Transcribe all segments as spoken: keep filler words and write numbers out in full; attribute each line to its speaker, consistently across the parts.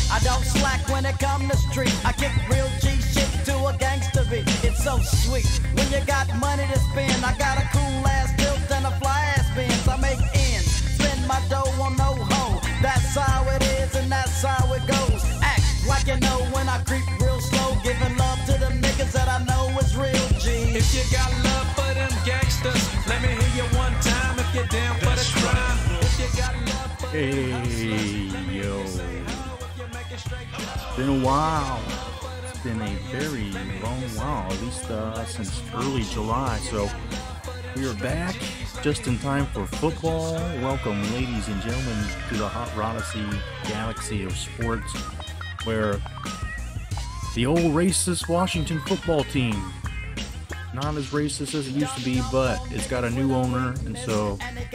Speaker 1: I don't slack when it come to street. I kick real G shit to a gangster beat. It's so sweet when you got money to spend. I got a cool ass tilt and a fly ass Benz. I make ends, spend my dough on no hoe. That's how it is and that's how it goes. Act like you know when I creep real slow, giving love to them niggas that I know is real G.
Speaker 2: If you got love for them gangsters, let me hear you one time if you're down for the crime. If you got love for
Speaker 3: Hey, yo. It's been a while. It's been a very long while, at least uh, since early July. So we are back just in time for football. Welcome, ladies and gentlemen, to the Hot Rodyssey galaxy of sports, where the old racist Washington football team, not as racist as it used to be, but it's got a new owner, and so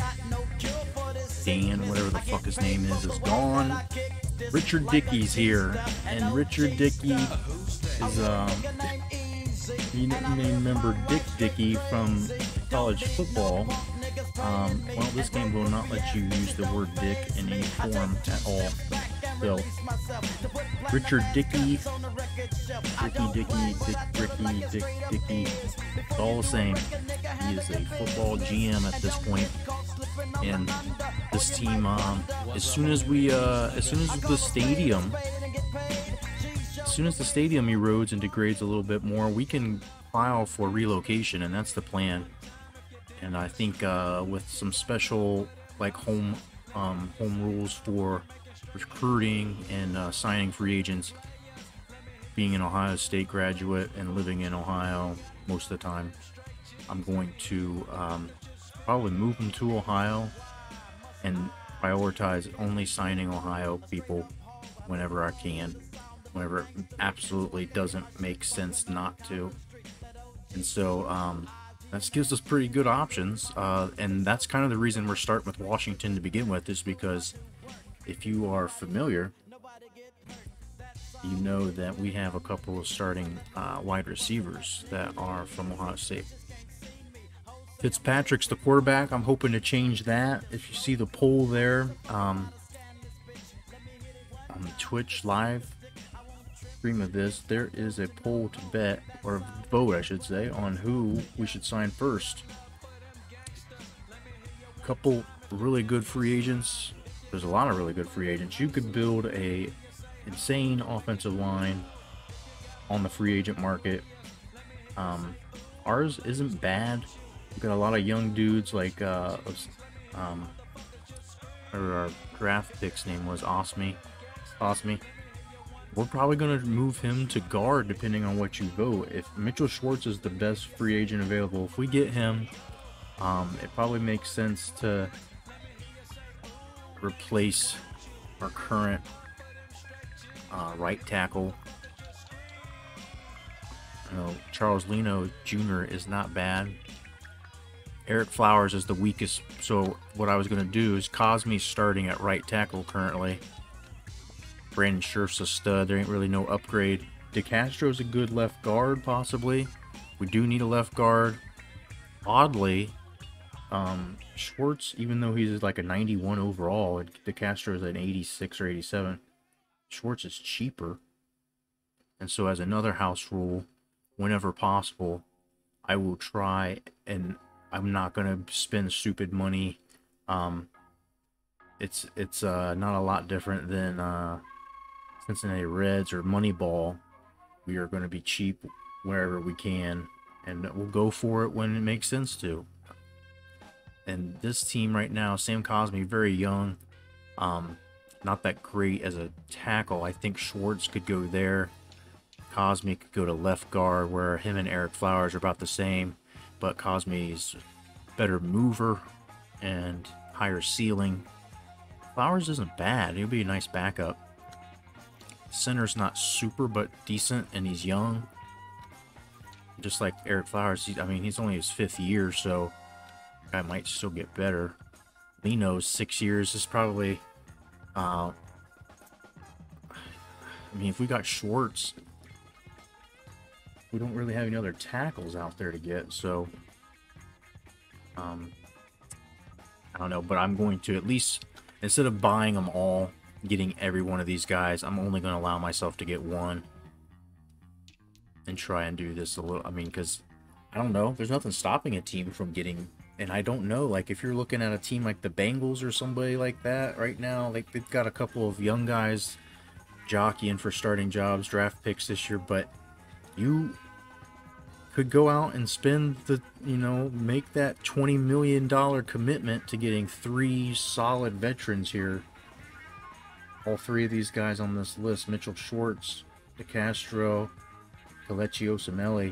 Speaker 3: Dan, whatever the fuck his name is, is gone. Richard Dickey's here, and Richard Dickey is, um, you may remember Dick Dickey from college football. Um, well, this game will not let you use the word dick in any form at all. So, Richard Dickey, Ricky Dickey, Dick Ricky, Dick Dickey, it's all the same. He is a football G M at this point, and this team, um, as soon as we, uh, as soon as the stadium, as soon as the stadium erodes and degrades a little bit more, we can file for relocation, and that's the plan. And I think uh, with some special like home um, home rules for recruiting and uh, signing free agents, being an Ohio State graduate and living in Ohio most of the time, I'm going to um, probably move them to Ohio and prioritize only signing Ohio people whenever I can, whenever it absolutely doesn't make sense not to. And so um, that gives us pretty good options, uh, and that's kind of the reason we're starting with Washington to begin with, is because if you are familiar, you know that we have a couple of starting uh, wide receivers that are from Ohio State. Fitzpatrick's the quarterback. I'm hoping to change that. If you see the poll there um, on the Twitch live stream of this, there is a poll to bet, or vote I should say, on who we should sign first. A couple really good free agents. There's a lot of really good free agents. You could build a insane offensive line on the free agent market. Um, ours isn't bad. We've got a lot of young dudes like uh, um, or our draft pick's name was Osme. Osme. We're probably going to move him to guard depending on what you vote. If Mitchell Schwartz is the best free agent available, if we get him, um, it probably makes sense to replace our current uh, right tackle. You know, Charles Leno Junior is not bad. Eric Flowers is the weakest, so what I was going to do is Cosme's starting at right tackle currently. Brandon Scherf's a stud. There ain't really no upgrade. DeCastro's a good left guard, possibly. We do need a left guard. Oddly, um, Schwartz, even though he's like a ninety-one overall, DeCastro is an eighty-six or eighty-seven. Schwartz is cheaper. And so as another house rule, whenever possible, I will try, and I'm not going to spend stupid money. Um, it's it's uh, not a lot different than uh, Cincinnati Reds or Moneyball. We are going to be cheap wherever we can, and we'll go for it when it makes sense to. And this team right now, Sam Cosme, very young, um, not that great as a tackle. I think Schwartz could go there. Cosme could go to left guard, where him and Eric Flowers are about the same, but Cosme's better mover and higher ceiling. Flowers isn't bad. He'll be a nice backup. Center's not super, but decent, and he's young. Just like Eric Flowers, he, I mean, he's only his fifth year, so guy might still get better. Leno's six years is probably, uh, I mean, if we got Schwartz, we don't really have any other tackles out there to get, so, um, I don't know, but I'm going to at least, instead of buying them all, getting every one of these guys. I'm only going to allow myself to get one. And try and do this a little, I mean, because, I don't know, there's nothing stopping a team from getting, and I don't know, like, if you're looking at a team like the Bengals or somebody like that right now, like, they've got a couple of young guys jockeying for starting jobs, draft picks this year, but you could go out and spend the, you know, make that twenty million dollar commitment to getting three solid veterans here. All three of these guys on this list, Mitchell Schwartz, DeCastro, Kelechi Osemele.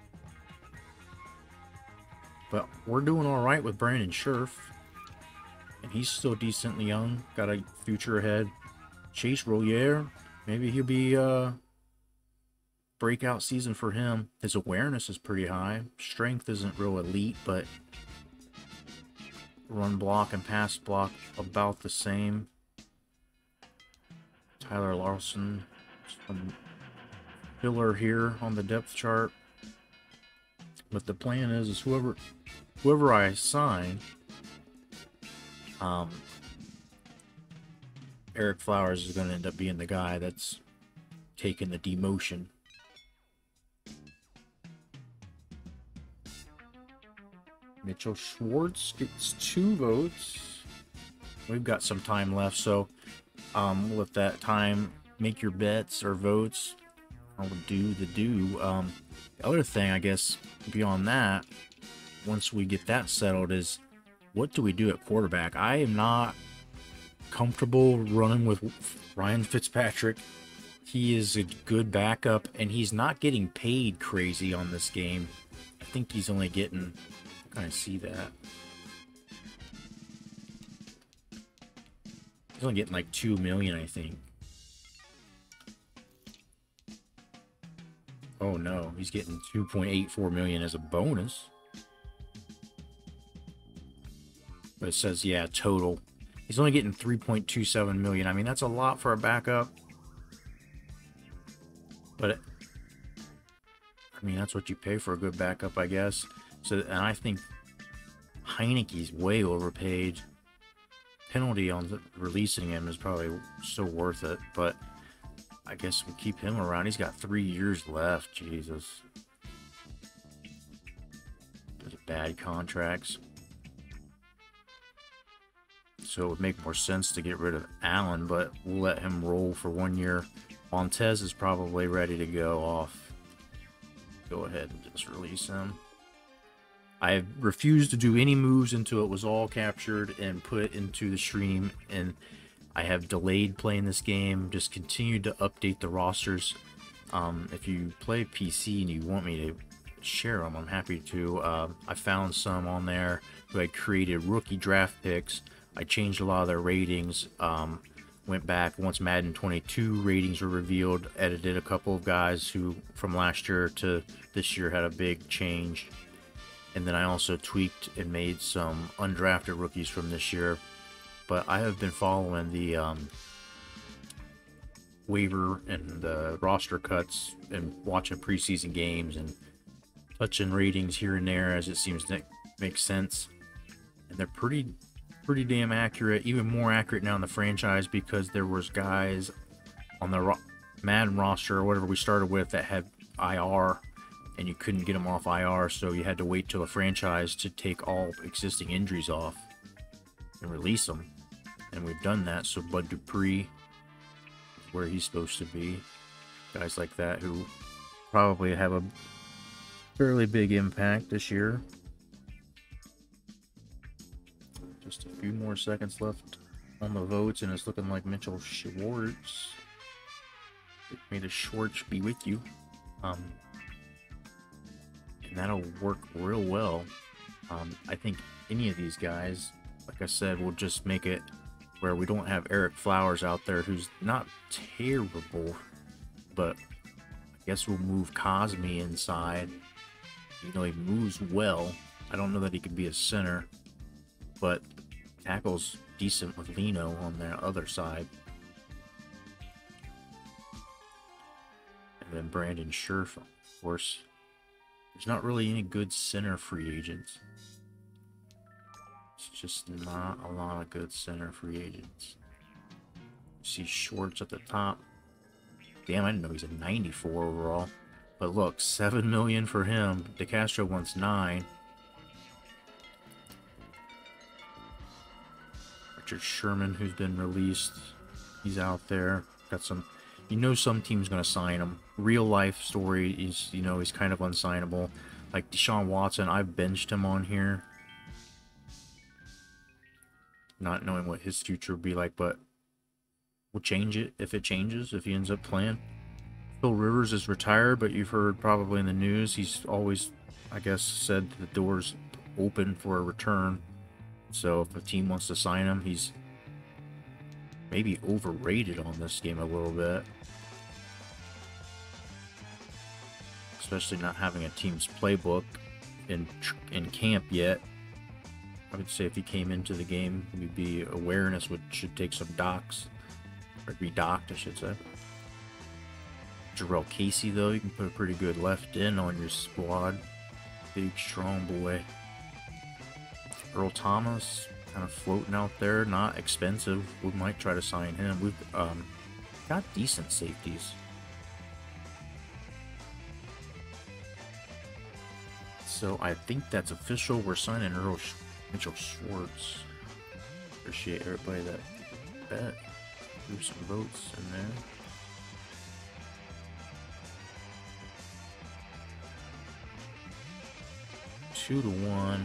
Speaker 3: But we're doing all right with Brandon Scherf. And he's still decently young. Got a future ahead. Chase Roullier. Maybe he'll be a breakout season for him. His awareness is pretty high. Strength isn't real elite, but run block and pass block about the same. Tyler Larson. Some filler here on the depth chart, but the plan is is whoever whoever I assign, um, Ereck Flowers is going to end up being the guy that's taking the demotion. Mitchell Schwartz gets two votes. We've got some time left, so um, we'll let that time make your bets or votes. I'll do the do. Um, the other thing, I guess, beyond that, once we get that settled, is what do we do at quarterback? I am not comfortable running with Ryan Fitzpatrick. He is a good backup, and he's not getting paid crazy on this game. I think he's only getting... Can I see that? He's only getting like two million dollars, I think. Oh no, he's getting two point eight four million dollars as a bonus. But it says, yeah, total. He's only getting three point two seven million dollars. I mean, that's a lot for a backup. But, it, I mean, that's what you pay for a good backup, I guess. So, and I think Heineke's way overpaid. Penalty on the, releasing him is probably still worth it, but I guess we'll keep him around. He's got three years left. Jesus. Those are bad contracts. So it would make more sense to get rid of Allen, but we'll let him roll for one year. Montez is probably ready to go off. Go ahead and just release him. I refused to do any moves until it was all captured and put into the stream, and I have delayed playing this game, just continued to update the rosters. Um, if you play P C and you want me to share them, I'm happy to. Uh, I found some on there who had created rookie draft picks. I changed a lot of their ratings. Um, went back once Madden twenty-two ratings were revealed, edited a couple of guys who from last year to this year had a big change. And then I also tweaked and made some undrafted rookies from this year. But I have been following the um, waiver and the roster cuts and watching preseason games and touching ratings here and there as it seems to make sense. And they're pretty, pretty damn accurate. Even more accurate now in the franchise because there was guys on the ro Madden roster or whatever we started with that had I R. And you couldn't get them off I R, so you had to wait till the franchise to take all existing injuries off and release them. And we've done that, so Bud Dupree, where he's supposed to be. Guys like that who probably have a fairly big impact this year. Just a few more seconds left on the votes, and it's looking like Mitchell Schwartz. May the Schwartz be with you. Um... And that'll work real well. Um, I think any of these guys, like I said, will just make it where we don't have Ereck Flowers out there, who's not terrible, but I guess we'll move Cosme inside. You know, he moves well. I don't know that he could be a center, but tackle's decent with Leno on the other side. And then Brandon Scherf, of course. There's not really any good center free agents. It's just not a lot of good center free agents. See Schwartz at the top. Damn, I didn't know he's a ninety-four overall. But look, seven million for him. DeCastro wants nine. Richard Sherman, who's been released, he's out there. Got some, you know, some team's gonna sign him. Real life story is, you know, he's kind of unsignable. Like Deshaun Watson, I've benched him on here, not knowing what his future would be like, but we'll change it if it changes, if he ends up playing. Phil Rivers is retired, but you've heard probably in the news, he's always, I guess, said the door's open for a return. So if a team wants to sign him, he's maybe overrated on this game a little bit. Especially not having a team's playbook in, in camp yet. I would say if he came into the game, we'd be awareness would should take some docks. Or be docked, I should say. Jarrell Casey, though, you can put a pretty good left in on your squad. Big, strong boy. Earl Thomas, kind of floating out there, not expensive. We might try to sign him. We've um, got decent safeties. So I think that's official. We're signing Earl Sh Mitchell Schwartz. Appreciate everybody that bet. Threw some votes in there. Two to one.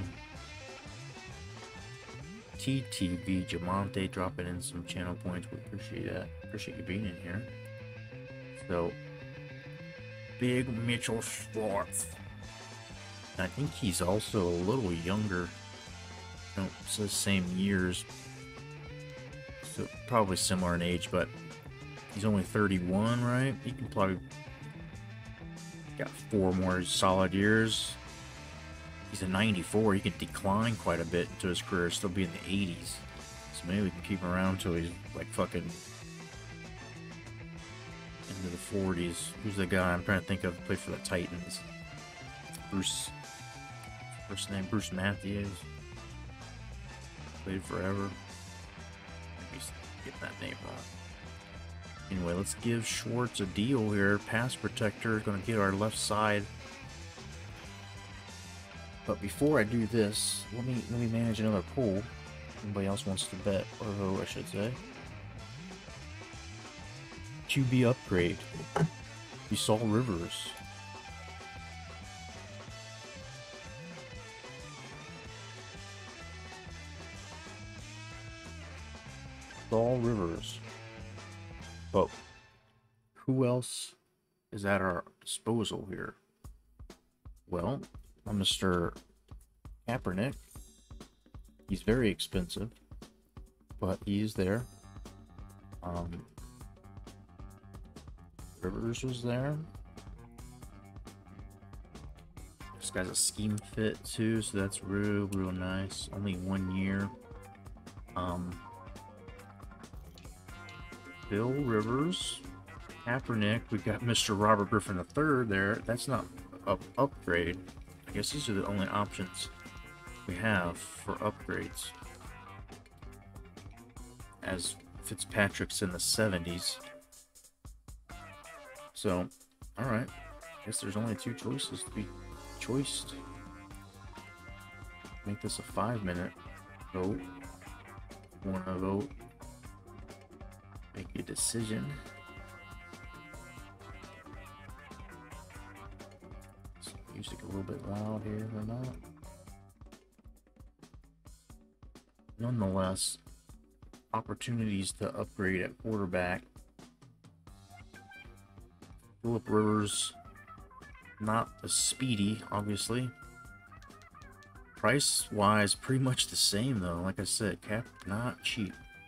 Speaker 3: T T V Jamonte dropping in some channel points. We appreciate that. Appreciate you being in here. So, Big Mitchell Schwartz. I think he's also a little younger. No, it says same years. So probably similar in age, but he's only thirty-one, right? He can probably got four more solid years. He's a ninety-four. He can decline quite a bit into his career, still be in the eighties. So maybe we can keep him around until he's like fucking into the forties. Who's the guy I'm trying to think of? Played for the Titans. Bruce. First name Bruce Matthews. Played forever. Maybe get that name wrong. Anyway, let's give Schwartz a deal here. Pass protector is going to get our left side. But before I do this, let me let me manage another pool. Anybody else wants to bet or vote, I should say. Q B upgrade. You saw Rivers. Saul Rivers. But who else is at our disposal here? Well, Mister Kaepernick. He's very expensive, but he's there. Um, Rivers was there. This guy's a scheme fit too, so that's real, real nice. Only one year. Um, Bill Rivers, Kaepernick. We got Mister Robert Griffin the third there. That's not an upgrade. I guess these are the only options we have for upgrades. As Fitzpatrick's in the seventies. So, alright. I guess there's only two choices to be choiced. Make this a five minute vote. Wanna vote? Make a decision. Music a little bit loud here or not. Nonetheless, opportunities to upgrade at quarterback. Phillip Rivers, not as speedy, obviously. Price wise, pretty much the same though. Like I said, Cap not cheap.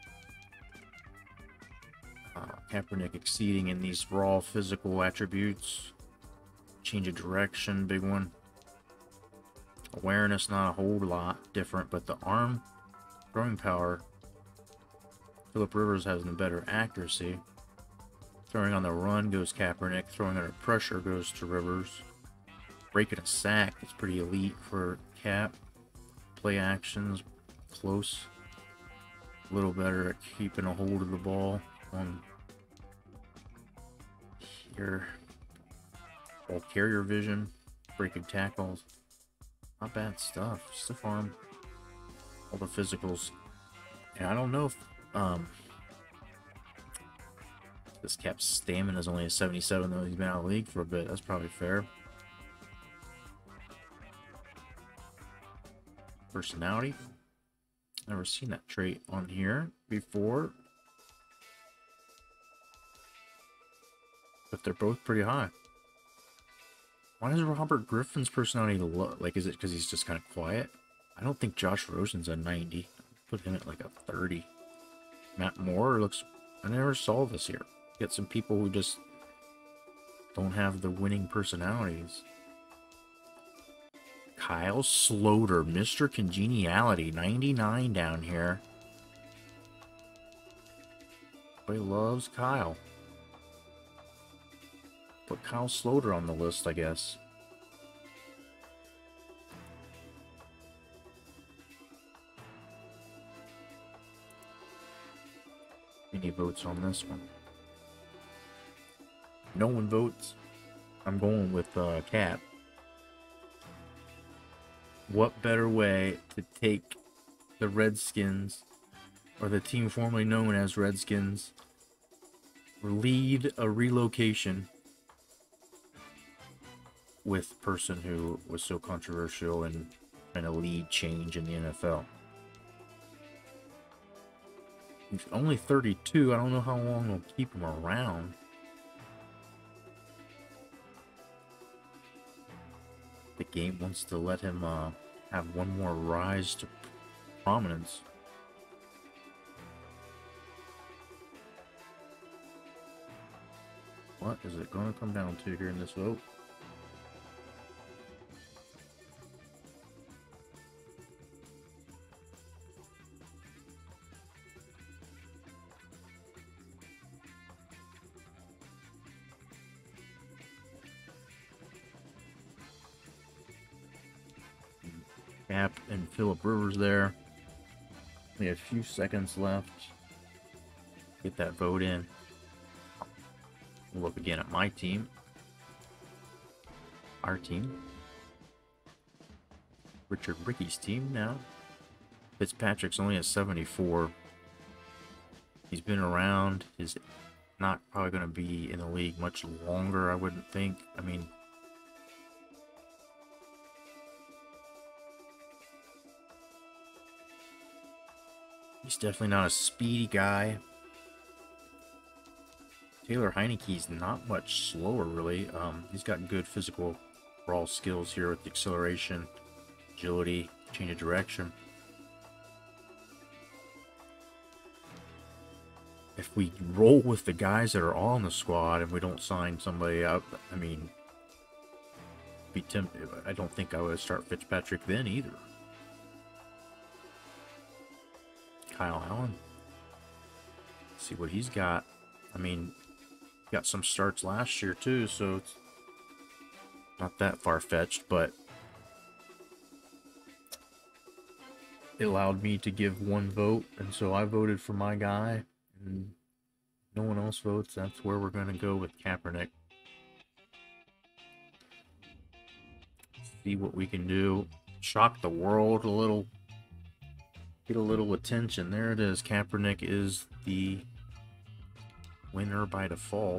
Speaker 3: Uh, Kaepernick exceeding in these raw physical attributes. Change of direction, big one. Awareness, not a whole lot different, but the arm throwing power. Phillip Rivers has the better accuracy. Throwing on the run goes Kaepernick. Throwing under pressure goes to Rivers. Breaking a sack is pretty elite for Cap. Play actions, close. A little better at keeping a hold of the ball. on here. All carrier vision, breaking tackles. Not bad stuff. Stiff arm. All the physicals. And I don't know if um, this cap's stamina is only a seventy-seven, though he's been out of the league for a bit. That's probably fair. Personality. Never seen that trait on here before. But they're both pretty high. Why does Robert Griffin's personality look like? Is it because he's just kind of quiet? I don't think Josh Rosen's a ninety. Put him at like a thirty. Matt Moore looks... I never saw this here. Get some people who just don't have the winning personalities. Kyle Sloter, Mister Congeniality, ninety-nine down here. Everybody loves Kyle. Put Kyle Sloter on the list, I guess. Any votes on this one? No one votes. I'm going with uh, Cap. What better way to take the Redskins, or the team formerly known as Redskins, lead a relocation with person who was so controversial and trying to lead change in the N F L? He's only thirty-two. I don't know how long they'll keep him around. The game wants to let him uh, have one more rise to prominence. What is it going to come down to here in this vote? Cap and Phillip Rivers there. We have a few seconds left. Get that vote in. We'll look again at my team. Our team. Richard Ricky's team now. Fitzpatrick's only at seventy-four. He's been around. He's not probably going to be in the league much longer, I wouldn't think. I mean, he's definitely not a speedy guy. Taylor Heineke's not much slower, really. Um, he's got good physical raw skills here with the acceleration, agility, change of direction. If we roll with the guys that are all on the squad and we don't sign somebody up, I mean, be tempted. I don't think I would start Fitzpatrick then either. Kyle Allen. See what he's got. I mean, got some starts last year too, so it's not that far-fetched, but it allowed me to give one vote, and so I voted for my guy, and no one else votes. That's where we're going to go with Kaepernick. See what we can do. Shock the world a little. Get a little attention. There it is. Kaepernick is the winner by default.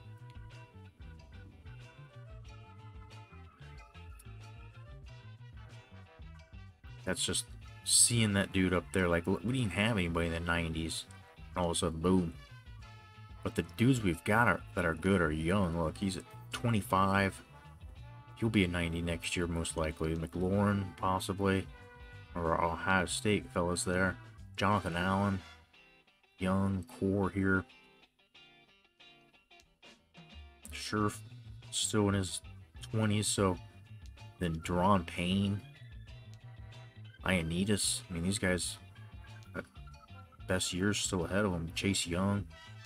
Speaker 3: That's just seeing that dude up there. Like, we didn't have anybody in the nineties. All of a sudden, boom. But the dudes we've got are, that are good are young. Look, he's at twenty-five. He'll be a ninety next year, most likely. McLaurin, possibly. Or Ohio State fellas there. Jonathan Allen. Young core here. Scherf still in his twenties, so then Deron Payne, Ioannidis. I mean, these guys got best years still ahead of them. Chase Young,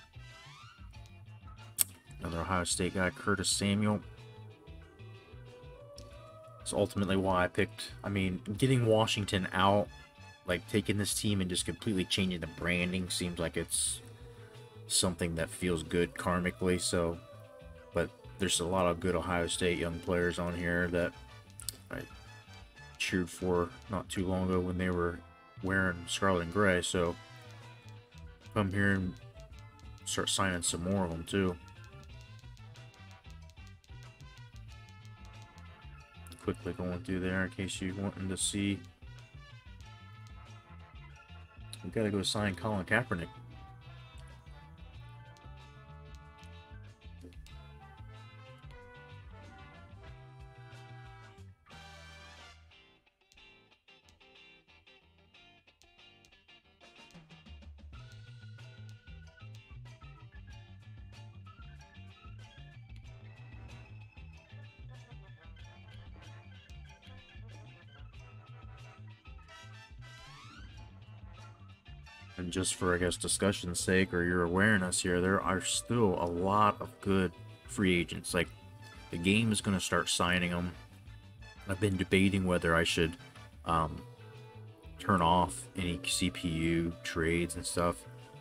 Speaker 3: another Ohio State guy, Curtis Samuel. That's ultimately why I picked. I mean, getting Washington out, like taking this team and just completely changing the branding, seems like it's something that feels good karmically. So, but there's a lot of good Ohio State young players on here that I cheered for not too long ago when they were wearing scarlet and gray. So come here and start signing some more of them too. Quickly going through there in case you're wanting to see. We gotta go sign Colin Kaepernick. And just for, I guess, discussion's sake or your awareness here, there are still a lot of good free agents. Like, the game is going to start signing them. I've been debating whether I should um, turn off any C P U trades and stuff.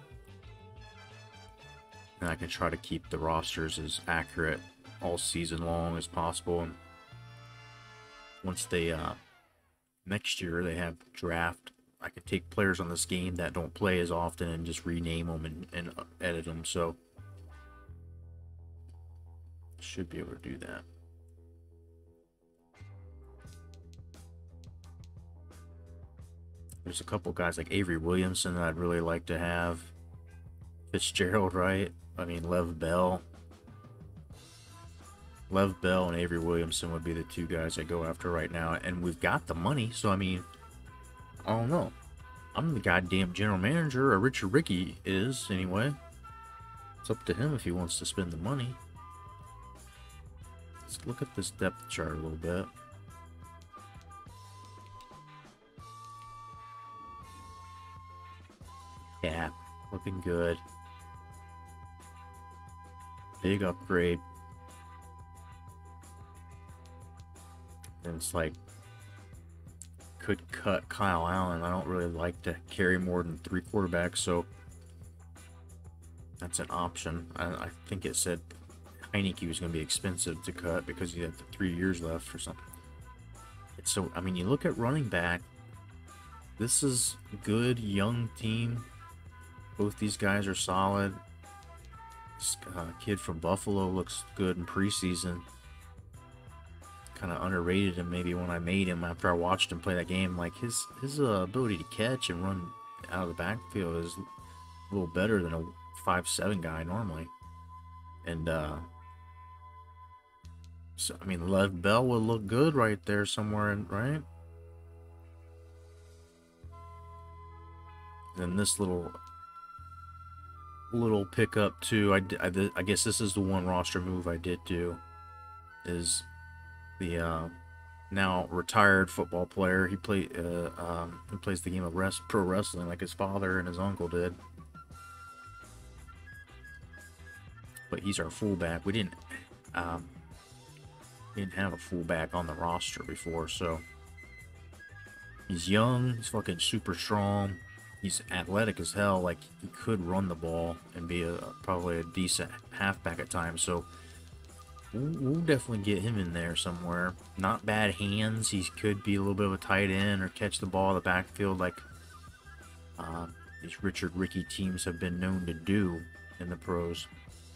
Speaker 3: And I can try to keep the rosters as accurate all season long as possible. And once they, uh, next year, they have draft, I can take players on this game that don't play as often and just rename them and, and edit them. So should be able to do that. There's a couple guys like Avery Williamson that I'd really like to have. Fitzgerald, right? I mean, Lev Bell. Lev Bell and Avery Williamson would be the two guys I go after right now. And we've got the money, so I mean, I don't know. I'm the goddamn general manager, or Richard Rickey is, anyway. It's up to him if he wants to spend the money. Let's look at this depth chart a little bit. Yeah, looking good. Big upgrade. And it's like, could cut Kyle Allen. I don't really like to carry more than three quarterbacks, so that's an option. I, I think it said Heineke was going to be expensive to cut because he had three years left or something. It's so, I mean, you look at running back, this is a good young team. Both these guys are solid. This uh, kid from Buffalo looks good in preseason. Kind of underrated him maybe when I made him after I watched him play that game. Like his his uh, ability to catch and run out of the backfield is a little better than a five seven guy normally. And uh, so I mean, Lev Bell would look good right there somewhere, in, right? And this little little pickup too. I, I, I guess this is the one roster move I did do. Is the uh, now retired football player. He play uh, um, he plays the game of rest, pro wrestling like his father and his uncle did. But he's our fullback. We didn't um, we didn't have a fullback on the roster before, so he's young. He's fucking super strong. He's athletic as hell. Like he could run the ball and be a probably a decent halfback at times. So. We'll definitely get him in there somewhere. Not bad hands. He could be a little bit of a tight end or catch the ball in the backfield like uh, these Richard Rickey teams have been known to do in the pros.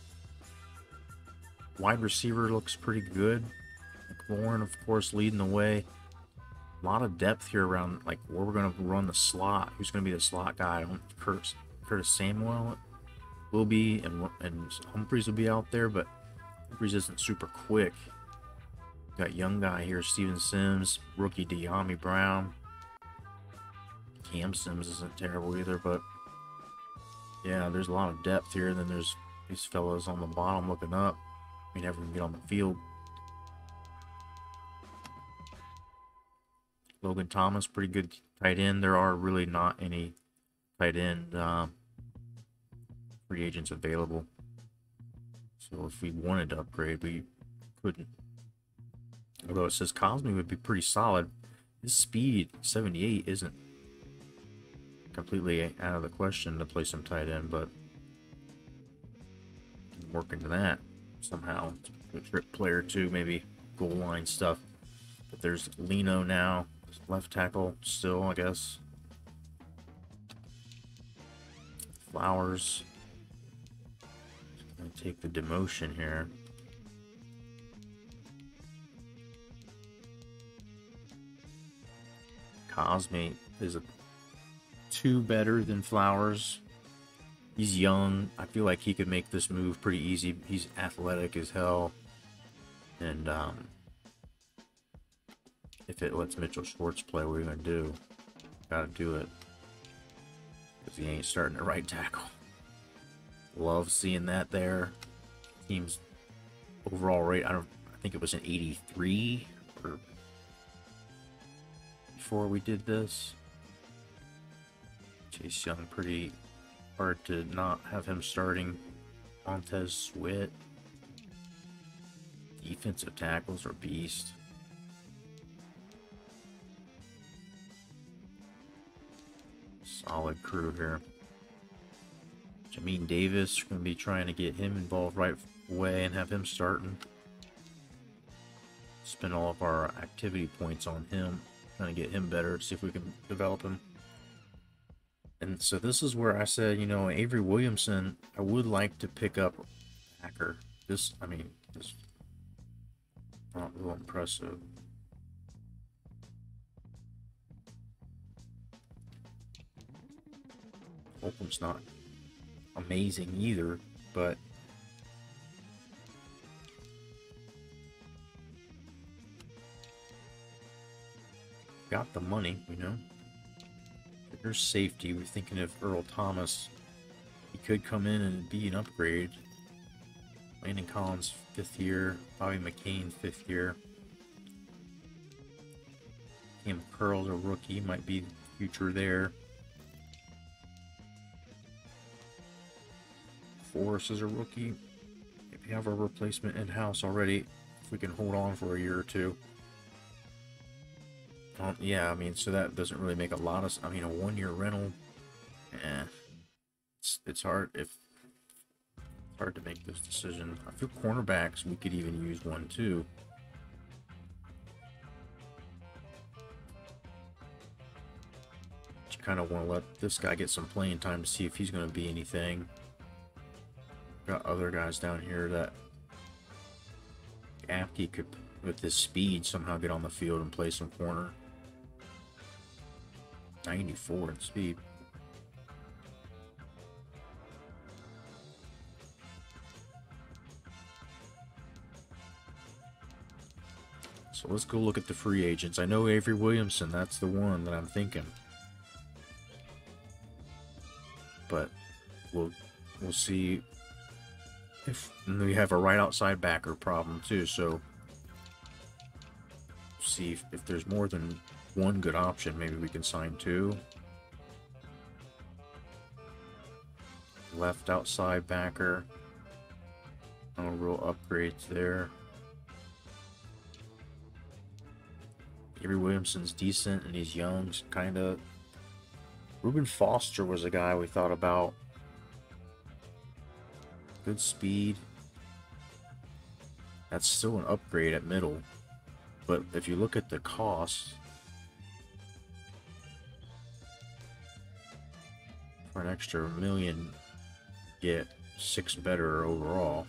Speaker 3: Wide receiver looks pretty good. McLaurin, of course, leading the way. A lot of depth here around like where we're going to run the slot. Who's going to be the slot guy? I don't, Curtis, Curtis Samuel will be, and, and Humphreys will be out there, but Humphreys isn't super quick. Got young guy here, Steven Sims, rookie De'Ami Brown. Cam Sims isn't terrible either, but yeah, there's a lot of depth here. Then there's these fellows on the bottom looking up. We never can get on the field. Logan Thomas, pretty good tight end. There are really not any tight end um, free agents available. So if we wanted to upgrade, we couldn't. Although it says Cosme would be pretty solid. His speed, seventy-eight, isn't completely out of the question to play some tight end, but work into that somehow. A trip player too, maybe goal line stuff. But there's Lino now, left tackle still, I guess. Flowers. Gonna take the demotion here. Cosme is a two better than Flowers. He's young. I feel like he could make this move pretty easy. He's athletic as hell. And um, if it lets Mitchell Schwartz play, what are you going to do? Got to do it. Because he ain't starting at right tackle. Love seeing that there. Team's overall rate, I don't I think it was an eighty-three or before we did this. Chase Young, pretty hard to not have him starting. Montez Sweat. Defensive tackles are beast. Solid crew here. Jamin Davis, we're going to be trying to get him involved right away and have him starting. Spend all of our activity points on him. Trying to get him better, see if we can develop him. And so this is where I said, you know, Avery Williamson, I would like to pick up Hacker. This, I mean, this not real impressive. Holcomb's not amazing either, but got the money, you know. There's safety. We're thinking of Earl Thomas. He could come in and be an upgrade. Landon Collins, fifth year. Bobby McCain, fifth year. Cam Curl's a rookie. Might be the future there. Forrest is a rookie. If you have a replacement in-house already, if we can hold on for a year or two. Um, yeah, I mean, so that doesn't really make a lot of. I mean, a one-year rental. Eh, it's it's hard if it's hard to make this decision. I feel cornerbacks we could even use one too. You kind of want to let this guy get some playing time to see if he's going to be anything. Got other guys down here that Apke could, with his speed, somehow get on the field and play some corner. ninety-four in speed. So let's go look at the free agents. I know Avery Williamson, that's the one that I'm thinking. But we'll we'll see if and we have a right outside backer problem too, so see if, if there's more than one good option, maybe we can sign two. Left outside backer. No real upgrades there. Avery Williamson's decent and he's young, kind of. Reuben Foster was a guy we thought about. Good speed. That's still an upgrade at middle. But if you look at the cost, for an extra million, get six better overall.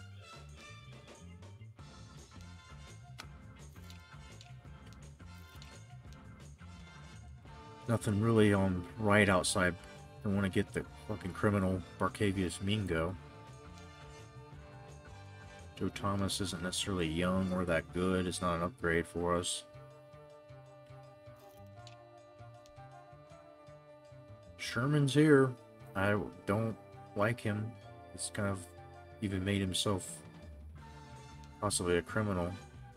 Speaker 3: Nothing really on right outside. I want to get the fucking criminal Barcavius Mingo. Joe Thomas isn't necessarily young or that good. It's not an upgrade for us. Sherman's here. I don't like him. He's kind of even made himself possibly a criminal.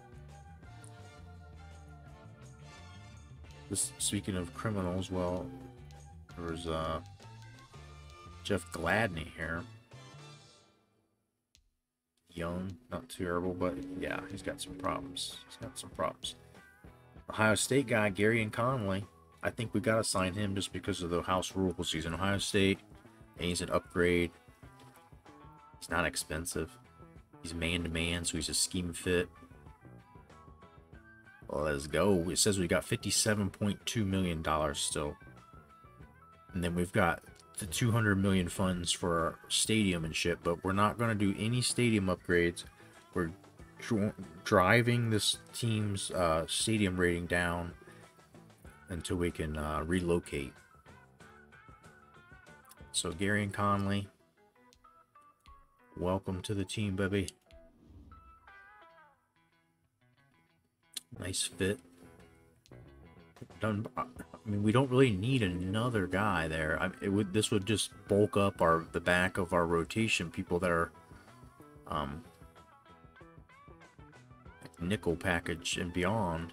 Speaker 3: This, speaking of criminals, well, there was uh, Jeff Gladney here. Young, not terrible, but yeah, he's got some problems. He's got some problems. Ohio State guy, Gary and Conley. I think we got to sign him just because of the house rules. He's in Ohio State, and he's an upgrade. He's not expensive. He's man-to-man, so he's a scheme fit. Well, let's go. It says we got fifty-seven point two million dollars still. And then we've got the two hundred million dollars funds for our stadium and shit, but we're not going to do any stadium upgrades. We're dr driving this team's uh, stadium rating down until we can uh, relocate. So Gary and Conley, welcome to the team, baby. Nice fit. Done. I mean, we don't really need another guy there. I, it would. This would just bulk up our the back of our rotation. People that are, um, nickel package and beyond.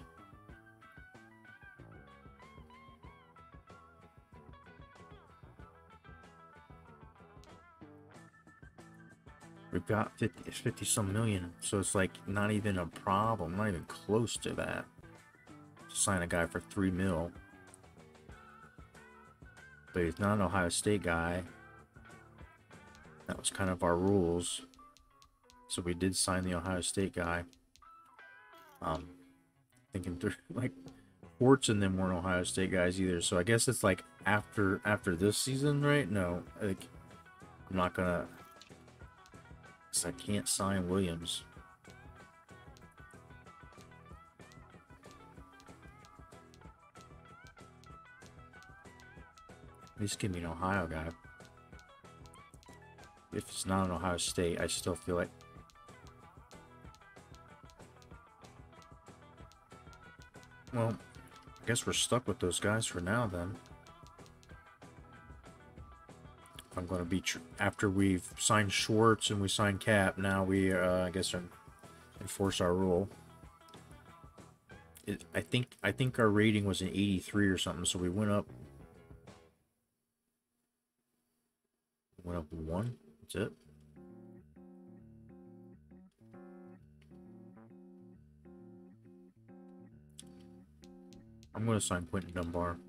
Speaker 3: We've got fifty, fifty some million, so it's like not even a problem, not even close to that. Sign a guy for three mil, but he's not an Ohio State guy. That was kind of our rules, so we did sign the Ohio State guy. Um, thinking through, like, Forts and them weren't Ohio State guys either, so I guess it's like after after this season, right? No, like I'm not gonna. I can't sign Williams. At least give me an Ohio guy. If it's not an Ohio State, I still feel like... Well, I guess we're stuck with those guys for now then. I'm going to be tr after we've signed Schwartz and we signed Cap. Now we, uh, I guess, enforce our rule. It, I think I think our rating was an eighty-three or something, so we went up. Went up one. That's it. I'm going to sign Quentin Dunbar.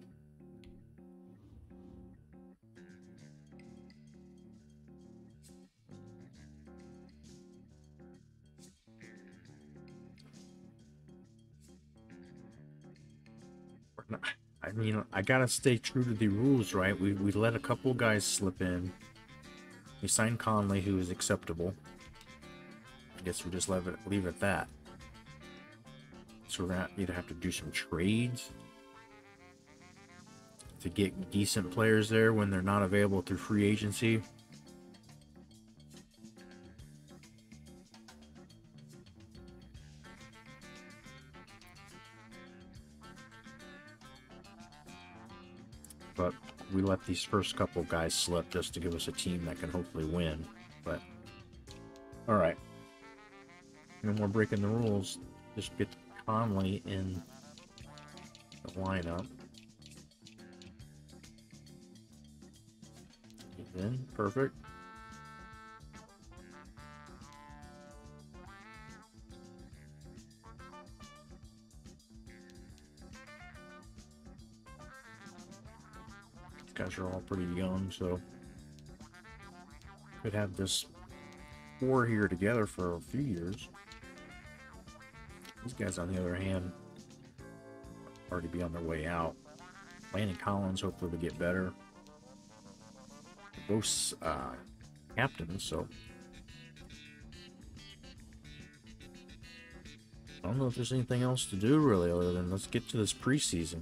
Speaker 3: I mean, I gotta stay true to the rules, right? We, we let a couple guys slip in. We signed Conley, who is acceptable. I guess we just leave it, leave it at that. So we're gonna either have to do some trades to get decent players there when they're not available through free agency. But we let these first couple guys slip just to give us a team that can hopefully win. But, alright. No more breaking the rules. Just get Conley in the lineup. He's in. Perfect. Guys are all pretty young, so could have this four here together for a few years. These guys, on the other hand, already be on their way out. Landon Collins hopefully will get better. They're both uh, captains, so I don't know if there's anything else to do really other than let's get to this preseason.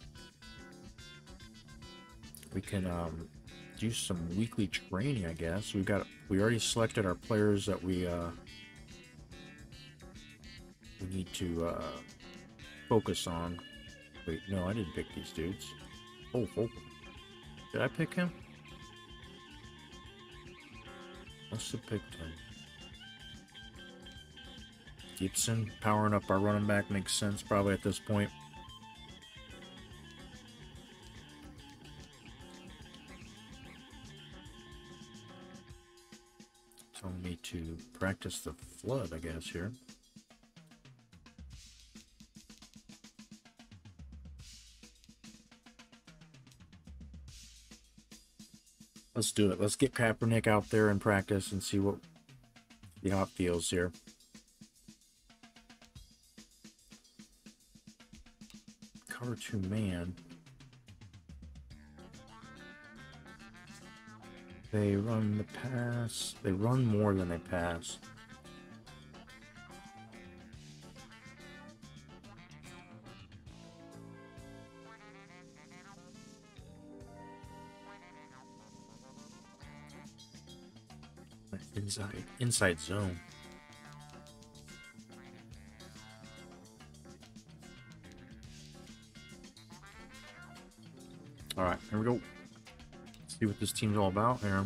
Speaker 3: We can um, do some weekly training, I guess. We've got we already selected our players that we uh, we need to uh, focus on. Wait, no, I didn't pick these dudes. Oh, oh, did I pick him? Must have picked him. Gibson powering up our running back makes sense probably at this point. Telling me to practice the flood, I guess, here. Let's do it. Let's get Kaepernick out there and practice and see what see how it feels here. Cover two man. They run the pass. They run more than they pass. Inside, inside zone. All right, here we go. Let's see what this team's all about here.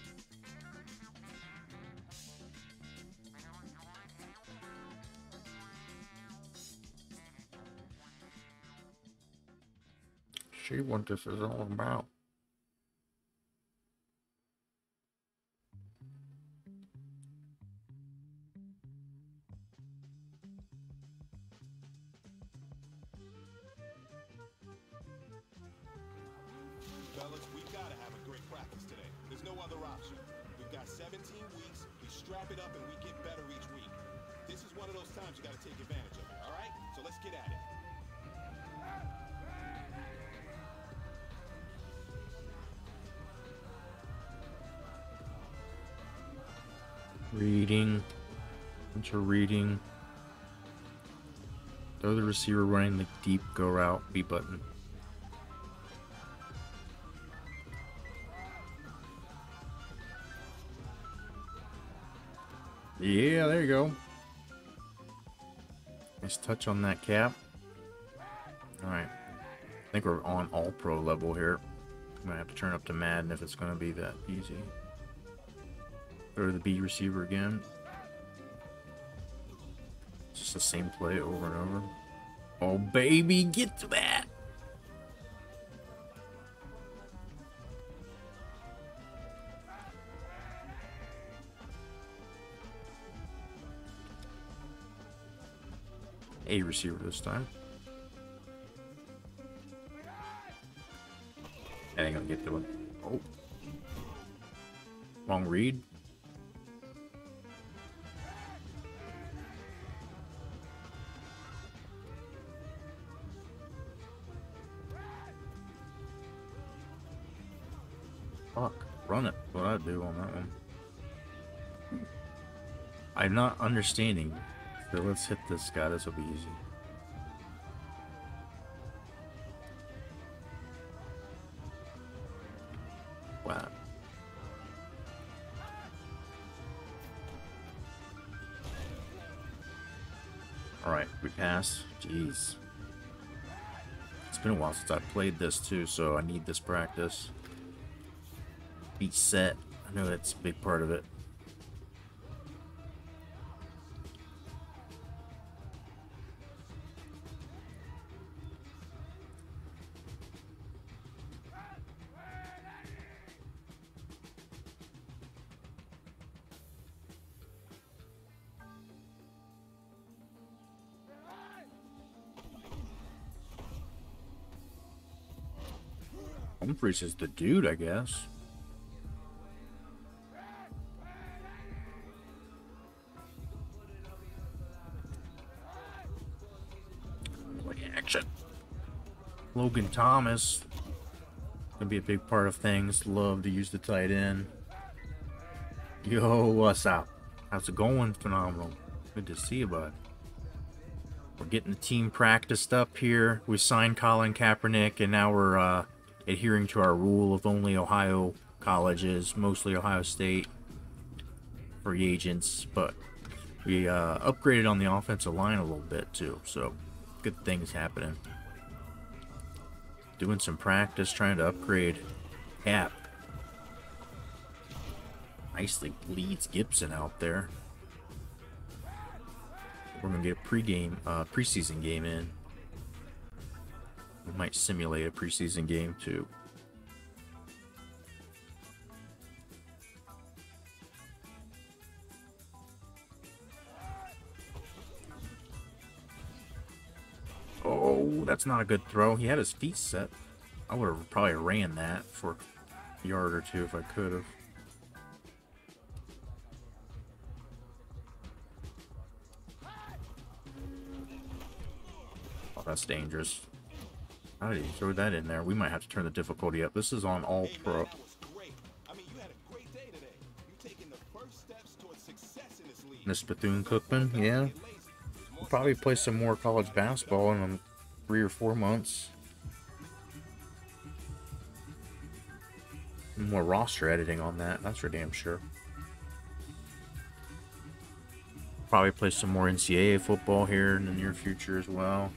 Speaker 3: See what this is all about.
Speaker 4: Fellas, we gotta have a great practice today. There's no other option. We've got seventeen weeks, we strap it up and we get better each week. This is one of those times you gotta take advantage of it, alright? So let's get at it.
Speaker 3: Reading. Bunch of reading. Throw the receiver running the deep go route. B button. Yeah, there you go. Nice touch on that cap. Alright. I think we're on all pro level here. Might have to turn up to Madden if it's going to be that easy. Go to the B receiver again. It's just the same play over and over. Oh, baby, get to that! A receiver this time. That ain't gonna get to it. Oh. Long read. Fuck. Run it. What I do on that one. I'm not understanding. So let's hit this guy. This will be easy. Wow. Alright, we pass. Jeez. It's been a while since I played this too, so I need this practice. Each set. I know that's a big part of it. Humphreys is the dude, I guess. Action. Logan Thomas. Gonna be a big part of things. Love to use the tight end. Yo, what's up? How's it going? Phenomenal. Good to see you, bud. We're getting the team practiced up here. We signed Colin Kaepernick, and now we're uh, adhering to our rule of only Ohio colleges, mostly Ohio State free agents. But we uh, upgraded on the offensive line a little bit too, so good things happening. Doing some practice, trying to upgrade Cap. Nicely leads Gibson out there. We're gonna get a pregame, uh, preseason game in. We might simulate a preseason game too. Oh, that's not a good throw. He had his feet set. I would have probably ran that for yard or two if I could have. Oh, that's dangerous. How did he throw that in there? We might have to turn the difficulty up. This is on all
Speaker 4: Hey, man,
Speaker 3: pro.
Speaker 4: that was great. I mean, you had a great day today. You're taking the first steps towards success in this league.
Speaker 3: Miss Bethune-Cookman, yeah. We'll probably play some more college basketball in um, three or four months. More roster editing on that, that's for damn sure. Probably play some more N C double A football here in the near future as well.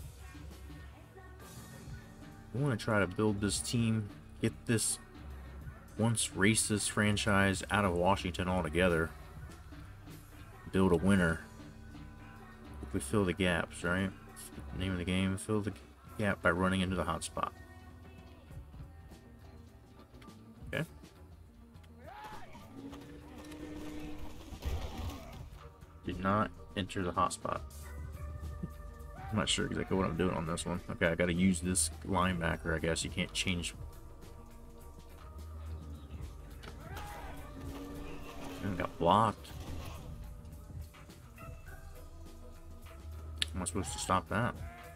Speaker 3: We want to try to build this team, get this once racist franchise out of Washington altogether. Build a winner. We fill the gaps, right? Name of the game, fill the gap by running into the hot spot. Okay. Did not enter the hot spot. I'm not sure exactly what I'm doing on this one. Okay, I gotta use this linebacker, I guess. You can't change. And got blocked. Am I supposed to stop that?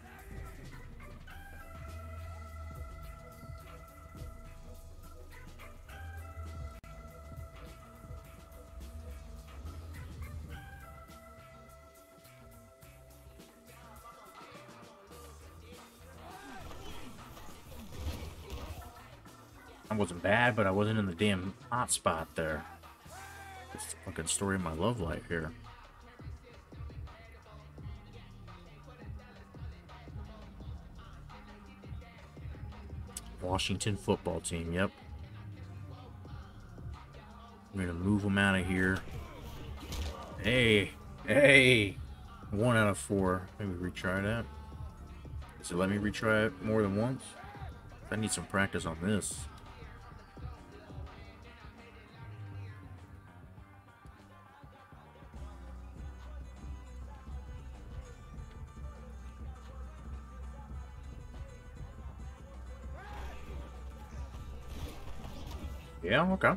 Speaker 3: I wasn't bad, but I wasn't in the damn hot spot there. It's the fucking story of my love life here. Washington football team, yep. We're gonna move them out of here. Hey, hey! One out of four. Maybe retry that. Does it let me retry it more than once? I need some practice on this. Yeah, okay.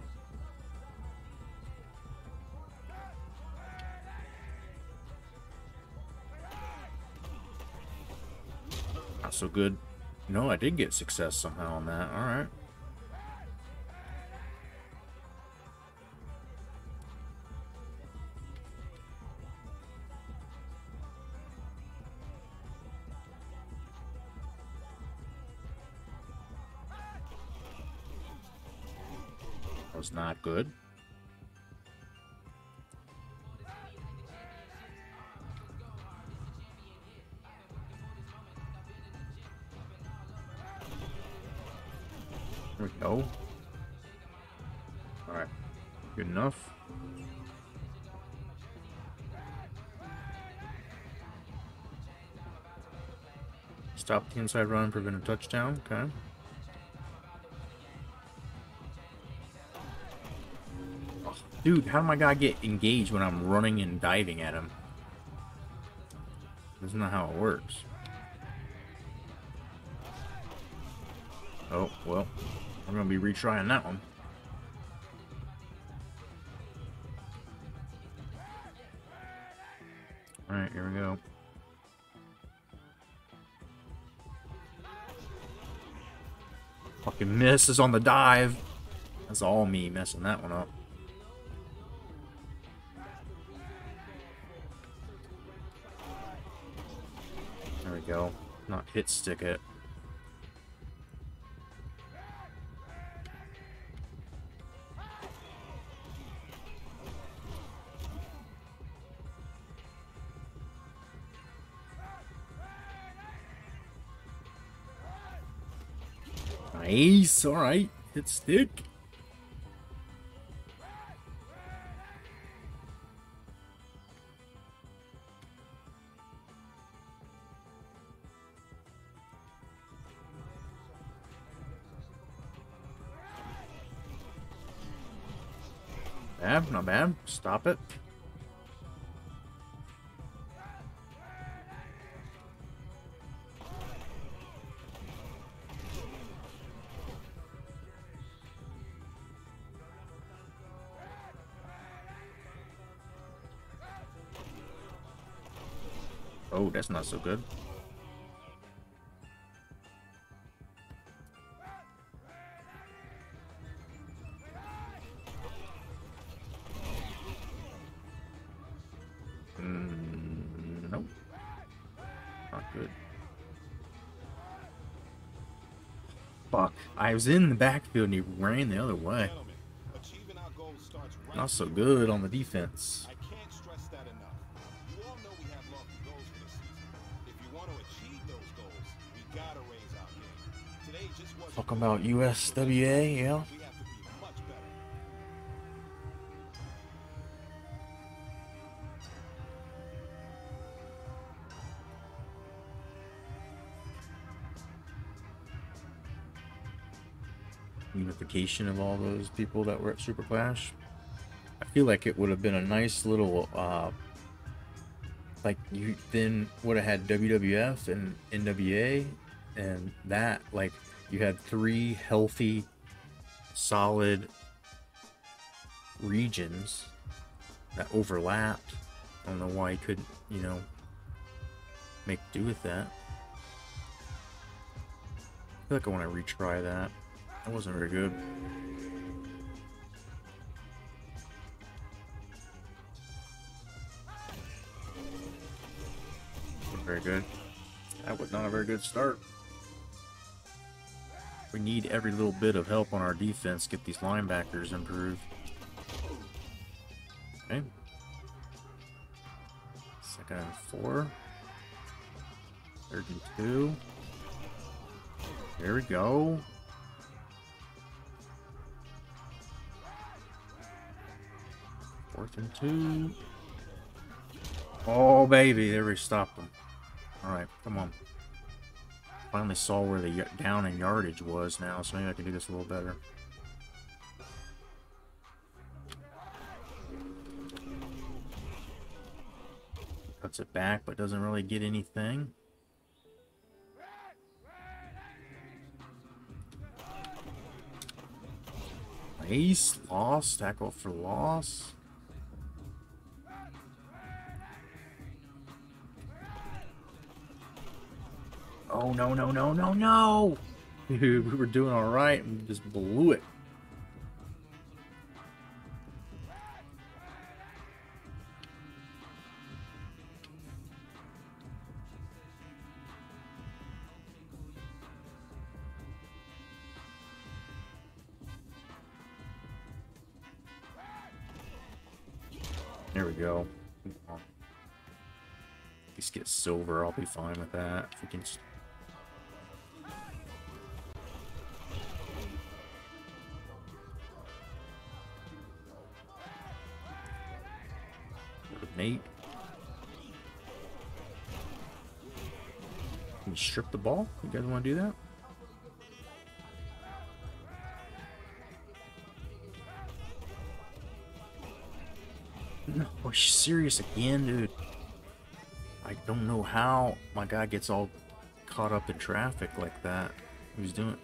Speaker 3: Not so good. No, I did get success somehow on that. Alright. That was not good. There we go. Alright. Good enough. Stop the inside run, prevent a touchdown. Okay. Oh, dude, how did my guy get engaged when I'm running and diving at him? That's not how it works. Oh, well. I'm going to be retrying that one. Alright, here we go. Fucking misses on the dive. That's all me messing that one up. There we go. Not hit stick it. Nice, alright. Hit stick. Bad, not bad. Stop it. Oh, that's not so good. Mm, nope. Not good. Fuck. I was in the backfield and he ran the other way.
Speaker 4: Gentlemen, achieving our goals starts right
Speaker 3: Not so
Speaker 4: here.
Speaker 3: good on the defense.
Speaker 4: I can't stress that enough. You all know we have lofty goals for this season. If you want to achieve those goals, we gotta raise our game. Today just wasn't
Speaker 3: Talking about U S W A, yeah.
Speaker 4: we have to be much better.
Speaker 3: Unification of all those people that were at Super Clash. I feel like it would have been a nice little, uh, like you then would have had W W F and N W A, and that, like, you had three healthy, solid regions that overlapped. I don't know why you couldn't, you know, make do with that. I feel like I want to retry that. That wasn't very good. Wasn't very good. That was not a very good start. We need every little bit of help on our defense, get these linebackers improved. Okay. Second and four. Third and two. There we go. Fourth and two. Oh, baby. There we stopped them. Alright, come on. Finally saw where the y- down and yardage was now, so maybe I can do this a little better. Cuts it back, but doesn't really get anything. Nice. Loss. Tackle for loss. Oh, no, no, no, no, no! Dude, we were doing alright and we just blew it. There we go. Just get silver, I'll be fine with that. If we can just... Nate. Can you strip the ball? You guys want to do that? No, are you serious again, dude? I don't know how my guy gets all caught up in traffic like that. Who's doing?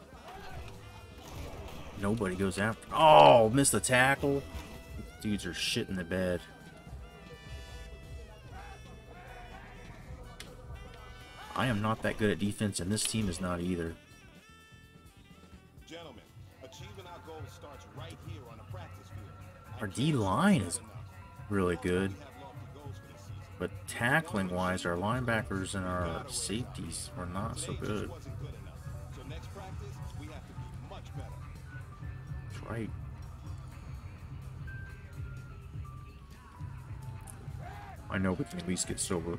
Speaker 3: Nobody goes after. Oh, missed the tackle. Dudes are shit in the bed. I am not that good at defense, and this team is not either.
Speaker 4: Gentlemen, achieving our goals starts right here on the practice field. I
Speaker 3: Our
Speaker 4: can't
Speaker 3: D-line
Speaker 4: stress
Speaker 3: is
Speaker 4: that enough.
Speaker 3: really good,
Speaker 4: We have lofty goals for this season.
Speaker 3: but tackling-wise, our linebackers and our safeties are not so
Speaker 4: Today
Speaker 3: good.
Speaker 4: just wasn't good enough. So next practice, we have to be much better.
Speaker 3: That's right. I know we can at least get silver.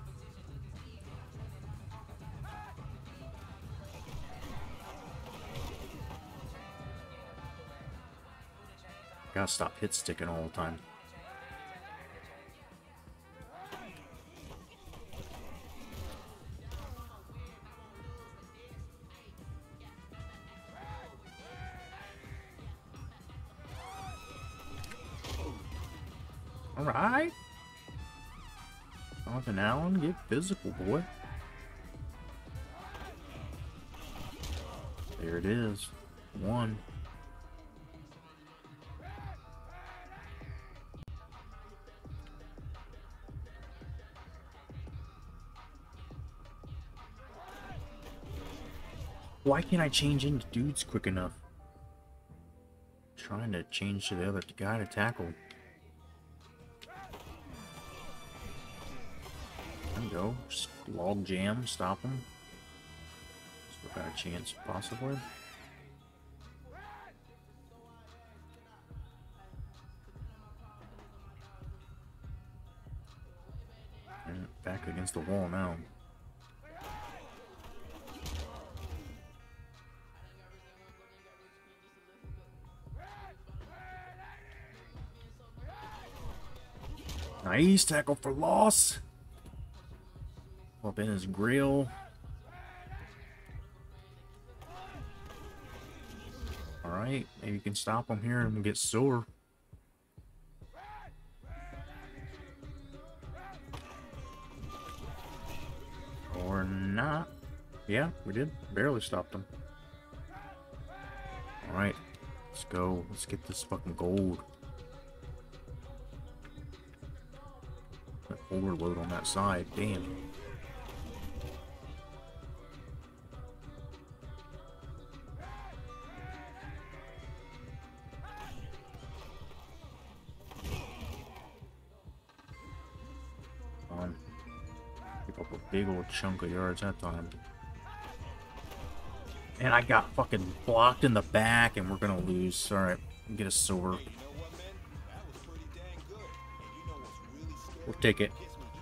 Speaker 3: Gotta stop hit sticking all the time. Alright. Jonathan Allen, get physical, boy. There it is. One. Why can't I change into dudes quick enough? Trying to change to the other guy to tackle. There we go. Just log jam, stop him. Still got a chance, possibly. And back against the wall now. Nice tackle for loss. Up in his grill. Alright, maybe you can stop him here and we'll get silver. Or not. Yeah, we did. Barely stopped him. Alright, let's go. Let's get this fucking gold. That overload on that side, damn. On. Pick up a big old chunk of yards that time. And I got fucking blocked in the back and we're gonna lose. Alright, get a silver. We'll take it.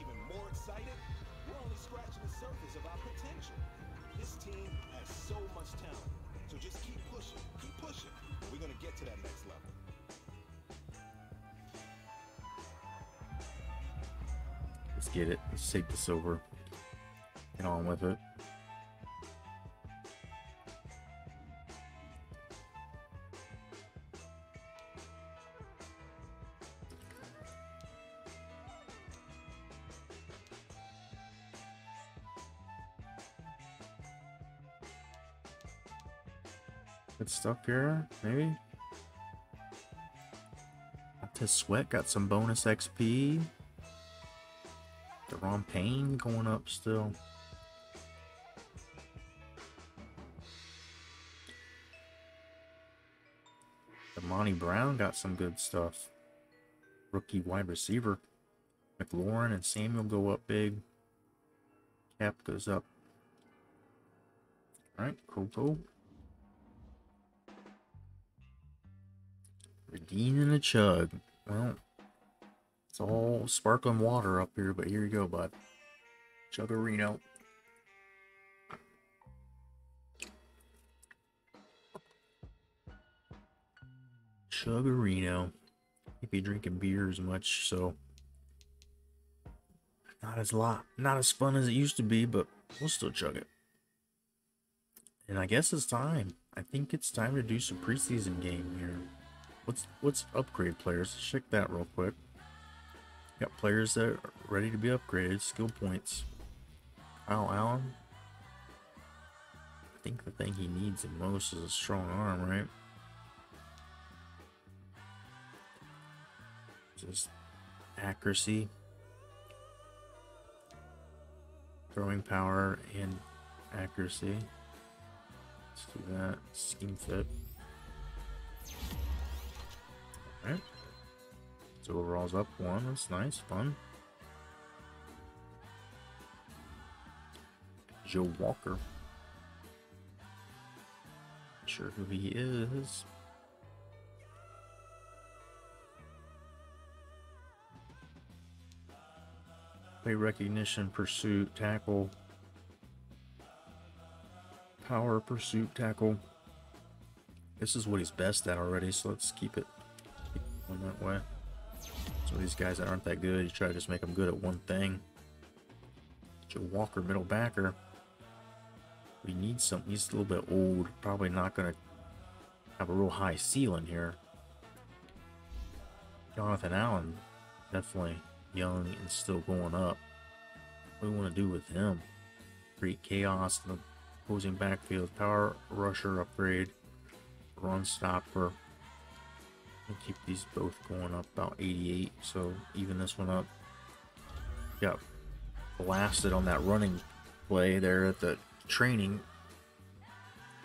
Speaker 3: Let's get it. Let's take the silver. Get on with it. Good stuff here, maybe. Montez Sweat got some bonus X P. Deron Payne going up still. Amani Brown got some good stuff. Rookie wide receiver. McLaurin and Samuel go up big. Cap goes up. Alright, cool, cool. Redeem and a chug. Well, it's all sparkling water up here, but here you go, bud. Chuggerino. Chuggerino. Can't be drinking beer as much, so not as lot, not as fun as it used to be, but we'll still chug it. And I guess it's time. I think it's time to do some preseason game here. What's what's upgrade players? Let's check that real quick. Got players that are ready to be upgraded. Skill points. Kyle Allen. I think the thing he needs the most is a strong arm, right? Just accuracy, throwing power, and accuracy. Let's do that. Scheme fit. Alright. So overall's up one. That's nice. Fun. Joe Walker. Not sure who he is. Play recognition, pursuit, tackle. Power, pursuit, tackle. This is what he's best at already, so let's keep it going that way. So these guys that aren't that good, you try to just make them good at one thing. Joe Walker, middle backer. We need something. He's a little bit old. Probably not going to have a real high ceiling here. Jonathan Allen, definitely young and still going up. What do we want to do with him? Create chaos in the opposing backfield. Power rusher upgrade. Run stopper. We'll keep these both going up about eighty-eight, so even this one up. Got blasted on that running play there at the training.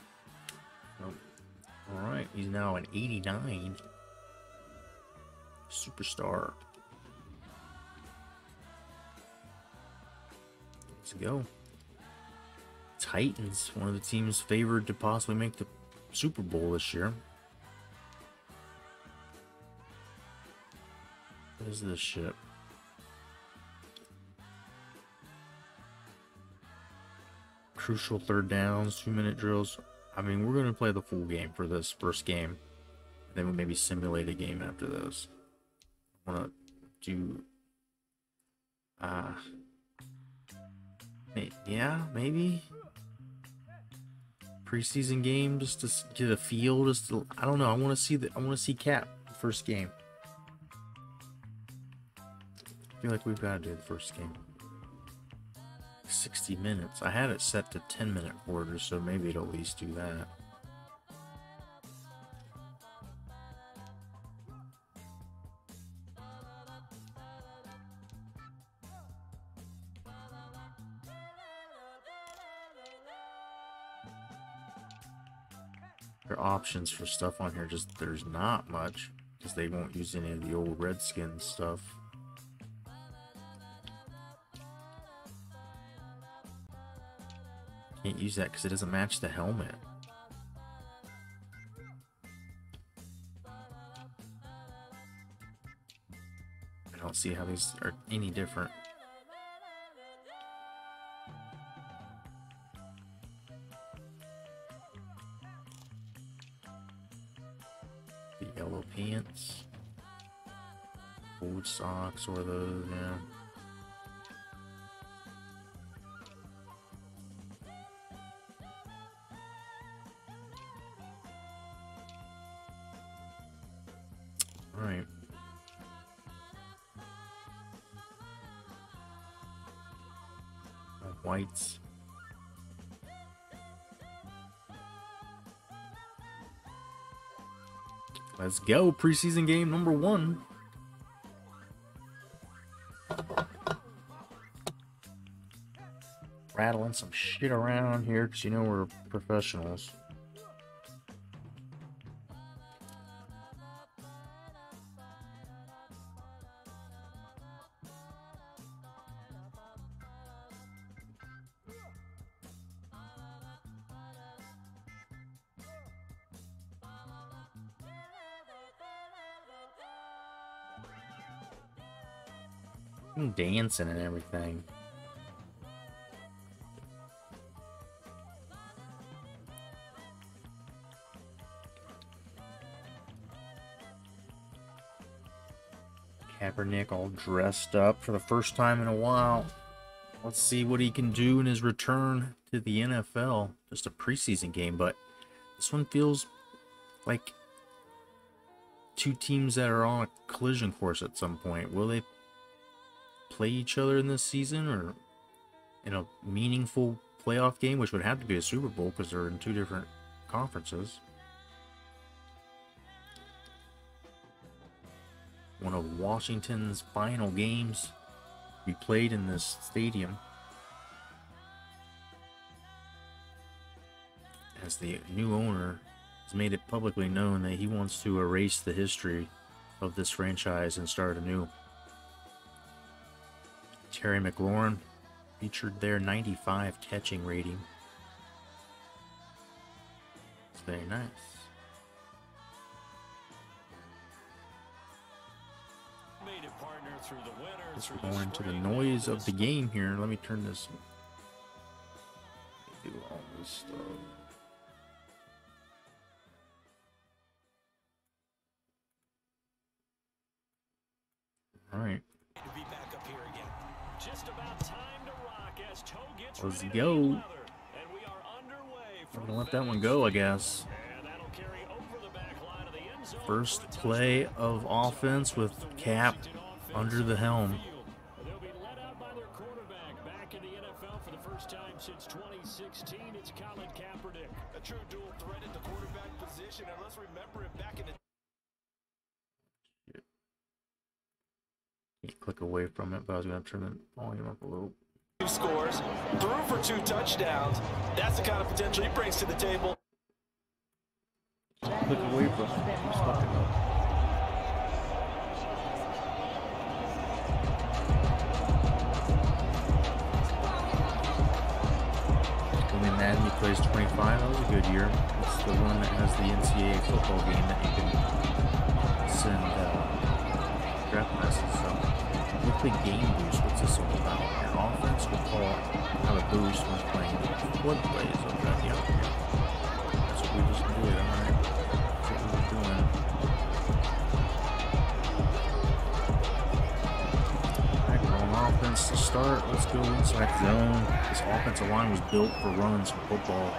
Speaker 3: He's now an eighty-nine. Superstar. Let's go. Titans, one of the teams favored to possibly make the Super Bowl this year. What is this shit? Crucial third downs, two minute drills. I mean, we're going to play the full game for this first game. Then we'll maybe simulate a game after this. I want to do... Uh, yeah, maybe? Preseason game just to get a feel. Just to, I don't know. I want to see the. I want to see Cap first game. I feel like we've got to do the first game. sixty minutes. I had it set to ten minute quarters, so maybe it'll at least do that. There are options for stuff on here, just there's not much because they won't use any of the old Redskins stuff. Can't use that because it doesn't match the helmet. I don't see how these are any different. The yellow pants. Old socks or those, yeah. Alright. Whites. Let's go. Preseason game number one. Rattling some shit around here because you know we're professionals. I'm dancing and everything. Kaepernick all dressed up for the first time in a while. Let's see what he can do in his return to the N F L. Just a preseason game, but this one feels like two teams that are on a collision course at some point. Will they play each other in this season or in a meaningful playoff game, which would have to be a Super Bowl because they're in two different conferences? One of Washington's final games we played in this stadium, as the new owner has made it publicly known that he wants to erase the history of this franchise and start anew. Terry McLaurin featured their ninety-five catching rating. It's very nice. Let's go into the noise of the game here. Let me turn this. Do all this stuff. All right. Let's go. I'm gonna let that one go, I guess. First play of offense with Cap under the helm.
Speaker 5: They'll be let out by their quarterback back in the N F L for the first time since twenty sixteen. It's Colin Kaepernick.
Speaker 4: A true dual threat at the quarterback position, and let's remember it back in the
Speaker 3: Can't click away from it, but I was gonna turn the volume up a little.
Speaker 6: Two scores, threw for two touchdowns. That's the kind of potential he brings to the table.
Speaker 3: click away from him. He's fucking up. When Madden he plays twenty-five, that was a good year. It's the one that has the N C A A football game that you can send uh, draft passes. So we play Game Boost. What's this all about? Your offense will call have a boost when playing flood plays. Okay, yeah. That's what we just did. Alright. That's what we were doing. Alright, we're on offense to start. Let's go inside zone. This offensive line was built for running some football.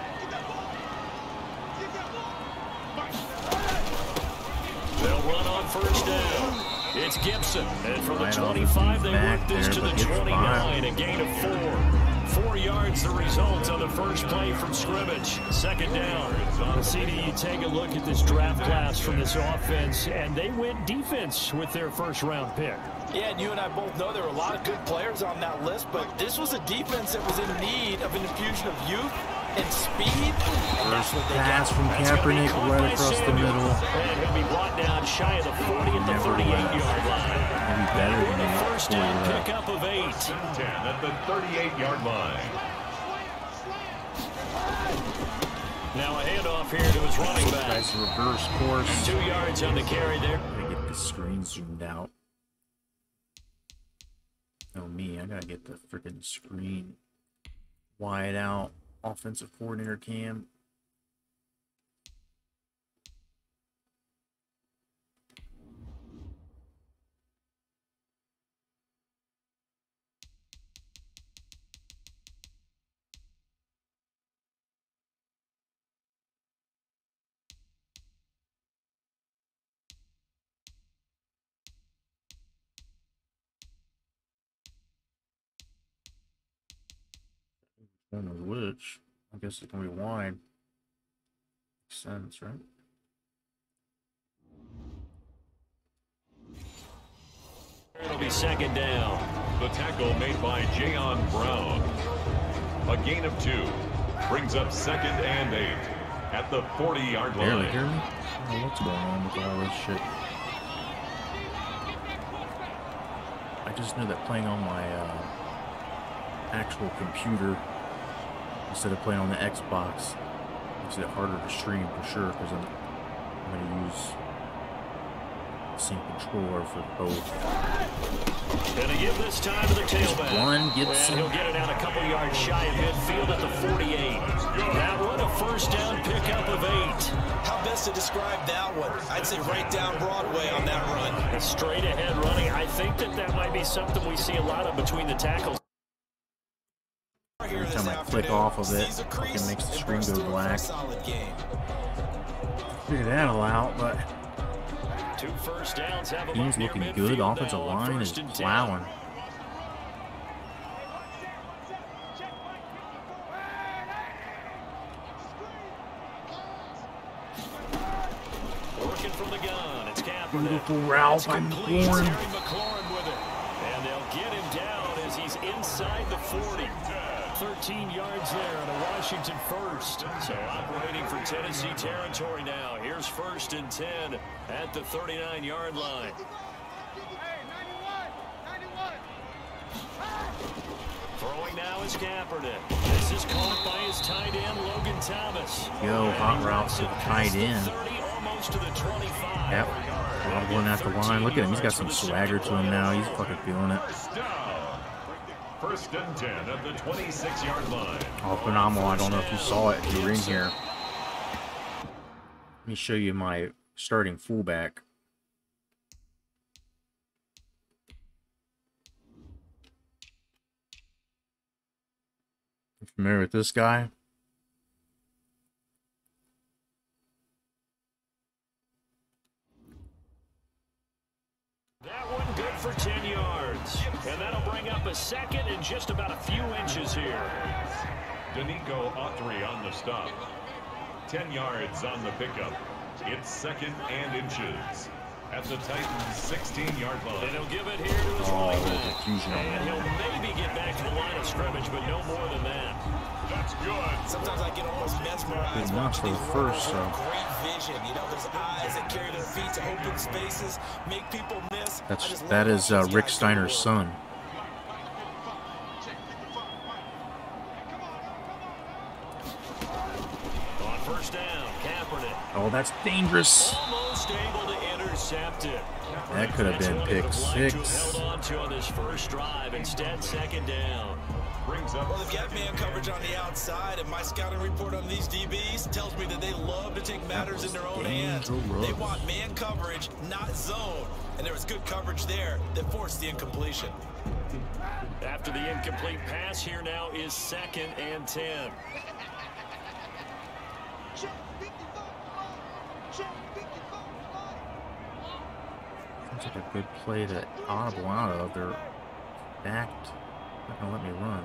Speaker 5: They'll run on first down. It's Gibson, and from the
Speaker 3: Right
Speaker 5: twenty-five, they
Speaker 3: back
Speaker 5: work this
Speaker 3: there,
Speaker 5: to the
Speaker 3: but gets
Speaker 5: twenty-nine,
Speaker 3: by.
Speaker 5: a gain of four. Four yards the result on the first play from scrimmage. Second down. Well, C D, you take a look at this draft class from this offense, and they went defense with their first-round pick.
Speaker 6: Yeah, and you and I both know there were a lot of good players on that list, but this was a defense that was in need of an infusion of youth and speed. And that's what they
Speaker 3: Pass
Speaker 6: got.
Speaker 3: from Kaepernick right across the middle.
Speaker 5: And he'll be brought down shy of the forty at the
Speaker 3: Never
Speaker 5: thirty-eight-yard line.
Speaker 3: Maybe better than
Speaker 5: The
Speaker 3: that.
Speaker 5: first down pickup of eight.
Speaker 7: ten at the thirty-eight-yard line.
Speaker 5: Now a handoff here to his running back.
Speaker 3: Nice reverse course.
Speaker 5: Two yards on the carry there.
Speaker 3: Gotta get the screen zoomed out. Oh me, I gotta get the freaking screen wide out. Offensive coordinator cam. I don't know which. I guess it can be wide. Makes sense, right?
Speaker 5: It'll be second down.
Speaker 7: The tackle made by Jayon Brown. A gain of two. Brings up second and eight at the forty-yard line.
Speaker 3: Barely hear me? I don't know what's going on with all this shit. I just know that playing on my uh, actual computer instead of playing on the Xbox makes it harder to stream for sure, because I'm, I'm going to use the same controller for both.
Speaker 5: Gonna give this time to the tailback.
Speaker 3: One gets
Speaker 5: and
Speaker 3: some.
Speaker 5: he'll get it out a couple yards shy of midfield at the forty-eight. That one a first down pickup of eight.
Speaker 6: How best to describe that one? I'd say right down Broadway on that run.
Speaker 5: Straight ahead running. I think that that might be something we see a lot of between the tackles.
Speaker 3: Every time I click off of it, it makes the screen go black. Figure that all out, but
Speaker 5: Two first downs have him
Speaker 3: team's
Speaker 5: up near
Speaker 3: looking good.
Speaker 5: midfield
Speaker 3: Offensive
Speaker 5: now on
Speaker 3: line is
Speaker 5: first and ten.
Speaker 3: plowing.
Speaker 5: Working from the gun. It's Kaepernick.
Speaker 3: Beautiful route
Speaker 5: It's
Speaker 3: by
Speaker 5: complete.
Speaker 3: McLaurin.
Speaker 5: Terry McLaurin with it. And they'll get him down as he's inside the forty. thirteen yards there on a Washington first. So operating for Tennessee territory now. Here's first and ten at the thirty-nine-yard line. Throwing now is Kaepernick. This is caught by his tight end, Logan Thomas.
Speaker 3: Yo, hot route to the tight end.
Speaker 5: thirty, almost to the twenty-five.
Speaker 3: Yep. Wobbling at the line. Look at him. He's got some swagger to him now. He's fucking feeling it.
Speaker 7: First down. First and ten at the twenty-six-yard line.
Speaker 3: Oh, phenomenal. I don't know if you saw it if you were in here. Let me show you my starting fullback. You familiar with this guy?
Speaker 5: That one good for ten yards. And that'll bring up a second in just about a few inches here.
Speaker 7: Danico Autry on the stop. ten yards on the pickup. It's second and inches at the Titans' sixteen-yard line.
Speaker 5: And he'll give it here to his
Speaker 3: Oh,
Speaker 5: running
Speaker 3: the
Speaker 5: back.
Speaker 3: confusion on
Speaker 5: And
Speaker 3: that.
Speaker 5: he'll maybe get back to the line of scrimmage, but no more than that.
Speaker 7: That's good.
Speaker 6: Sometimes I get almost mesmerized.
Speaker 3: Good enough for the first, so.
Speaker 6: Great vision. You know, those eyes that carry their feet to open spaces, make people miss.
Speaker 3: That's that is uh, Rick Steiner's son.
Speaker 5: On first down, Kaepernick.
Speaker 3: Oh, that's dangerous.
Speaker 5: Almost able to intercept it.
Speaker 3: That could have been pick six.
Speaker 5: Held on to on this first drive. Instead, second down.
Speaker 7: Brings up
Speaker 6: Well, they've got man coverage on the outside, and my scouting report on these D Bs tells me that they love to take matters in their own hands. They want man coverage, not zone. And there was good coverage there that forced the incompletion.
Speaker 5: After the incomplete pass, here now is second and ten.
Speaker 3: Seems like a good play to audible out of. They're backed. Not gonna let me run.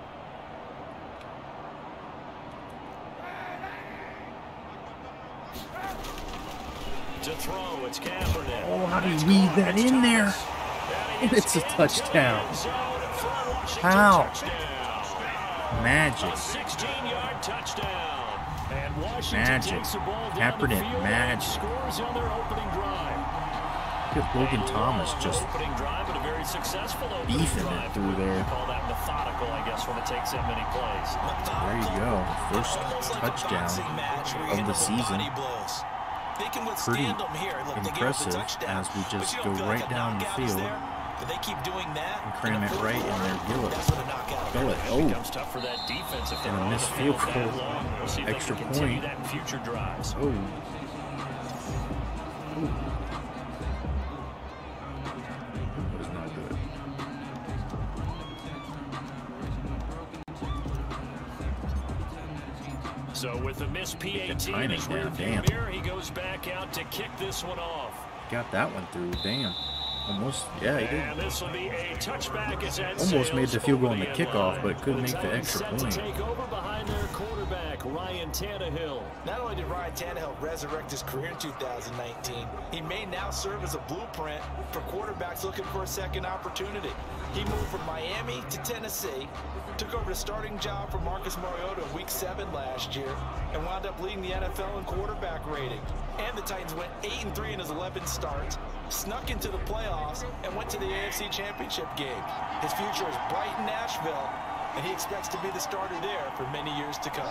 Speaker 5: To throw, it's Kaepernick.
Speaker 3: Oh, how do you weave that in there? And it's a touchdown. How? Magic.
Speaker 5: sixteen-yard touchdown. And Washington
Speaker 3: Magic.
Speaker 5: takes the ball down the
Speaker 3: Kaepernick,
Speaker 5: field and
Speaker 3: magic.
Speaker 5: scores on their opening drive.
Speaker 3: Look at Logan Thomas just
Speaker 5: Opening drive, but a very successful opening
Speaker 3: beefing
Speaker 5: drive.
Speaker 3: it through there.
Speaker 5: Call that methodical, I guess, when it takes that many plays.
Speaker 3: There you go. First touchdown of the season.
Speaker 6: They can
Speaker 3: Pretty
Speaker 6: withstand them here. Look, they gave up the
Speaker 3: impressive
Speaker 6: touchdown,
Speaker 3: as we
Speaker 6: but
Speaker 3: just
Speaker 6: you
Speaker 3: go
Speaker 6: don't feel
Speaker 3: right
Speaker 6: like a
Speaker 3: down the
Speaker 6: knockout is
Speaker 3: field
Speaker 6: there, but they keep doing that
Speaker 3: and cram it right in their gillet.
Speaker 6: That's what a knockout
Speaker 3: Gillet.
Speaker 5: It
Speaker 3: Oh,
Speaker 5: becomes tough for that defense if they're
Speaker 3: And a
Speaker 5: on the
Speaker 3: missed
Speaker 5: field
Speaker 3: field
Speaker 5: that
Speaker 3: goal.
Speaker 5: long. We'll see if
Speaker 3: Extra
Speaker 5: they can continue
Speaker 3: point.
Speaker 5: that in future drives.
Speaker 3: oh. Ooh. That was not good.
Speaker 5: So with the missed P A T in
Speaker 3: timing
Speaker 5: his
Speaker 3: now,
Speaker 5: rearview
Speaker 3: damn.
Speaker 5: mirror, he goes back out to kick this one off.
Speaker 3: Got that one through. Damn. Almost. Yeah, he did.
Speaker 5: And this will be a touchback. It's at
Speaker 3: Almost made the
Speaker 5: Sales
Speaker 3: field goal on
Speaker 5: over
Speaker 3: the
Speaker 5: end
Speaker 3: kickoff,
Speaker 5: line.
Speaker 3: but couldn't
Speaker 5: The
Speaker 3: make the
Speaker 5: Titans
Speaker 3: extra
Speaker 5: set
Speaker 3: point.
Speaker 5: to take over behind their quarterback, Ryan Tannehill.
Speaker 6: Not only did Ryan Tannehill resurrect his career in two thousand nineteen, he may now serve as a blueprint for quarterbacks looking for a second opportunity. He moved from Miami to Tennessee, took over the starting job for Marcus Mariota in week seven last year, and wound up leading the N F L in quarterback rating. And the Titans went eight and three in his eleven starts, snuck into the playoffs, and went to the A F C Championship game. His future is bright in Nashville, and he expects to be the starter there for many years to come.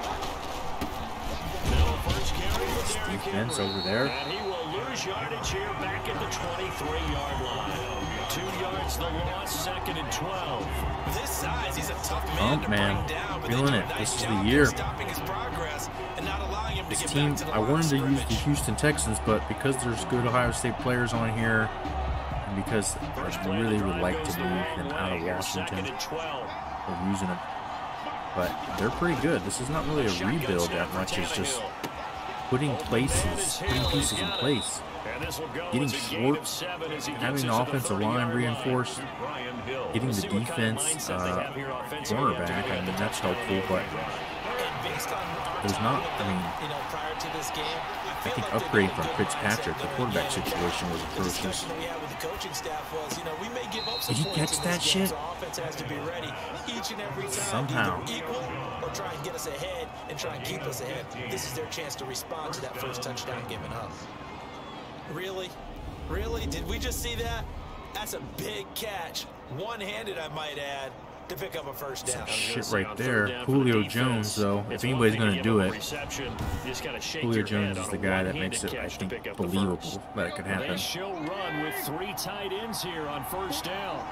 Speaker 5: Now first carry for Derrick
Speaker 3: Defense
Speaker 5: Henry.
Speaker 3: over there.
Speaker 5: And he will lose yardage here back at the twenty-three-yard line. Two yards the loss, second and twelve.
Speaker 6: With his size, he's a tough man
Speaker 3: Pump,
Speaker 6: to
Speaker 3: man.
Speaker 6: bring down, but
Speaker 3: Feeling
Speaker 6: they do a
Speaker 3: it.
Speaker 6: nice
Speaker 3: This is the
Speaker 6: job
Speaker 3: year.
Speaker 6: stopping his progress and not allowing him to
Speaker 3: This
Speaker 6: get
Speaker 3: team,
Speaker 6: back to the
Speaker 3: I
Speaker 6: line
Speaker 3: wanted
Speaker 6: of
Speaker 3: to use the
Speaker 6: scrimmage.
Speaker 3: Houston Texans, but because there's good Ohio State players on here, and because I really would like to move them out of Washington, or using them. But they're pretty good. This is not really a rebuild that much. It's just putting places, putting pieces in place, getting short, having the offensive line reinforced, getting the defense uh, cornerback. I mean, that's helpful, but there's not, I mean,
Speaker 6: You know, prior to this game,
Speaker 3: I think upgrading from Fitzpatrick, the quarterback situation was
Speaker 6: the
Speaker 3: atrocious.
Speaker 6: discussion we had with the coaching staff was, you know, we may give up some
Speaker 3: Did you
Speaker 6: points
Speaker 3: catch
Speaker 6: in
Speaker 3: that
Speaker 6: this game,
Speaker 3: shit?
Speaker 6: so offense has to be ready each and every time.
Speaker 3: Somehow.
Speaker 6: Either equal or try and get us ahead and try and keep us ahead. This is their chance to respond to that first touchdown given up. Really? Really? Did we just see that? That's a big catch. One-handed, I might add, to pick up a first down.
Speaker 3: Shit right there. Julio Jones, though, if anybody's going to do it, Julio Jones is the guy that makes it, I think, believable that it could
Speaker 5: They
Speaker 3: happen.
Speaker 5: show run with three tight ends here on first down.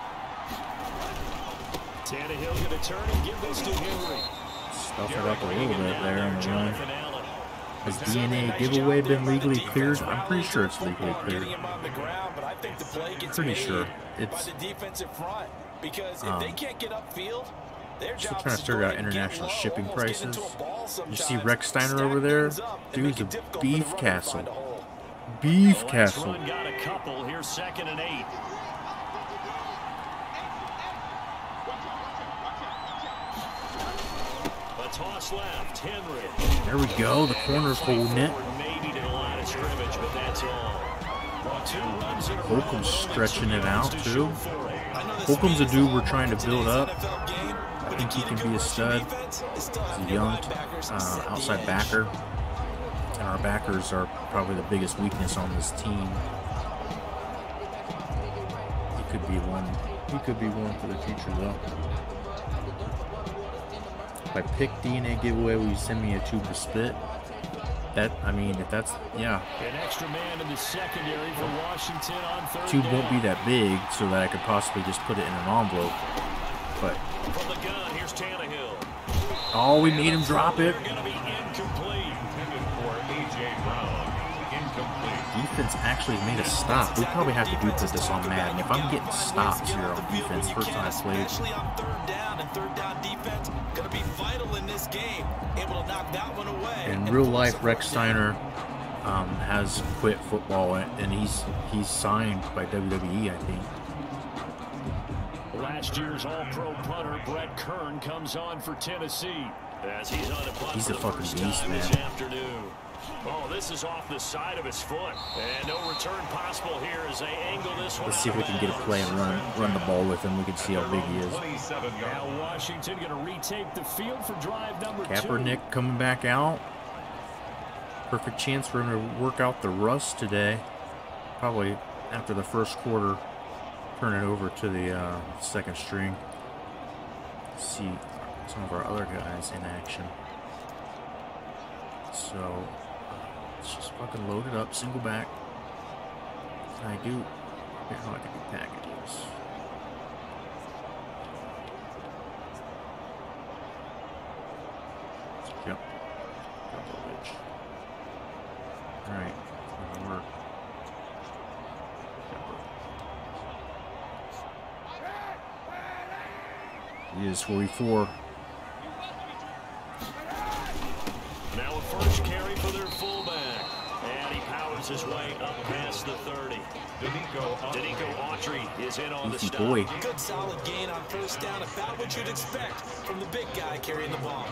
Speaker 5: Tannehill going to turn and give this to Henry.
Speaker 3: Stuff it up a little bit there on the run.
Speaker 5: Jonathan Allen.
Speaker 3: Has D N A giveaway been legally cleared? I'm pretty sure it's legally cleared.
Speaker 6: Getting him on the ground, but I think the play gets
Speaker 3: Pretty
Speaker 6: made
Speaker 3: sure.
Speaker 6: by
Speaker 3: It's,
Speaker 6: the defensive front, because if
Speaker 3: um,
Speaker 6: they can't get upfield, their
Speaker 3: still
Speaker 6: job
Speaker 3: trying
Speaker 6: is
Speaker 3: to
Speaker 6: to
Speaker 3: figure
Speaker 6: go
Speaker 3: out
Speaker 6: ahead and get
Speaker 3: international
Speaker 6: low,
Speaker 3: shipping
Speaker 6: almost get into
Speaker 3: prices.
Speaker 6: a ball
Speaker 3: You see
Speaker 6: sometimes,
Speaker 3: Rex Steiner
Speaker 6: stack
Speaker 3: over there?
Speaker 6: things up and
Speaker 3: Dude's
Speaker 6: make
Speaker 3: a
Speaker 6: it difficult for the
Speaker 3: beef
Speaker 6: runner to
Speaker 3: castle.
Speaker 6: find a hole.
Speaker 3: Beef
Speaker 5: The last
Speaker 3: castle.
Speaker 5: run got a couple. Here's second and eight. A toss left. Henry.
Speaker 3: There we go. The corner's holding it.
Speaker 5: Maybe to the line of scrimmage, but that's all. Two runs in a row.
Speaker 3: Holcomb's stretching it out,
Speaker 5: To
Speaker 3: too.
Speaker 5: show for it.
Speaker 6: I know this
Speaker 3: Holcomb's a
Speaker 6: speed is
Speaker 3: dude
Speaker 6: all
Speaker 3: we're trying to
Speaker 6: in
Speaker 3: build
Speaker 6: today's
Speaker 3: up.
Speaker 6: N F L game, but
Speaker 3: think he can be a stud. He's a young uh, outside backer. And our backers are probably the biggest weakness on this team. He could be one. He could be one for the future, though. If I pick D N A giveaway, will you send me a tube of spit? That, I mean, if that's, yeah.
Speaker 5: An extra man in the secondary for Washington on third
Speaker 3: Tube
Speaker 5: down.
Speaker 3: won't be that big, so that I could possibly just put it in an envelope. But
Speaker 5: From the gun, here's Tannehill.
Speaker 3: oh, we made him drop it.
Speaker 5: Going to be incomplete.
Speaker 7: Intended for A J Brown. Incomplete.
Speaker 3: Defense actually made a stop. We probably have to do put this on Madden. If I'm getting stops here on defense, first time I played.
Speaker 6: Especially on third down, and third down defense going to be vital in this game. Able to knock that one away.
Speaker 3: In real life, Rex Steiner um, has quit football, and he's he's signed by W W E, I think.
Speaker 5: Last year's All-Pro punter Brett Kern comes on for Tennessee as he's on a punt
Speaker 3: He's
Speaker 5: for
Speaker 3: a
Speaker 5: the
Speaker 3: fucking
Speaker 5: first
Speaker 3: beast,
Speaker 5: time
Speaker 3: man.
Speaker 5: this afternoon. Oh, this is off the side of his foot, and no return possible here as they angle this one.
Speaker 3: Let's see if we can get a play and run run the ball with him. We can see how big he is.
Speaker 7: twenty-seven
Speaker 5: Now
Speaker 7: yards.
Speaker 5: Washington going to retake the field for drive number two.
Speaker 3: Kaepernick coming back out. Perfect chance for him to work out the rust today. Probably after the first quarter, turn it over to the uh, second string. See some of our other guys in action. So let's just fucking load it up, single back. Can I do? Here's how I can do packages. Yep. All right, that'll work. He is forty-four.
Speaker 5: Now a first carry for their fullback. And he powers his way up past the thirty.
Speaker 7: Danico
Speaker 5: Danico Autry is in on the
Speaker 3: Easy
Speaker 5: stop.
Speaker 3: boy.
Speaker 6: Good solid gain on first down, about what you'd expect from the big guy carrying the ball.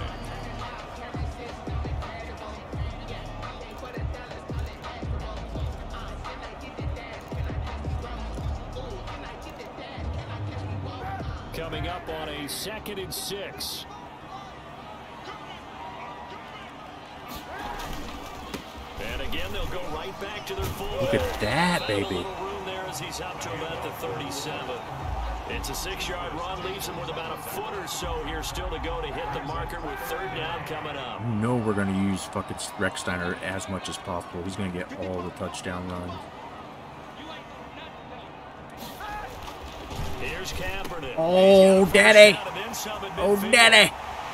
Speaker 5: Coming up on a second and six. And again, they'll go right back to their fullback.
Speaker 3: Look at that, baby.
Speaker 5: A little room there as he's up to about the thirty-seven. It's a six-yard run, leaves him with about a foot or so here still to go to hit the marker with third down coming up.
Speaker 3: You know we're going to use fucking Rex Steiner as much as possible. He's going to get all the touchdown runs.
Speaker 5: Here's Kaepernick.
Speaker 3: Oh, daddy. Oh, daddy.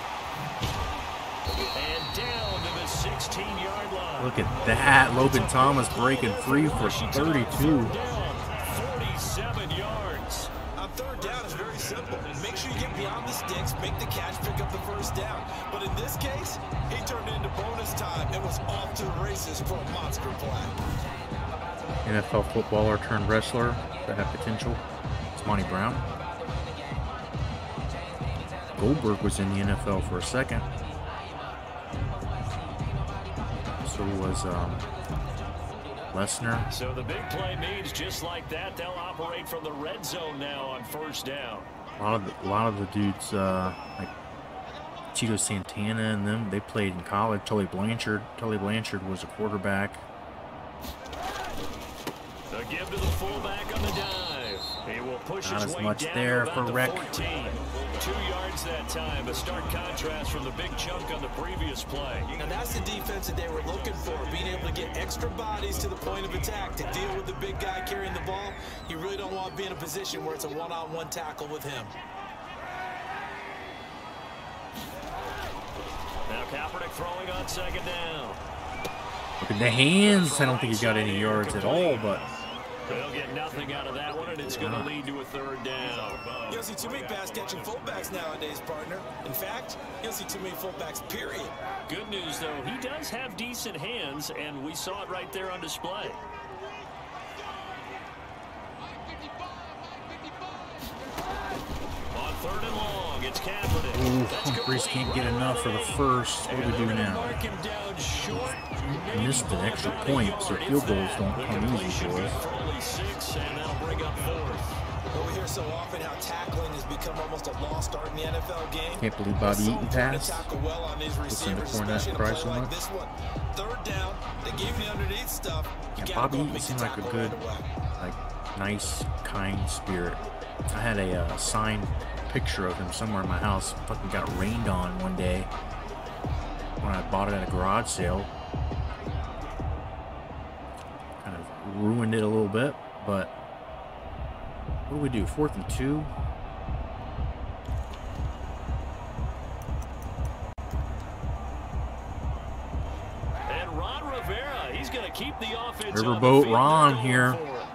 Speaker 5: And down to the sixteen-yard line.
Speaker 3: Look at that. Logan Thomas breaking free for thirty-two.
Speaker 5: forty-seven yards.
Speaker 6: On third down is very simple. Make sure you get beyond the sticks, make the catch, pick up the first down. But in this case, he turned it into bonus time and was off to the races for a monster play.
Speaker 3: N F L footballer turned wrestler that have potential. It's Monty Brown. Goldberg was in the N F L for a second. So was um, Lesnar.
Speaker 5: So the big play means just like that, they'll operate from the red zone now on first down.
Speaker 3: A lot of the, a lot of the dudes uh, like Tito Santana and them, they played in college. Tully Blanchard. Tully Blanchard was a quarterback.
Speaker 5: The give to the fullback on the dive. He will push
Speaker 3: Not
Speaker 5: his
Speaker 3: as
Speaker 5: way
Speaker 3: much
Speaker 5: down
Speaker 3: there
Speaker 5: to about
Speaker 3: for
Speaker 5: the
Speaker 3: Rec.
Speaker 5: fourteen. Two yards that time. A stark contrast from the big chunk on the previous play.
Speaker 6: Now that's the defense that they were looking for, being able to get extra bodies to the point of attack to deal with the big guy carrying the ball. You really don't want to be in a position where it's a one-on-one tackle with him.
Speaker 5: Now Kaepernick throwing on second down.
Speaker 3: Look at the hands. I don't think he got any yards at all, but
Speaker 5: They'll get nothing out of that one, and it's going to lead to a third down.
Speaker 6: You don't see too many pass-catching fullbacks nowadays, partner. In fact, you don't see too many fullbacks, period.
Speaker 5: Good news, though, he does have decent hands, and we saw it right there on display. On third and long, it's Kaepernick.
Speaker 3: ooh, Humphreys can't get enough for the first. What do we do now?
Speaker 5: Mark him down short.
Speaker 3: Missed an extra point, so field goals don't come easy for us.
Speaker 5: For only six, and that'll bring up fourth.
Speaker 6: Well, we hear so often how tackling has become almost a lost art in the N F L game.
Speaker 3: Can't believe Bobby
Speaker 6: So
Speaker 3: Eaton
Speaker 6: important to
Speaker 3: passed.
Speaker 6: tackle well on these
Speaker 3: Listen to
Speaker 6: receivers,
Speaker 3: Fournette
Speaker 6: especially in a
Speaker 3: cry
Speaker 6: play
Speaker 3: so
Speaker 6: like
Speaker 3: much.
Speaker 6: this one. Third down, they gave you the underneath stuff. You
Speaker 3: Yeah,
Speaker 6: gotta
Speaker 3: Bobby
Speaker 6: go
Speaker 3: Eaton
Speaker 6: make the
Speaker 3: seemed like a
Speaker 6: tackle
Speaker 3: good,
Speaker 6: right away.
Speaker 3: like, nice, kind spirit. I had a uh, signed picture of him somewhere in my house. Fucking got rained on one day when I bought it at a garage sale. Kind of ruined it a little bit, but what do we do? Fourth and two?
Speaker 5: And Ron Rivera, he's going to keep the offense on the
Speaker 3: Riverboat
Speaker 5: field.
Speaker 3: Ron
Speaker 5: They're
Speaker 3: here.
Speaker 5: going for it.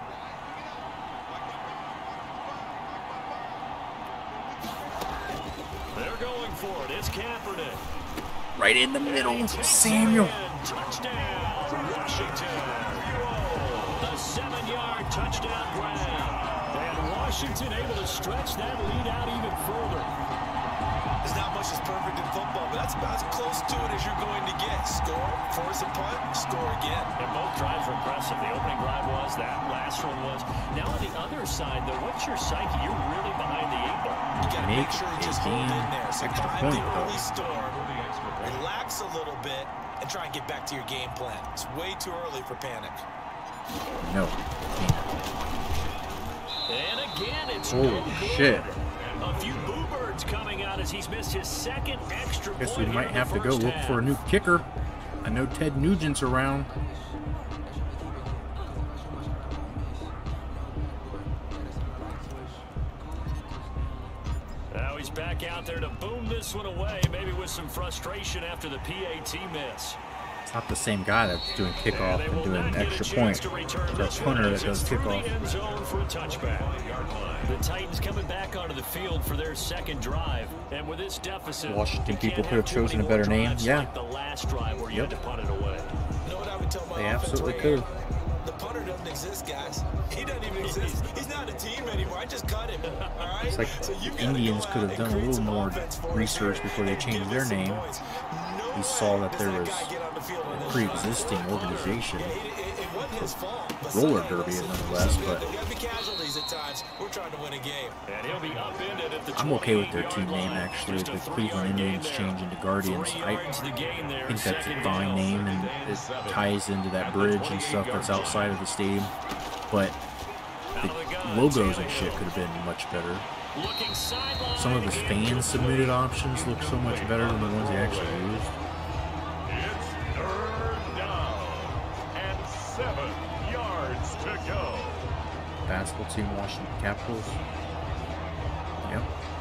Speaker 5: They're going for it. It's Kaepernick.
Speaker 3: Right in the middle. Samuel.
Speaker 5: Touchdown, Washington. The seven-yard touchdown grab. And Washington able to stretch that lead out even further.
Speaker 6: There's not much that's perfect in football, but that's about as close to it as you're going to get. Score, force a punt, score again.
Speaker 5: And both drives were impressive. The opening drive was, that last one was. Now on the other side, though, what's your psyche? You're really behind the eight ball.
Speaker 6: You got to
Speaker 3: Make
Speaker 6: make sure you
Speaker 3: a
Speaker 6: just hold
Speaker 3: game
Speaker 6: in there.
Speaker 3: extra
Speaker 6: Survive
Speaker 3: point,
Speaker 6: the
Speaker 3: though.
Speaker 6: early storm, relax a little bit, and try and get back to your game plan. It's way too early for panic.
Speaker 3: No.
Speaker 5: And again, it's
Speaker 3: Holy
Speaker 5: no good.
Speaker 3: shit.
Speaker 5: A few boo birds coming out as he's missed his second extra
Speaker 3: Guess
Speaker 5: point
Speaker 3: we
Speaker 5: here
Speaker 3: might
Speaker 5: in the
Speaker 3: have to go
Speaker 5: first
Speaker 3: look
Speaker 5: half.
Speaker 3: for a new kicker. I know Ted Nugent's around.
Speaker 5: Now he's back out there to boom this one away, maybe with some frustration after the P A T miss.
Speaker 3: It's not the same guy that's doing
Speaker 5: And
Speaker 3: kickoff
Speaker 5: they
Speaker 3: and
Speaker 5: will
Speaker 3: doing
Speaker 5: not
Speaker 3: an
Speaker 5: get a
Speaker 3: extra
Speaker 5: chance
Speaker 3: point.
Speaker 5: to return
Speaker 3: It's
Speaker 5: this
Speaker 3: our
Speaker 5: one
Speaker 3: punter
Speaker 5: as
Speaker 3: that does
Speaker 5: it's through the
Speaker 3: kickoff.
Speaker 5: end zone for a touchback. The Titans coming back onto the field for their second drive, and with this deficit,
Speaker 3: Washington
Speaker 5: you
Speaker 3: people
Speaker 5: can't
Speaker 3: could have
Speaker 5: too
Speaker 3: chosen
Speaker 5: many
Speaker 3: a better
Speaker 5: more
Speaker 3: name.
Speaker 5: drives
Speaker 3: Yeah.
Speaker 5: like the last drive where you
Speaker 3: Yep.
Speaker 5: had to punt it away.
Speaker 6: You know what I would tell my
Speaker 3: They
Speaker 6: offense
Speaker 3: absolutely
Speaker 6: right
Speaker 3: could.
Speaker 6: here? The punter doesn't exist, guys. He doesn't even exist. He's not a team anymore. I just cut him. All right?
Speaker 3: It's like
Speaker 6: So you
Speaker 3: the
Speaker 6: gotta go
Speaker 3: Indians
Speaker 6: out
Speaker 3: could have
Speaker 6: and
Speaker 3: done a
Speaker 6: create
Speaker 3: little
Speaker 6: some
Speaker 3: more
Speaker 6: offense for us
Speaker 3: research
Speaker 6: here
Speaker 3: before they
Speaker 6: and
Speaker 3: changed
Speaker 6: give
Speaker 3: their
Speaker 6: us some
Speaker 3: name.
Speaker 6: points. No
Speaker 3: We saw
Speaker 6: way
Speaker 3: that
Speaker 6: does
Speaker 3: there
Speaker 6: that
Speaker 3: was
Speaker 6: guy get on the field on
Speaker 3: a
Speaker 6: this
Speaker 3: pre-existing
Speaker 6: drive.
Speaker 3: organization.
Speaker 6: Yeah, it, it, it wasn't his fault. But
Speaker 3: Roller
Speaker 6: somebody,
Speaker 3: derby,
Speaker 6: listen,
Speaker 3: nonetheless,
Speaker 6: listen,
Speaker 3: but-
Speaker 6: there gotta be casualties at times. We're trying to win a game.
Speaker 5: And he'll be upended at the
Speaker 3: I'm okay with their
Speaker 5: twenty-eight
Speaker 3: team
Speaker 5: yard
Speaker 3: name,
Speaker 5: line.
Speaker 3: actually.
Speaker 5: Just a
Speaker 3: The
Speaker 5: three-yard
Speaker 3: Cleveland
Speaker 5: gain
Speaker 3: Indians
Speaker 5: there.
Speaker 3: change into Guardians.
Speaker 5: Three
Speaker 3: I
Speaker 5: yards to gain there,
Speaker 3: think that's a
Speaker 5: second
Speaker 3: fine
Speaker 5: down.
Speaker 3: name, and it ties into that bridge and stuff that's outside of the stadium. But the logos and shit could have been much better.
Speaker 5: Looking sideline
Speaker 3: Some of his
Speaker 5: in
Speaker 3: fan submitted options look so much better than the ones he actually used.
Speaker 7: It's third down and seven yards to go.
Speaker 3: Basketball team, Washington Capitals. Yep.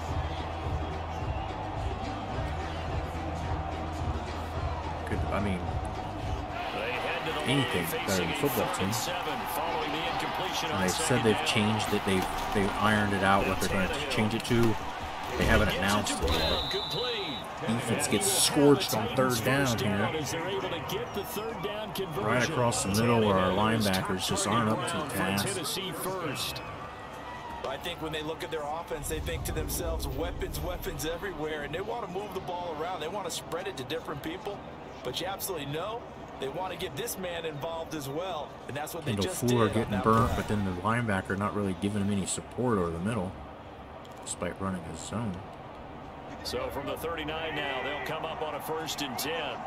Speaker 3: Could, I mean,
Speaker 5: They head to the
Speaker 3: anything
Speaker 5: line,
Speaker 3: better
Speaker 5: facing
Speaker 3: than
Speaker 5: a
Speaker 3: football
Speaker 5: fourth
Speaker 3: team.
Speaker 5: and seven, following the incompletion on
Speaker 3: and they've said
Speaker 5: second
Speaker 3: they've
Speaker 5: down.
Speaker 3: changed it. They've they've ironed it out what they're going to change it to. They haven't
Speaker 5: Gets it
Speaker 3: announced
Speaker 5: to
Speaker 3: it yet.
Speaker 5: Brown, complete.
Speaker 3: Defense
Speaker 5: And
Speaker 3: gets
Speaker 5: he will have
Speaker 3: scorched
Speaker 5: the
Speaker 3: on
Speaker 5: Titans
Speaker 3: third down
Speaker 5: first
Speaker 3: here.
Speaker 5: as they're able to get the third down conversion.
Speaker 3: Right across the middle where our
Speaker 5: Tannehill is
Speaker 3: linebackers
Speaker 5: top
Speaker 3: just
Speaker 5: target
Speaker 3: aren't up to
Speaker 5: ground
Speaker 3: the
Speaker 5: for
Speaker 3: task.
Speaker 5: Tennessee first.
Speaker 6: I think when they look at their offense, they think to themselves, weapons, weapons everywhere, and they want to move the ball around. They want to spread it to different people, but you absolutely know they want to get this man involved as well, and that's what they
Speaker 3: Kendall
Speaker 6: just
Speaker 3: Fuller
Speaker 6: did on
Speaker 3: getting
Speaker 6: that
Speaker 3: burnt,
Speaker 6: play.
Speaker 3: but then the linebacker not really giving him any support over the middle, despite running his zone.
Speaker 5: So from the thirty-nine now, they'll come up on a first and ten.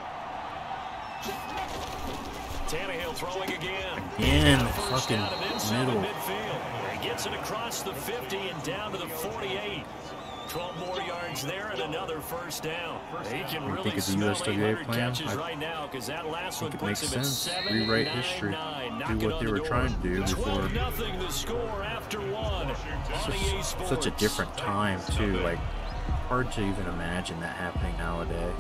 Speaker 5: Tannehill throwing again.
Speaker 3: Again,
Speaker 5: Got a first
Speaker 3: fucking
Speaker 5: down and inside the
Speaker 3: middle.
Speaker 5: midfield. He gets it across the fifty and down to the forty-eight. twelve more yards there and another first down. He can
Speaker 3: You
Speaker 5: really
Speaker 3: think it's a
Speaker 5: smell
Speaker 3: U S W A
Speaker 5: eight hundred
Speaker 3: plan?
Speaker 5: catches
Speaker 3: I
Speaker 5: right now because that last one
Speaker 3: think it
Speaker 5: puts
Speaker 3: makes
Speaker 5: him at
Speaker 3: sense.
Speaker 5: seven,
Speaker 3: Rewrite
Speaker 5: nine,
Speaker 3: history.
Speaker 5: nine.
Speaker 3: Do
Speaker 5: Knocking
Speaker 3: what
Speaker 5: on
Speaker 3: they
Speaker 5: the
Speaker 3: were
Speaker 5: door.
Speaker 3: trying to do before.
Speaker 5: twelve nothing the score after one.
Speaker 3: It's
Speaker 5: On E A
Speaker 3: just
Speaker 5: Sports.
Speaker 3: such a different time too. Like, hard to even imagine that happening nowadays.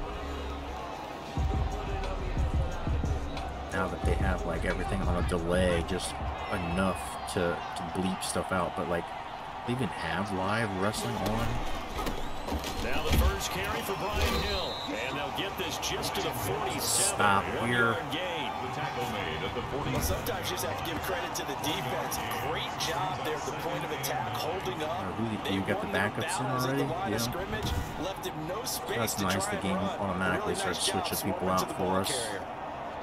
Speaker 3: Now that they have like everything on a delay, just enough to, to bleep stuff out. But like, they even have live wrestling on.
Speaker 5: Now the first carry for Brian Hill. And they'll get this just to the forty-seven.
Speaker 3: Stop
Speaker 5: One
Speaker 3: here.
Speaker 5: yard gain.
Speaker 7: The tackle made at the forty.
Speaker 6: Well, sometimes you just have to give credit to the defense. Great job there at the point of attack, holding up.
Speaker 3: Or who-
Speaker 6: They
Speaker 3: you got the
Speaker 6: won their
Speaker 3: backups in
Speaker 6: battles at
Speaker 3: already?
Speaker 6: the line
Speaker 3: Yeah.
Speaker 6: of scrimmage, left him no space
Speaker 3: That's
Speaker 6: to
Speaker 3: nice.
Speaker 6: try
Speaker 3: The
Speaker 6: and
Speaker 3: game
Speaker 6: run.
Speaker 3: automatically
Speaker 6: Really nice
Speaker 3: starts
Speaker 6: job
Speaker 3: switching people
Speaker 6: swarming to
Speaker 3: out
Speaker 6: the
Speaker 3: for
Speaker 6: ball
Speaker 3: us.
Speaker 6: carrier.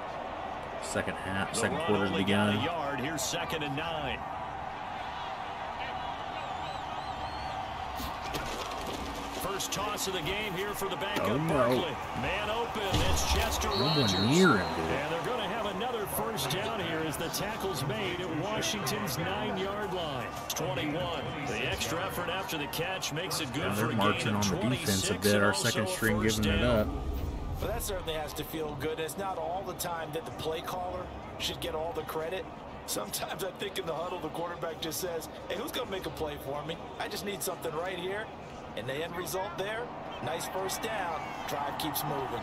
Speaker 3: Second half,
Speaker 5: The
Speaker 3: second
Speaker 5: run
Speaker 3: quarter's
Speaker 5: only got a
Speaker 3: begun.
Speaker 5: yard. Here's second and nine. First toss of the game here for the backup
Speaker 3: Oh, no.
Speaker 5: Barkley. Man open. It's Chester
Speaker 3: No
Speaker 5: Rogers.
Speaker 3: one near him, dude.
Speaker 5: And they're going to have another first down here as the tackle's made at Washington's nine-yard line. twenty-one. The extra effort after the catch makes it good
Speaker 3: Now
Speaker 5: for
Speaker 3: they're
Speaker 5: a gain
Speaker 3: marching
Speaker 5: of
Speaker 3: on the defense a
Speaker 5: twenty-six
Speaker 3: bit.
Speaker 5: and
Speaker 3: Our
Speaker 5: also
Speaker 3: second
Speaker 5: a
Speaker 3: string
Speaker 5: first
Speaker 3: giving it
Speaker 5: down.
Speaker 3: up.
Speaker 6: But that certainly has to feel good. It's not all the time that the play caller should get all the credit. Sometimes I think in the huddle, the quarterback just says, hey, who's going to make a play for me? I just need something right here. And the end result there, nice first down. Drive keeps moving.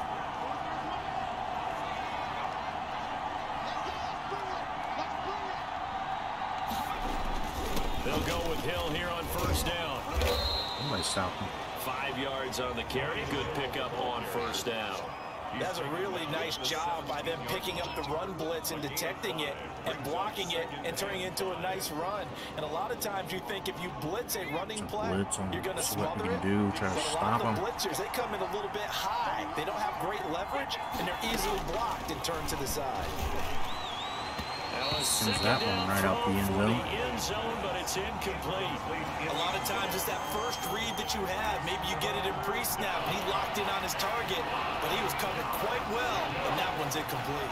Speaker 5: They'll go with Hill here on first down.
Speaker 3: Somebody stop him.
Speaker 5: Five yards on the carry. Good pickup on first down.
Speaker 6: That's a really nice job by them picking up the run blitz and detecting it and blocking it and turning it into a nice run. And a lot of times you think if you blitz a running play,
Speaker 3: blitz on
Speaker 6: you're going to
Speaker 3: see what we
Speaker 6: smother
Speaker 3: can
Speaker 6: it.
Speaker 3: do, try to
Speaker 6: but a lot
Speaker 3: stop
Speaker 6: of the
Speaker 3: them.
Speaker 6: blitzers, they come in a little bit high. They don't have great leverage, and they're easily blocked and turned to the side.
Speaker 3: Sends that one right out the end zone.
Speaker 5: End zone, but it's incomplete.
Speaker 6: A lot of times it's that first read that you have. Maybe you get it in pre-snap. He locked in on his target, but he was covered quite well, and that one's incomplete.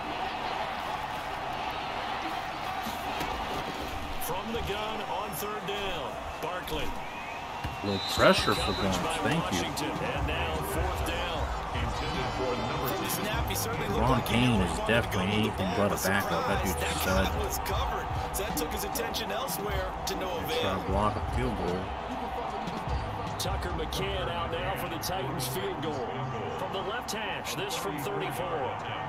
Speaker 5: From the gun on third down, Barkley.
Speaker 3: A little pressure for once. Thank you.
Speaker 5: And now fourth down.
Speaker 6: From the snap, he certainly looked
Speaker 3: Ron
Speaker 6: like he
Speaker 3: Payne
Speaker 6: knew
Speaker 3: is
Speaker 6: his
Speaker 3: definitely
Speaker 6: ball
Speaker 3: anything
Speaker 6: was
Speaker 3: but a
Speaker 6: bad,
Speaker 3: backup. That
Speaker 6: surprise,
Speaker 3: dude's a
Speaker 6: that
Speaker 3: stud.
Speaker 6: guy was covered. So that took his attention elsewhere to no
Speaker 3: Try
Speaker 6: avail.
Speaker 3: to block a field goal.
Speaker 5: Tucker McCann out now for the Titans field goal. From the left hash, this from thirty-four.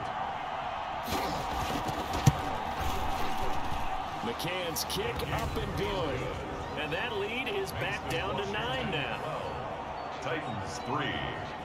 Speaker 5: McCann's kick up and good. And that lead is back down to nine now.
Speaker 7: Titans three.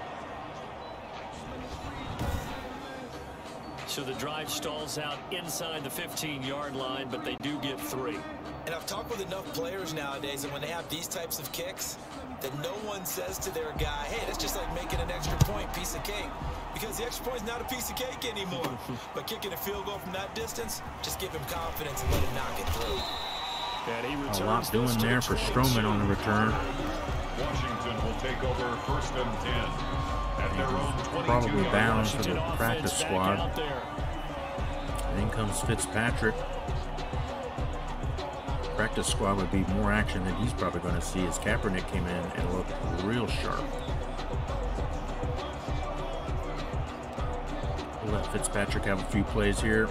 Speaker 5: So the drive stalls out inside the fifteen-yard line, but they do get three.
Speaker 6: And I've talked with enough players nowadays, and when they have these types of kicks, that no one says to their guy, hey, that's just like making an extra point, piece of cake. Because the extra point is not a piece of cake anymore. But kicking a field goal from that distance, just give him confidence and let him knock it through.
Speaker 5: And he
Speaker 3: A
Speaker 5: returns
Speaker 3: lot doing
Speaker 5: this to
Speaker 3: there
Speaker 5: the
Speaker 3: for
Speaker 5: twenty-two.
Speaker 3: Stroman on the return.
Speaker 7: Washington will take over first and ten at their own twenty-two
Speaker 3: Probably
Speaker 7: yard
Speaker 3: bound
Speaker 7: line.
Speaker 3: for the
Speaker 5: Washington
Speaker 3: practice
Speaker 5: offense back
Speaker 3: squad.
Speaker 5: out there.
Speaker 3: Then comes Fitzpatrick. Practice squad would be more action than he's probably going to see as Kaepernick came in and looked real sharp. We'll let Fitzpatrick have a few plays here.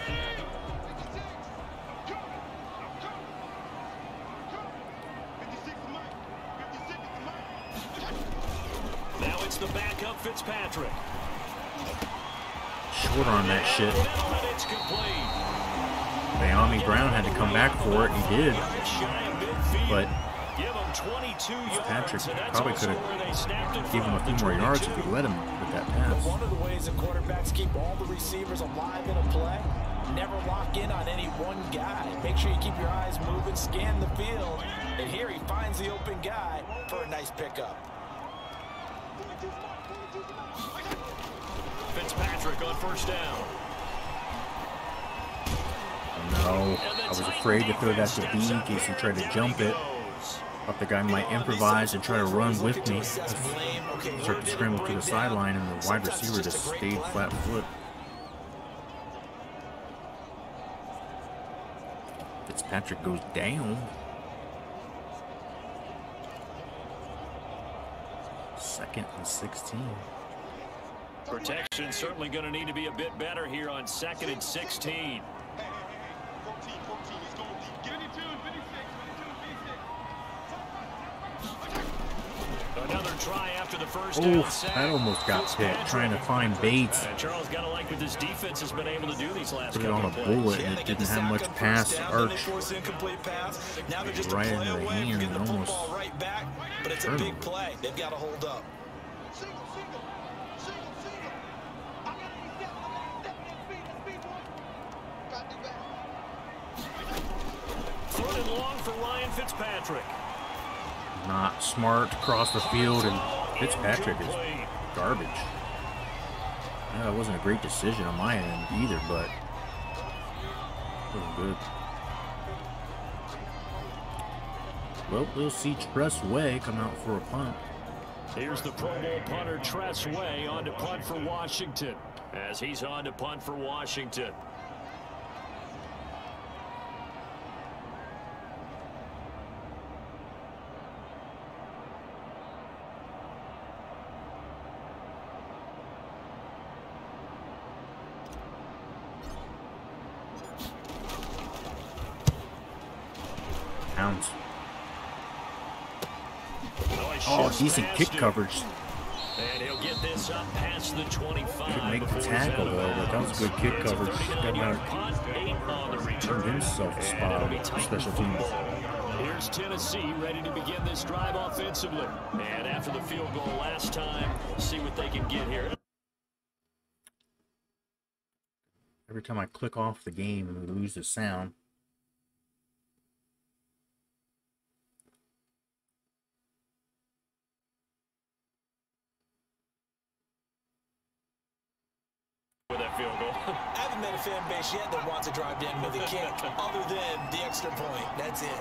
Speaker 5: Now it's the backup Fitzpatrick.
Speaker 3: Short on that shit.
Speaker 5: And it's complete.
Speaker 3: Naomi Brown had to come back for it. He did.
Speaker 5: Shy of midfield.
Speaker 3: But
Speaker 5: Give him twenty-two
Speaker 3: Patrick
Speaker 5: yards, and that's
Speaker 3: probably
Speaker 5: also
Speaker 3: could
Speaker 5: where they snapped it
Speaker 3: have given him a
Speaker 5: from,
Speaker 3: few
Speaker 5: the
Speaker 3: more yards if
Speaker 5: twenty-two.
Speaker 3: he let him with that
Speaker 6: But
Speaker 3: pass.
Speaker 6: one of the ways that quarterbacks keep all the receivers alive in a play, never lock in on any one guy. Make sure you keep your eyes moving, scan the field, and here he finds the open guy for a nice pickup.
Speaker 5: Fitzpatrick on first down.
Speaker 3: No, I was afraid to throw that to B in case he tried to jump it. Thought the guy might improvise and try to run with me. Start to scramble to the sideline, and the wide receiver just stayed flat foot. Fitzpatrick goes down. Second and sixteen.
Speaker 5: Protection certainly going to need to be a bit better here on second and sixteen. Another try after the first down
Speaker 3: Oh,
Speaker 5: sack.
Speaker 3: that almost got picked, trying to find Bates.
Speaker 5: Uh, Charles got to like what this defense has been able to do these last
Speaker 3: Put it
Speaker 5: couple
Speaker 3: on a
Speaker 5: of plays.
Speaker 3: bullet,
Speaker 6: Yeah,
Speaker 3: and
Speaker 6: they
Speaker 3: it
Speaker 6: get the
Speaker 3: didn't have
Speaker 6: sack
Speaker 3: much
Speaker 6: on first
Speaker 3: pass
Speaker 6: down, then they
Speaker 3: arch.
Speaker 6: force incomplete pass. Now they're just
Speaker 3: Right
Speaker 6: a
Speaker 3: into
Speaker 6: play
Speaker 3: the
Speaker 6: away
Speaker 3: hand
Speaker 6: from getting the
Speaker 3: and almost
Speaker 6: football right back, but it's a
Speaker 3: turnover.
Speaker 6: big play. They've got to hold up.
Speaker 5: Third and long for Ryan Fitzpatrick.
Speaker 3: Not smart across the field, and Fitzpatrick is garbage. Yeah, that wasn't a great decision on my end either, but it wasn't good. Well, we'll see Tress Way come out for a punt.
Speaker 5: Here's the Pro Bowl punter Tress Way on to punt for Washington. As he's on to punt for Washington.
Speaker 3: Pounds. Oh, decent kick coverage.
Speaker 5: And he'll get this up past the twenty-five.
Speaker 3: Couldn't make the tackle though, but that was good kick coverage. Got out, turned himself a spot on special teams.
Speaker 5: Here's Tennessee ready to begin this drive offensively. And after the field goal last time, see what they can get here.
Speaker 3: Every time I click off the game and we lose the sound.
Speaker 5: With that field goal.
Speaker 6: I haven't met a fan base yet that wants to drive in with a kick other than the extra point. That's it.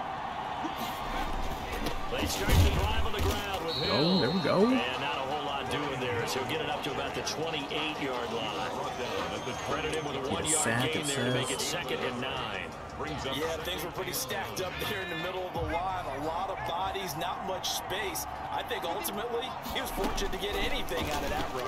Speaker 5: They start the drive on the ground with Hill.
Speaker 3: Oh, there we go.
Speaker 5: And not a whole lot doing there, so he'll get it up to about the twenty-eight yard line. Credit him with a one yard gain there to make it second and nine.
Speaker 6: Yeah, things were pretty stacked up there in the middle of the line. A lot of bodies, not much space. I think ultimately he was fortunate to get anything out of that run.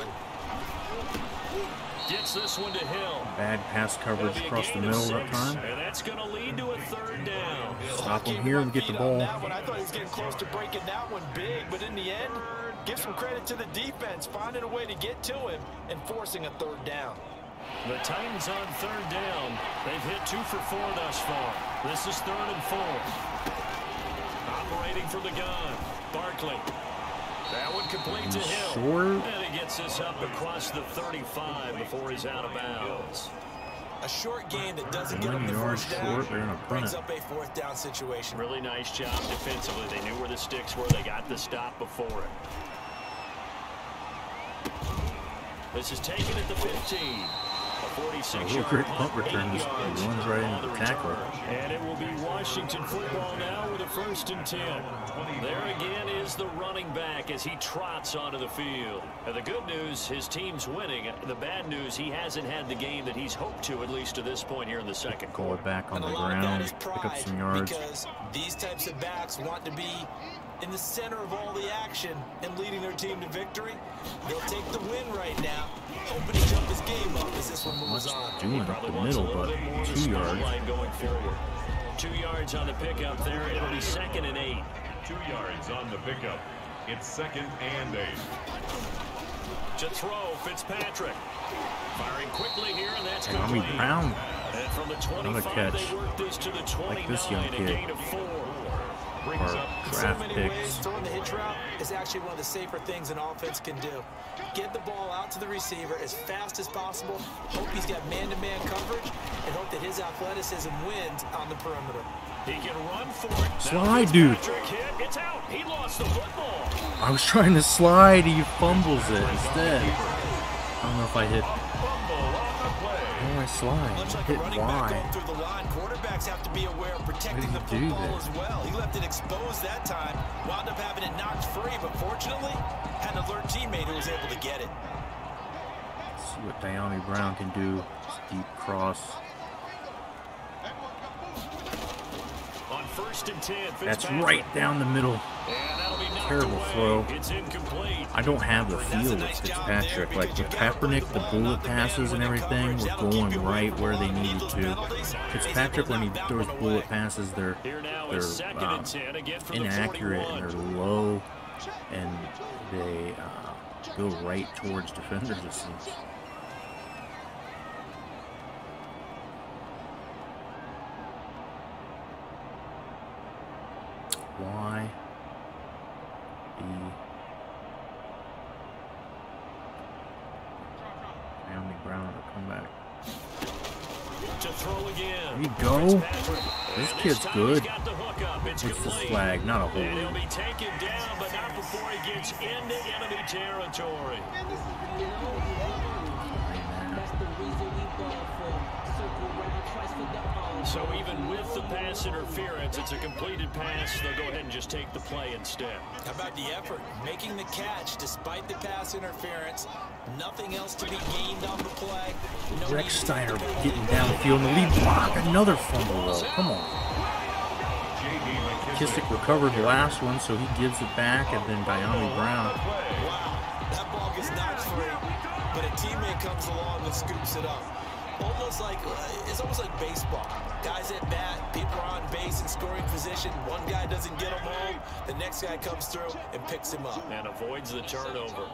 Speaker 5: Gets this one to Hill.
Speaker 3: Bad pass coverage across the middle that time.
Speaker 5: And that's going to lead to a third down.
Speaker 3: Stop him here and get the ball.
Speaker 6: That one, I thought he was getting close to breaking that one big, but in the end, give some credit to the defense, finding a way to get to him and forcing a third down.
Speaker 5: The Titans on third down. They've hit two for four thus far. This is third and four. Operating from the gun, Barkley. That one complete to Hill.
Speaker 3: Short.
Speaker 5: And he gets this up across the thirty-five before he's out of bounds.
Speaker 6: A short gain that doesn't get him the first down brings up a fourth down situation.
Speaker 5: Really nice job defensively. They knew where the sticks were. They got the stop before it. This is taken at the fifteen. A forty-six yard
Speaker 3: great punt return. Just runs right into the tackle.
Speaker 5: And it will be Washington football now with a first and ten. There again is the running back as he trots onto the field. And the good news, his team's winning. The bad news, he hasn't had the game that he's hoped to, at least to this point here in the second
Speaker 3: Call
Speaker 5: quarter.
Speaker 3: it back on the ground, pick up some yards.
Speaker 6: Because these types of backs want to be in the center of all the action and leading their team to victory. They'll take the win right now, hoping to jump his game up as this one moves on.
Speaker 3: Doing up the middle, but two yards.
Speaker 5: Going forward. Two yards on the pickup there. It'll be second and eight.
Speaker 7: Two yards on the pickup. It's second and eight.
Speaker 5: To throw, Fitzpatrick. Firing quickly here, and that's
Speaker 3: And Army
Speaker 5: complete.
Speaker 3: Brown.
Speaker 5: And from the
Speaker 3: Another
Speaker 5: twenty-five,
Speaker 3: catch.
Speaker 5: they work this to the twenty-nine,
Speaker 3: Like this young
Speaker 5: a
Speaker 3: kid.
Speaker 5: gain of four.
Speaker 7: Brings
Speaker 3: Or
Speaker 7: up
Speaker 6: In so
Speaker 3: draft
Speaker 6: many
Speaker 3: picks.
Speaker 6: ways, throwing the hitch route is actually one of the safer things an offense can do. Get the ball out to the receiver as fast as possible, hope he's got man-to-man coverage, and hope that his athleticism wins on the perimeter.
Speaker 5: He can run for it.
Speaker 3: Slide, dude.
Speaker 5: Fitzpatrick hit. It's out. He lost the football.
Speaker 3: I was trying to slide, he fumbles it instead. I don't know if I hit. How do I slide?
Speaker 6: Much
Speaker 3: I
Speaker 6: like
Speaker 3: hit
Speaker 6: a running back going
Speaker 3: Y.
Speaker 6: through the line, quarterbacks have to be aware of protecting the
Speaker 3: How did he do
Speaker 6: football
Speaker 3: that?
Speaker 6: as well. He left it exposed that time, wound up having it knocked free, but fortunately, had an alert teammate who was able to get it.
Speaker 3: Let's see what Diami Brown can do. This deep cross.
Speaker 5: On first and ten,
Speaker 3: That's
Speaker 5: Fitzpatrick.
Speaker 3: right down the middle.
Speaker 5: And that'll be knocked
Speaker 3: Terrible
Speaker 5: away.
Speaker 3: throw.
Speaker 5: It's incomplete.
Speaker 3: I don't have the feel with Fitzpatrick. Like with Kaepernick, the bullet passes and everything were going right where they needed to. Fitzpatrick, when he throws bullet passes, they're
Speaker 5: Here now
Speaker 3: they're
Speaker 5: is second
Speaker 3: uh,
Speaker 5: and ten again from the
Speaker 3: inaccurate and
Speaker 5: forty-one.
Speaker 3: they're low, and they uh, go right towards defenders. It seems. Y E Naomi Brown to come back.
Speaker 5: To throw again.
Speaker 3: There you go.
Speaker 5: Fitzpatrick.
Speaker 3: This
Speaker 5: And
Speaker 3: kid's
Speaker 5: time
Speaker 3: good.
Speaker 5: he's got the hook up. It's
Speaker 3: What's this
Speaker 5: complete.
Speaker 3: flag? Not a
Speaker 5: And he'll
Speaker 3: hold.
Speaker 5: be taken down, but not before he gets into enemy territory.
Speaker 8: That's the reason we ball for.
Speaker 5: So even with the pass interference, it's a completed pass. They'll go ahead and just take the play instead.
Speaker 6: How about the effort? Making the catch despite the pass interference. Nothing else to be gained on the play. No
Speaker 3: Rex Steiner getting downfield in the lead block. Another fumble though. Come on. McKissick recovered the last one, so he gives it back, and then Dyami Brown.
Speaker 6: Wow, that ball gets knocked free, but a teammate comes along and scoops it up. Almost like, it's almost like baseball. Guys at bat, people are on base in scoring position. One guy doesn't get him home, the next guy comes through and picks him up.
Speaker 5: And avoids the turnover.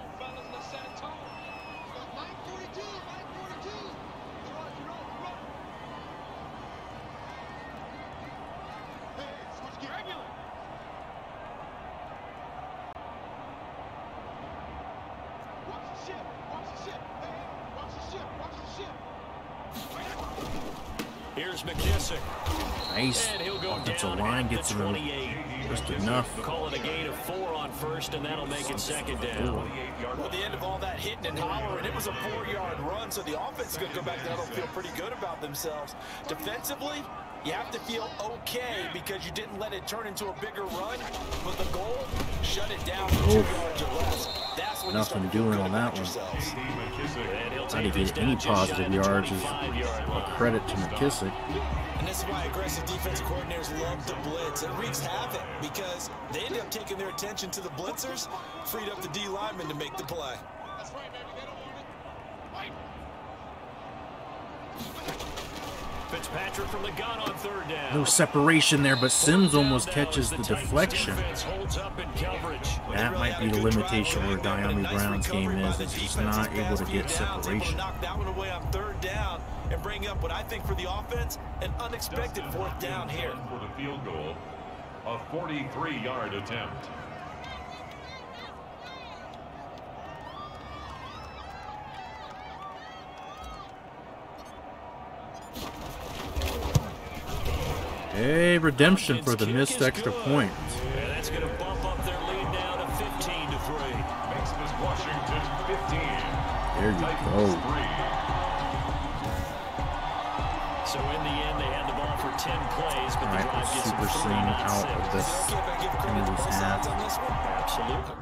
Speaker 5: Here's McKissick.
Speaker 3: Nice. Offensive line gets him just enough.
Speaker 5: Call it a gain of four on first, and that'll make it second down.
Speaker 6: Well, the end of all that hitting and hollering, it was a four-yard run, so the offense is going to go back there and feel pretty good about themselves. Defensively, you have to feel okay because you didn't let it turn into a bigger run. But the goal, shut it down for two yards or less. That's when
Speaker 3: Nothing doing on that one. How do you get any positive yards is a credit to McKissick.
Speaker 6: And this is why aggressive defense coordinators love to blitz. It wreaks havoc because they end up taking their attention to the blitzers, freed up the D lineman to make the play.
Speaker 5: Fitzpatrick from the gun on third down.
Speaker 3: No separation there, but Sims almost catches the deflection. That might be the limitation where Dyami Brown's game is. It's just not able to get separation.
Speaker 6: Knock that one away on third down and bring up what I think for the offense, an unexpected fourth down here.
Speaker 7: For the field goal, a forty-three yard attempt.
Speaker 3: Hey, redemption for the missed extra point.
Speaker 5: Yeah, that's going to bump up their lead now to fifteen to three.
Speaker 7: Makes this Washington fifteen.
Speaker 3: There you go.
Speaker 5: So in the end, they had the ball for ten plays, but
Speaker 3: All
Speaker 5: the
Speaker 3: right,
Speaker 5: drive
Speaker 3: let's
Speaker 5: gets
Speaker 3: super
Speaker 5: them three,
Speaker 3: sing
Speaker 5: not
Speaker 3: out of
Speaker 5: six.
Speaker 3: this end of this half.
Speaker 5: Absolutely.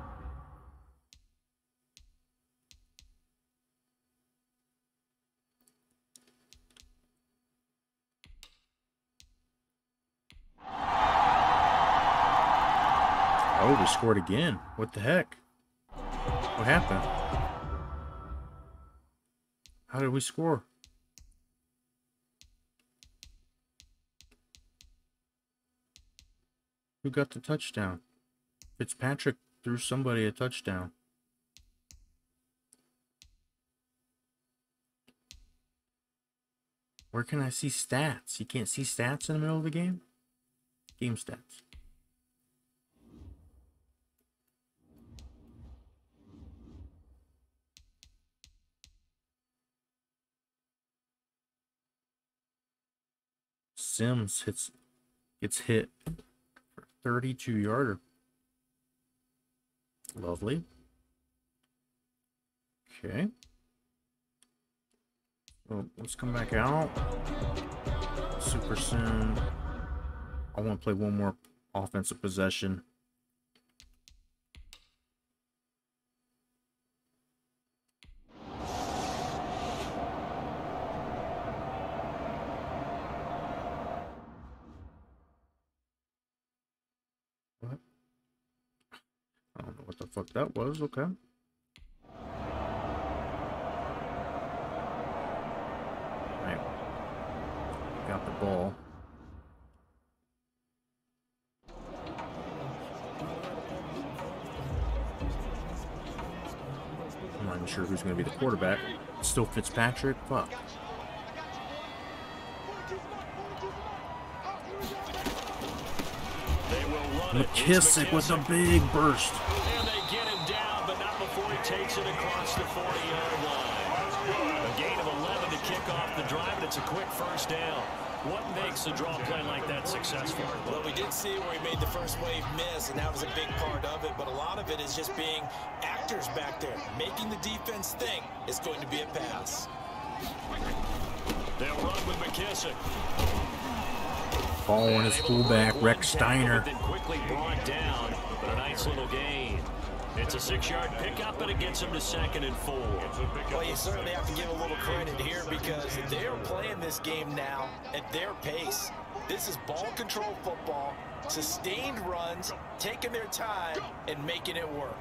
Speaker 3: Oh, we scored again. What the heck? What happened? How did we score? Who got the touchdown? Fitzpatrick threw somebody a touchdown. Where can I see stats? You can't see stats in the middle of the game? Game stats. Sims hits, gets hit for thirty-two yarder. Lovely. Okay. Well, let's come back out. Super soon. I want to play one more offensive possession. What? I don't know what the fuck that was. Okay. Got the ball. I'm not even sure who's going to be the quarterback. It's still Fitzpatrick. Fuck. McKissick with a big burst.
Speaker 5: And they get him down, but not before he takes it across the forty-yard line. A gain of eleven to kick off the drive, and it's a quick first down. What makes a draw play like that successful?
Speaker 6: Well, we did see where he made the first wave miss, and that was a big part of it, but a lot of it is just being actors back there, making the defense think it's going to be a pass.
Speaker 5: They'll run with McKissick.
Speaker 3: Following his fullback, Rex Steiner.
Speaker 5: Then quickly brought down, but a nice little gain. It's a six-yard pickup, and it gets him to second and four.
Speaker 6: Well, you certainly have to give a little credit here because they are playing this game now at their pace. This is ball control football, sustained runs, taking their time, and making it work.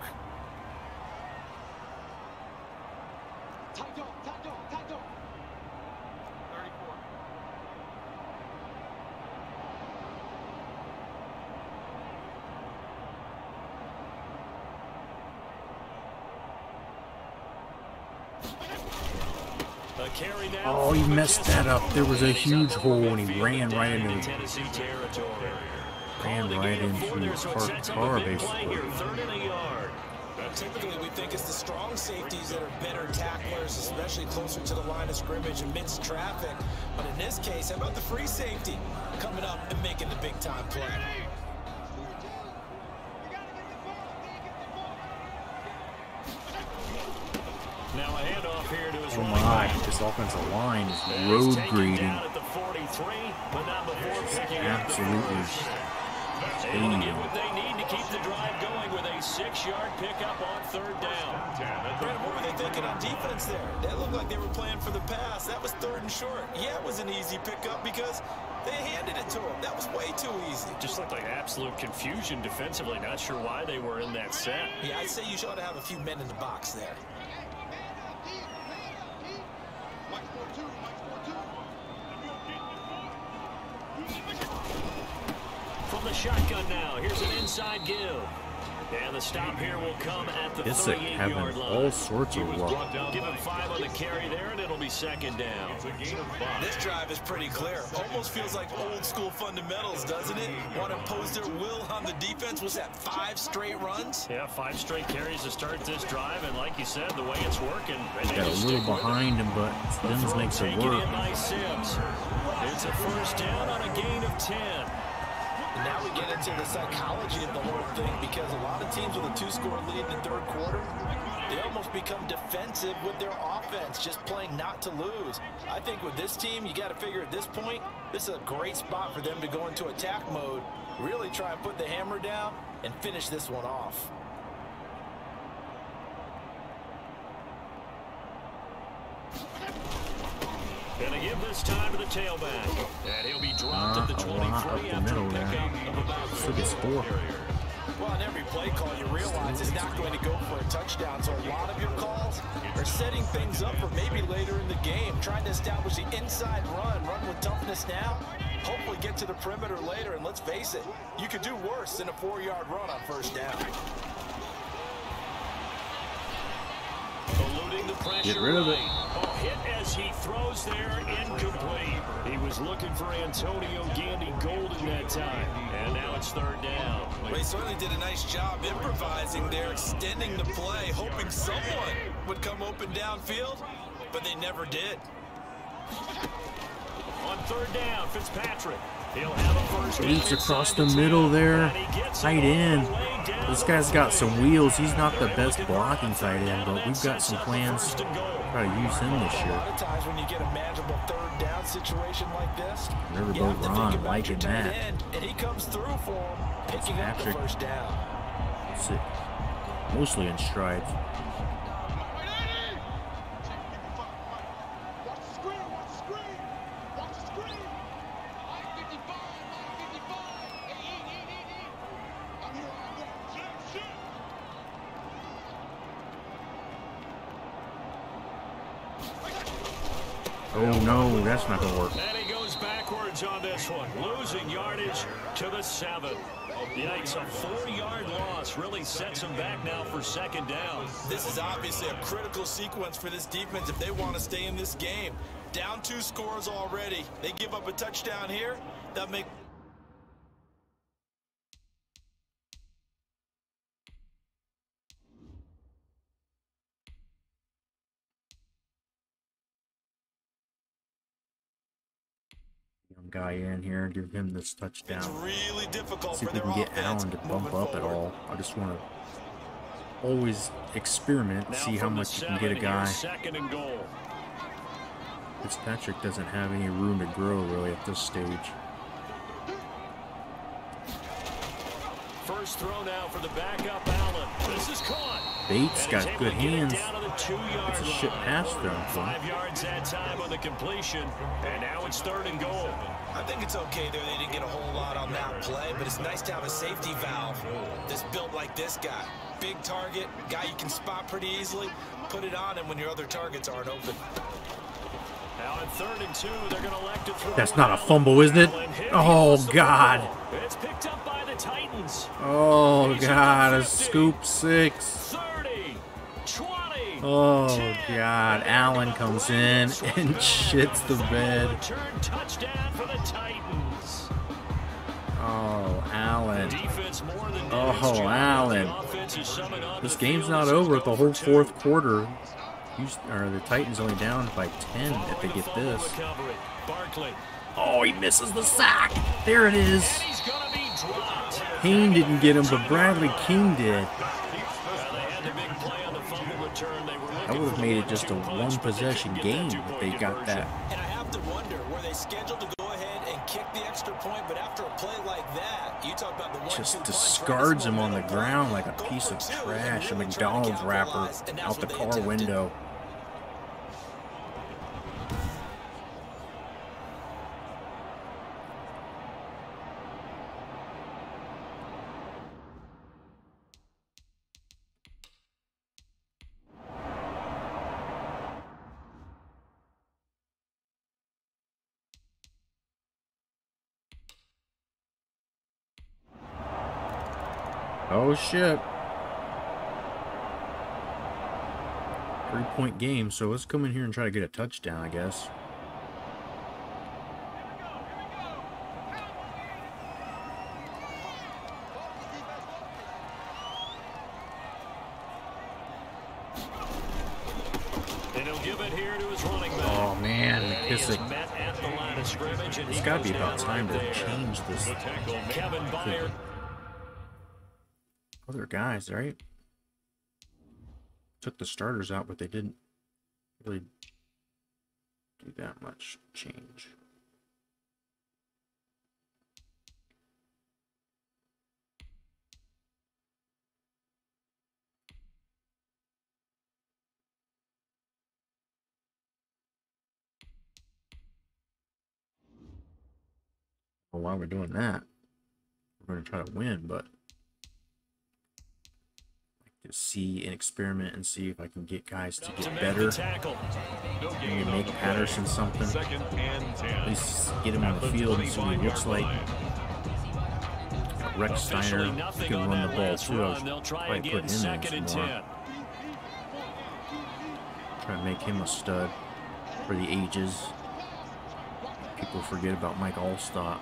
Speaker 3: Oh, he messed that up. There was a huge hole and he ran right into it. Ran right into Park Car, basically.
Speaker 6: Typically, we think it's the strong safeties that are better tacklers, especially closer to the line of scrimmage amidst traffic. But in this case, how about the free safety coming up and making the big-time play?
Speaker 5: Now a handoff here to his
Speaker 3: oh my, this offensive line is road grading. Absolutely.
Speaker 5: They get what they need to keep the drive going with a six-yard pickup on third down.
Speaker 6: Brandon, what were they thinking on defense there? That looked like they were playing for the pass. That was third and short. Yeah, it was an easy pickup because they handed it to him. That was way too easy.
Speaker 5: Just looked like absolute confusion defensively. Not sure why they were in that set.
Speaker 6: Yeah, I'd say you should have a few men in the box there.
Speaker 5: From the shotgun now, here's an inside give. And the stop here will come at the thirty-eight-yard line.
Speaker 3: All sorts of luck.
Speaker 5: Give him five on the carry there, and it'll be second down.
Speaker 6: This drive is pretty clear. Almost feels like old school fundamentals, doesn't it? Want to impose their will on the defense. Was that five straight runs?
Speaker 5: Yeah, five straight carries to start this drive, and like you said, the way it's working.
Speaker 3: He's got a little behind him, but Sims makes it work.
Speaker 5: It's a first down on a gain of ten.
Speaker 6: And now we get into the psychology of the whole thing because a lot of teams with a two-score lead in the third quarter, they almost become defensive with their offense, just playing not to lose. I think with this team, you got to figure at this point, this is a great spot for them to go into attack mode, really try and put the hammer down and finish this one off.
Speaker 5: Gonna give this time to the tailback. And he'll be dropped uh, at the twenty-three after a pickup of about four.
Speaker 6: Well, on every play call, you realize it's not going to go for a touchdown. So a lot of your calls are setting things up for maybe later in the game, trying to establish the inside run, run with toughness now, hopefully get to the perimeter later. And let's face it, you could do worse than a four-yard run on first down.
Speaker 5: Eluding the pressure.
Speaker 3: Get rid of it.
Speaker 5: Oh, hit as he throws there, incomplete. He was looking for Antonio Gandy Golden that time. And now it's third down.
Speaker 6: Well, he certainly did a nice job improvising there, extending the play, hoping someone would come open downfield, but they never did.
Speaker 5: On third down, Fitzpatrick. He'll have a first
Speaker 3: Eats across the middle there. Tight end. This guy's got some wheels. He's not the best blocking tight end, but we've got some plans to try to use him this year.
Speaker 6: A lot of times when you get a manageable third down situation like this,
Speaker 3: Riverboat Ron liking that.
Speaker 6: And he comes through for him, picking up the first down.
Speaker 3: That's it. Mostly in stride. Oh no, that's not gonna work.
Speaker 5: And he goes backwards on this one, losing yardage to the seven. Yikes, a four-yard loss really sets him back now for second down.
Speaker 6: This is obviously a critical sequence for this defense if they want to stay in this game. Down two scores already. They give up a touchdown here. That make
Speaker 3: guy in here, give him this touchdown.
Speaker 6: It's really difficult
Speaker 3: See if
Speaker 6: for
Speaker 3: we
Speaker 6: their
Speaker 3: can get
Speaker 6: offense
Speaker 3: Allen to bump
Speaker 6: moving
Speaker 3: up at
Speaker 6: forward.
Speaker 3: all. I just want to always experiment,
Speaker 5: Now
Speaker 3: see how
Speaker 5: from the
Speaker 3: much you can get a
Speaker 5: seven,
Speaker 3: guy.
Speaker 5: here's second and goal.
Speaker 3: Fitzpatrick doesn't have any room to grow really at this stage.
Speaker 5: First throw now for the backup Allen. This is caught.
Speaker 3: Bates got good hands.
Speaker 5: It's
Speaker 3: a shit pass throw.
Speaker 5: Five yards that time on the completion, and now it's third and goal.
Speaker 6: I think it's okay there. They didn't get a whole lot on that play, but it's nice to have a safety valve that's built like this guy. Big target, guy you can spot pretty easily. Put it on him when your other targets aren't open.
Speaker 5: Now at third and two, they're going to elect to throw.
Speaker 3: That's not a fumble, isn't it? Oh, God.
Speaker 5: It's picked up by the Titans.
Speaker 3: Oh, God. A scoop six.
Speaker 5: thirty, twenty,
Speaker 3: Oh,
Speaker 5: ten,
Speaker 3: God. Allen comes in and shits the bed.
Speaker 5: Return touchdown for the Titans.
Speaker 3: Oh, Allen.
Speaker 5: Defense more than
Speaker 3: Oh,
Speaker 5: demonstrated.
Speaker 3: Allen.
Speaker 5: The offense is summing up
Speaker 3: This
Speaker 5: the
Speaker 3: game's
Speaker 5: field.
Speaker 3: not over at the whole fourth quarter. Or the Titans only down by ten if they get this.
Speaker 5: Recovery. Barkley.
Speaker 3: Oh, he misses the sack. There it is.
Speaker 5: And he's gonna be dropped.
Speaker 3: Kane didn't get him, but Bradley King did.
Speaker 5: Well, they had the big play on the fumble return. They were
Speaker 3: That
Speaker 5: looking
Speaker 3: would have
Speaker 5: for
Speaker 3: made
Speaker 5: the
Speaker 3: it just a
Speaker 5: one-two punch,
Speaker 3: one
Speaker 5: but they
Speaker 3: possession
Speaker 5: couldn't get
Speaker 3: game
Speaker 5: that
Speaker 3: if they
Speaker 5: two-point
Speaker 3: got
Speaker 5: conversion.
Speaker 3: that.
Speaker 6: And I have to wonder, were they scheduled to go ahead and kick the extra point, but after a play like that, you talk about the one
Speaker 3: Just
Speaker 6: two punch,
Speaker 3: discards
Speaker 6: right?
Speaker 3: him on the
Speaker 6: Momentum
Speaker 3: ground
Speaker 6: play.
Speaker 3: like a
Speaker 6: Go
Speaker 3: piece
Speaker 6: for
Speaker 3: of
Speaker 6: two and
Speaker 3: trash, a
Speaker 6: really try to
Speaker 3: McDonald's wrapper
Speaker 6: capitalize, and that's
Speaker 3: out the
Speaker 6: what they
Speaker 3: car
Speaker 6: attempted.
Speaker 3: window. Oh shit. Three point game, so let's come in here and try to get a touchdown, I guess.
Speaker 5: And he'll give it here to his running back.
Speaker 3: Oh man,
Speaker 5: He is
Speaker 3: McKissick.
Speaker 5: met at the line of scrimmage, and
Speaker 3: It's
Speaker 5: he
Speaker 3: gotta
Speaker 5: goes
Speaker 3: be about
Speaker 5: down
Speaker 3: time
Speaker 5: right
Speaker 3: to
Speaker 5: there.
Speaker 3: change this.
Speaker 7: The tackle made
Speaker 5: Kevin Byard.
Speaker 3: Other guys, right? Took the starters out, but they didn't really do that much change. Well, while we're doing that, we're going to try to win, but to see and experiment and see if I can get guys to
Speaker 5: To
Speaker 3: get
Speaker 5: make
Speaker 3: better.
Speaker 5: the tackle.
Speaker 7: No
Speaker 3: Maybe
Speaker 7: gain on
Speaker 3: make
Speaker 7: the play.
Speaker 3: Patterson something.
Speaker 7: Second and ten.
Speaker 3: At least get him on the field and see what he looks like. Rex Steiner,
Speaker 5: Officially
Speaker 3: he
Speaker 5: nothing
Speaker 3: can
Speaker 5: on
Speaker 3: run
Speaker 5: that
Speaker 3: the ball
Speaker 5: last
Speaker 3: too. I
Speaker 5: run.
Speaker 3: should
Speaker 5: They'll try
Speaker 3: probably
Speaker 5: again,
Speaker 3: put him
Speaker 5: second
Speaker 3: in
Speaker 5: and
Speaker 3: some more.
Speaker 5: ten.
Speaker 3: Try to make him a stud for the ages. People forget about Mike Allstott.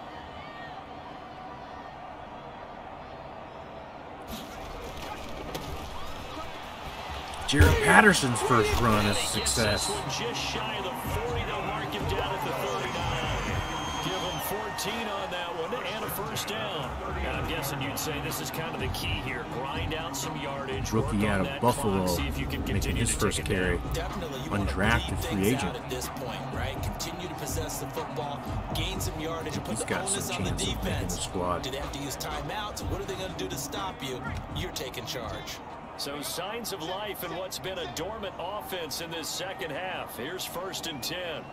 Speaker 3: Jared Patterson's first run is a success.
Speaker 5: Just shy of the forty, they'll mark him down at the thirty-nine. Give him fourteen on that one and a first down. And I'm guessing you'd say this is kind of the key here. Grind out some yardage.
Speaker 3: Rookie
Speaker 5: work on
Speaker 3: out of
Speaker 5: that
Speaker 3: Buffalo,
Speaker 5: clock, see if you can
Speaker 3: making
Speaker 5: continue
Speaker 3: his
Speaker 5: to
Speaker 3: first
Speaker 5: take it
Speaker 3: carry.
Speaker 5: down.
Speaker 6: Definitely, you want to
Speaker 3: Undrafted
Speaker 6: bleed
Speaker 3: free
Speaker 6: things
Speaker 3: agent.
Speaker 6: out at this point, right? Continue to possess the football, gain some yardage, and put
Speaker 3: He's
Speaker 6: the
Speaker 3: got
Speaker 6: onus
Speaker 3: some
Speaker 6: on the
Speaker 3: chance of making the
Speaker 6: defense.
Speaker 3: squad.
Speaker 6: Do they have to use timeouts? What are they going to do to stop you? You're taking charge.
Speaker 5: So signs of life in what's been a dormant offense in this second half. Here's first and ten.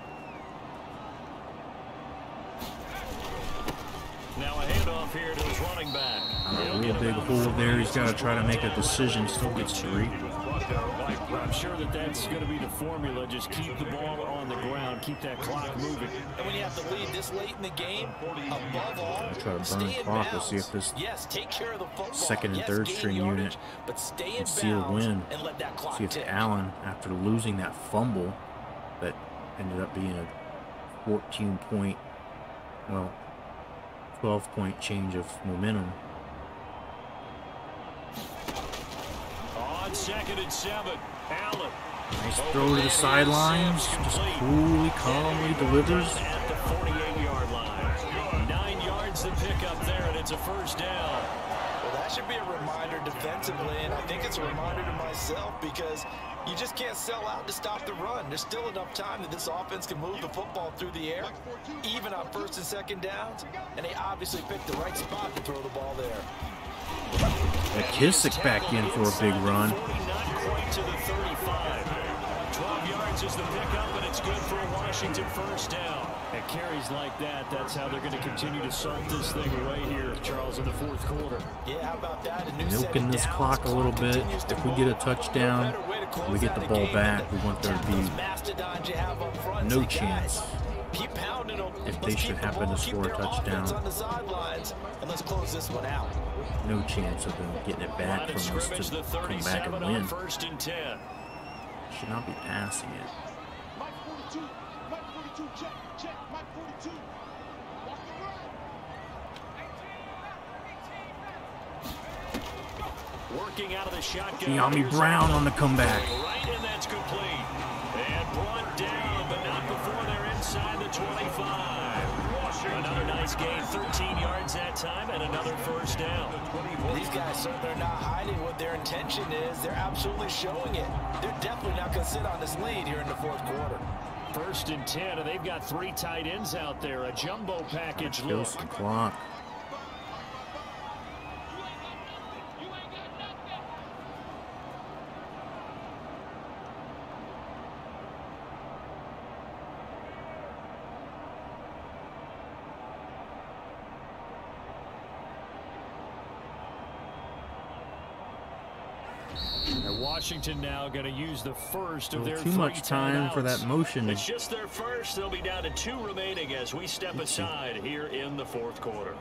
Speaker 5: Now a handoff here to his running back.
Speaker 3: A real big hole there. He's got to try to make a decision. Still gets three.
Speaker 5: I'm sure that that's going to be the formula. Just keep the ball on the ground. Keep that clock moving.
Speaker 6: And when you have the lead this late in the game, above all,
Speaker 3: I'll try to burn
Speaker 6: stay in
Speaker 3: clock. We'll
Speaker 6: bounds.
Speaker 3: see if this
Speaker 6: yes, take care of the football.
Speaker 3: second and
Speaker 6: yes,
Speaker 3: third
Speaker 6: gain
Speaker 3: string
Speaker 6: yardage,
Speaker 3: unit
Speaker 6: but stay in
Speaker 3: can seal a
Speaker 6: bounds
Speaker 3: win.
Speaker 6: and let that clock
Speaker 3: See if
Speaker 6: tick.
Speaker 3: Allen, after losing that fumble that ended up being a fourteen point, well, twelve point change of momentum.
Speaker 5: On second and seven, Allen.
Speaker 3: Nice throw to the sidelines. Just coolly, calmly delivers.
Speaker 5: At the forty-eight yard line. Nine yards to pick up there, and it's a first down.
Speaker 6: Well, that That should be a reminder defensively, and I think it's a reminder to myself because you just can't sell out to stop the run. There's still enough time that this offense can move the football through the air, even on first and second downs, and they obviously picked the right spot to throw the ball there.
Speaker 3: McKissick back in for a big run.
Speaker 5: Not quite to the thirty-five. twelve yards is the pickup, and it's good for a Washington first down. At carries like that, that's how they're going to continue to salt this thing away here, Charles, in the fourth quarter.
Speaker 6: Yeah, how about that? A new
Speaker 3: Milking this clock a little bit. If we get a touchdown, we get the ball back. We want there to be no chance
Speaker 6: Keep pounding them.
Speaker 3: if they
Speaker 6: Let's
Speaker 3: should
Speaker 6: keep the
Speaker 3: happen
Speaker 6: ball,
Speaker 3: to
Speaker 6: keep
Speaker 3: score a
Speaker 6: their offense
Speaker 3: touchdown.
Speaker 6: on the sidelines, and let's close this one out.
Speaker 3: No chance of them getting it back
Speaker 5: Line
Speaker 3: from
Speaker 5: of
Speaker 3: us
Speaker 5: scrimmage,
Speaker 3: to
Speaker 5: the
Speaker 3: come back and
Speaker 5: thirty-seven
Speaker 3: win.
Speaker 5: on first and ten.
Speaker 3: Should not be passing it.
Speaker 4: Mike forty-two, Mike forty-two, check, check, Mike forty-two. Watch the run.
Speaker 5: Working out of the shotgun.
Speaker 3: De'Ami
Speaker 5: Here's
Speaker 3: Brown
Speaker 5: Allen.
Speaker 3: on the comeback.
Speaker 5: Right, and that's complete. And brought down, but not before they're inside the twenty-five. Another nice gain, thirteen yards that time, and another first down.
Speaker 6: These guys certainly are not hiding what their intention is. They're absolutely showing it. They're definitely not going to sit on this lead here in the fourth quarter.
Speaker 5: First and ten, and they've got three tight ends out there. A jumbo package look.
Speaker 3: Kills the clock.
Speaker 5: Washington now going to use the first of their
Speaker 3: Too
Speaker 5: three
Speaker 3: much time for that
Speaker 5: timeouts.
Speaker 3: motion.
Speaker 5: It's just their first. They'll be down to two remaining as we step aside here in the fourth quarter.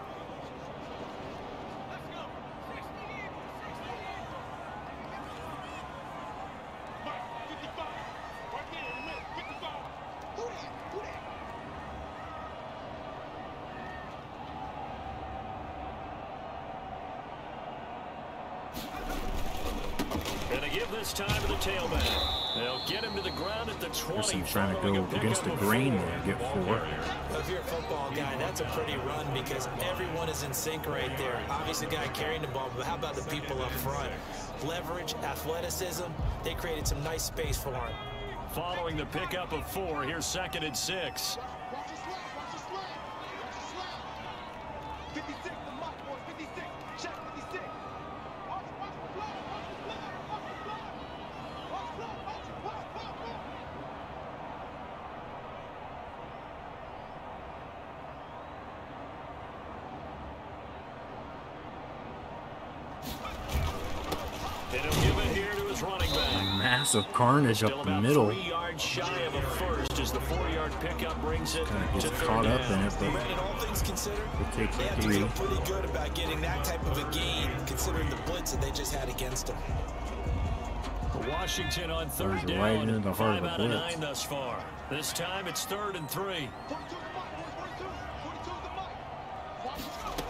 Speaker 5: Going to give this time to the tailback. They'll get him to the ground at the twenty.
Speaker 3: Person trying to go against the grain there, get four.
Speaker 6: If you're a football guy, that's a pretty run because everyone is in sync right there. Obviously, the guy carrying the ball, but how about the people up front? Leverage, athleticism, they created some nice space for him.
Speaker 5: Following the pickup of four, here's second and six.
Speaker 4: Watch the slide, watch the slide, watch the slide. fifty-six, the mock boy, fifty-six, check fifty-six. Watch, watch the slide, watch the slide, watch the slide. Watch the slide, watch it, watch, watch, watch.
Speaker 5: And he'll give it here to his running back.
Speaker 3: Massive carnage
Speaker 5: Still
Speaker 3: up the
Speaker 5: about
Speaker 3: middle.
Speaker 5: three yards shy of a first as the four-yard pickup brings it
Speaker 3: Kind of
Speaker 5: to
Speaker 3: gets
Speaker 5: third
Speaker 3: caught up
Speaker 5: down.
Speaker 3: in it, but
Speaker 6: Brandon, all things considered,
Speaker 3: it takes
Speaker 6: they have
Speaker 3: a
Speaker 6: to
Speaker 3: three.
Speaker 6: feel pretty good about getting that type of a gain considering the blitz that they just had against them.
Speaker 5: Washington on third
Speaker 3: Right
Speaker 5: down,
Speaker 3: into the heart of
Speaker 5: five
Speaker 3: the
Speaker 5: out of
Speaker 3: blitz.
Speaker 5: nine thus far. This time it's third and three.
Speaker 4: forty-two, the mock boy, forty-two, forty-two, the mock. Watch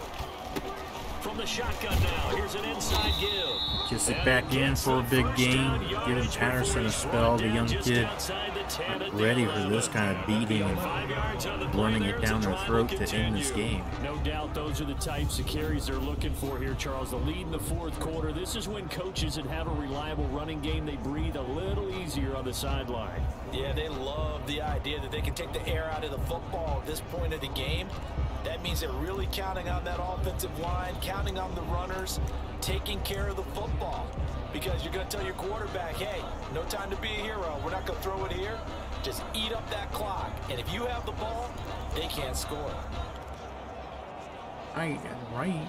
Speaker 4: it.
Speaker 5: From the shotgun now, here's an inside give.
Speaker 3: Kissick back in for a big gain, giving Patterson a spell, the young kid ready for this kind of beating and running it down their throat to end this game.
Speaker 5: No doubt those are the types of carries they're looking for here, Charles. The lead in the fourth quarter. This is when coaches that have a reliable running game, they breathe a little easier on the sideline.
Speaker 6: Yeah, they love the idea that they can take the air out of the football at this point of the game. That means they're really counting on that offensive line, counting on the runners, taking care of the football. Because you're going to tell your quarterback, hey, no time to be a hero. We're not going to throw it here. Just eat up that clock. And if you have the ball, they can't score.
Speaker 3: Right, right.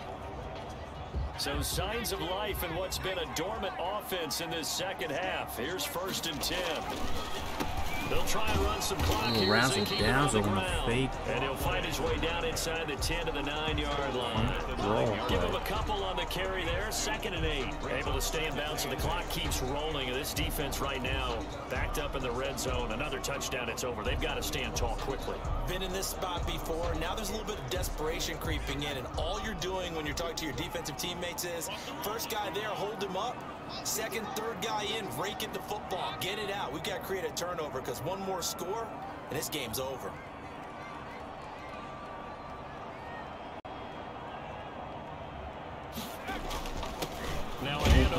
Speaker 5: So signs of life in what's been a dormant offense in this second half. Here's first and ten. They'll try and run some clock
Speaker 3: Little
Speaker 5: here as they
Speaker 3: razzle
Speaker 5: keep it on the
Speaker 3: dazzle on the
Speaker 5: ground.
Speaker 3: fake.
Speaker 5: And he'll find his way down inside the ten to the nine-yard line.
Speaker 3: Roll
Speaker 5: Give
Speaker 3: play.
Speaker 5: him a couple on the carry there. Second and eight. Able to stay in bounds, and the clock keeps rolling. And this defense right now backed up in the red zone. Another touchdown, it's over. They've got to stand tall quickly.
Speaker 6: Been in this spot before. Now there's a little bit of desperation creeping in. And all you're doing when you're talking to your defensive teammates is, first guy there, hold him up. Second, third guy in, rake at the football. Get it out. We've got to create a turnover because one more score, and this game's over.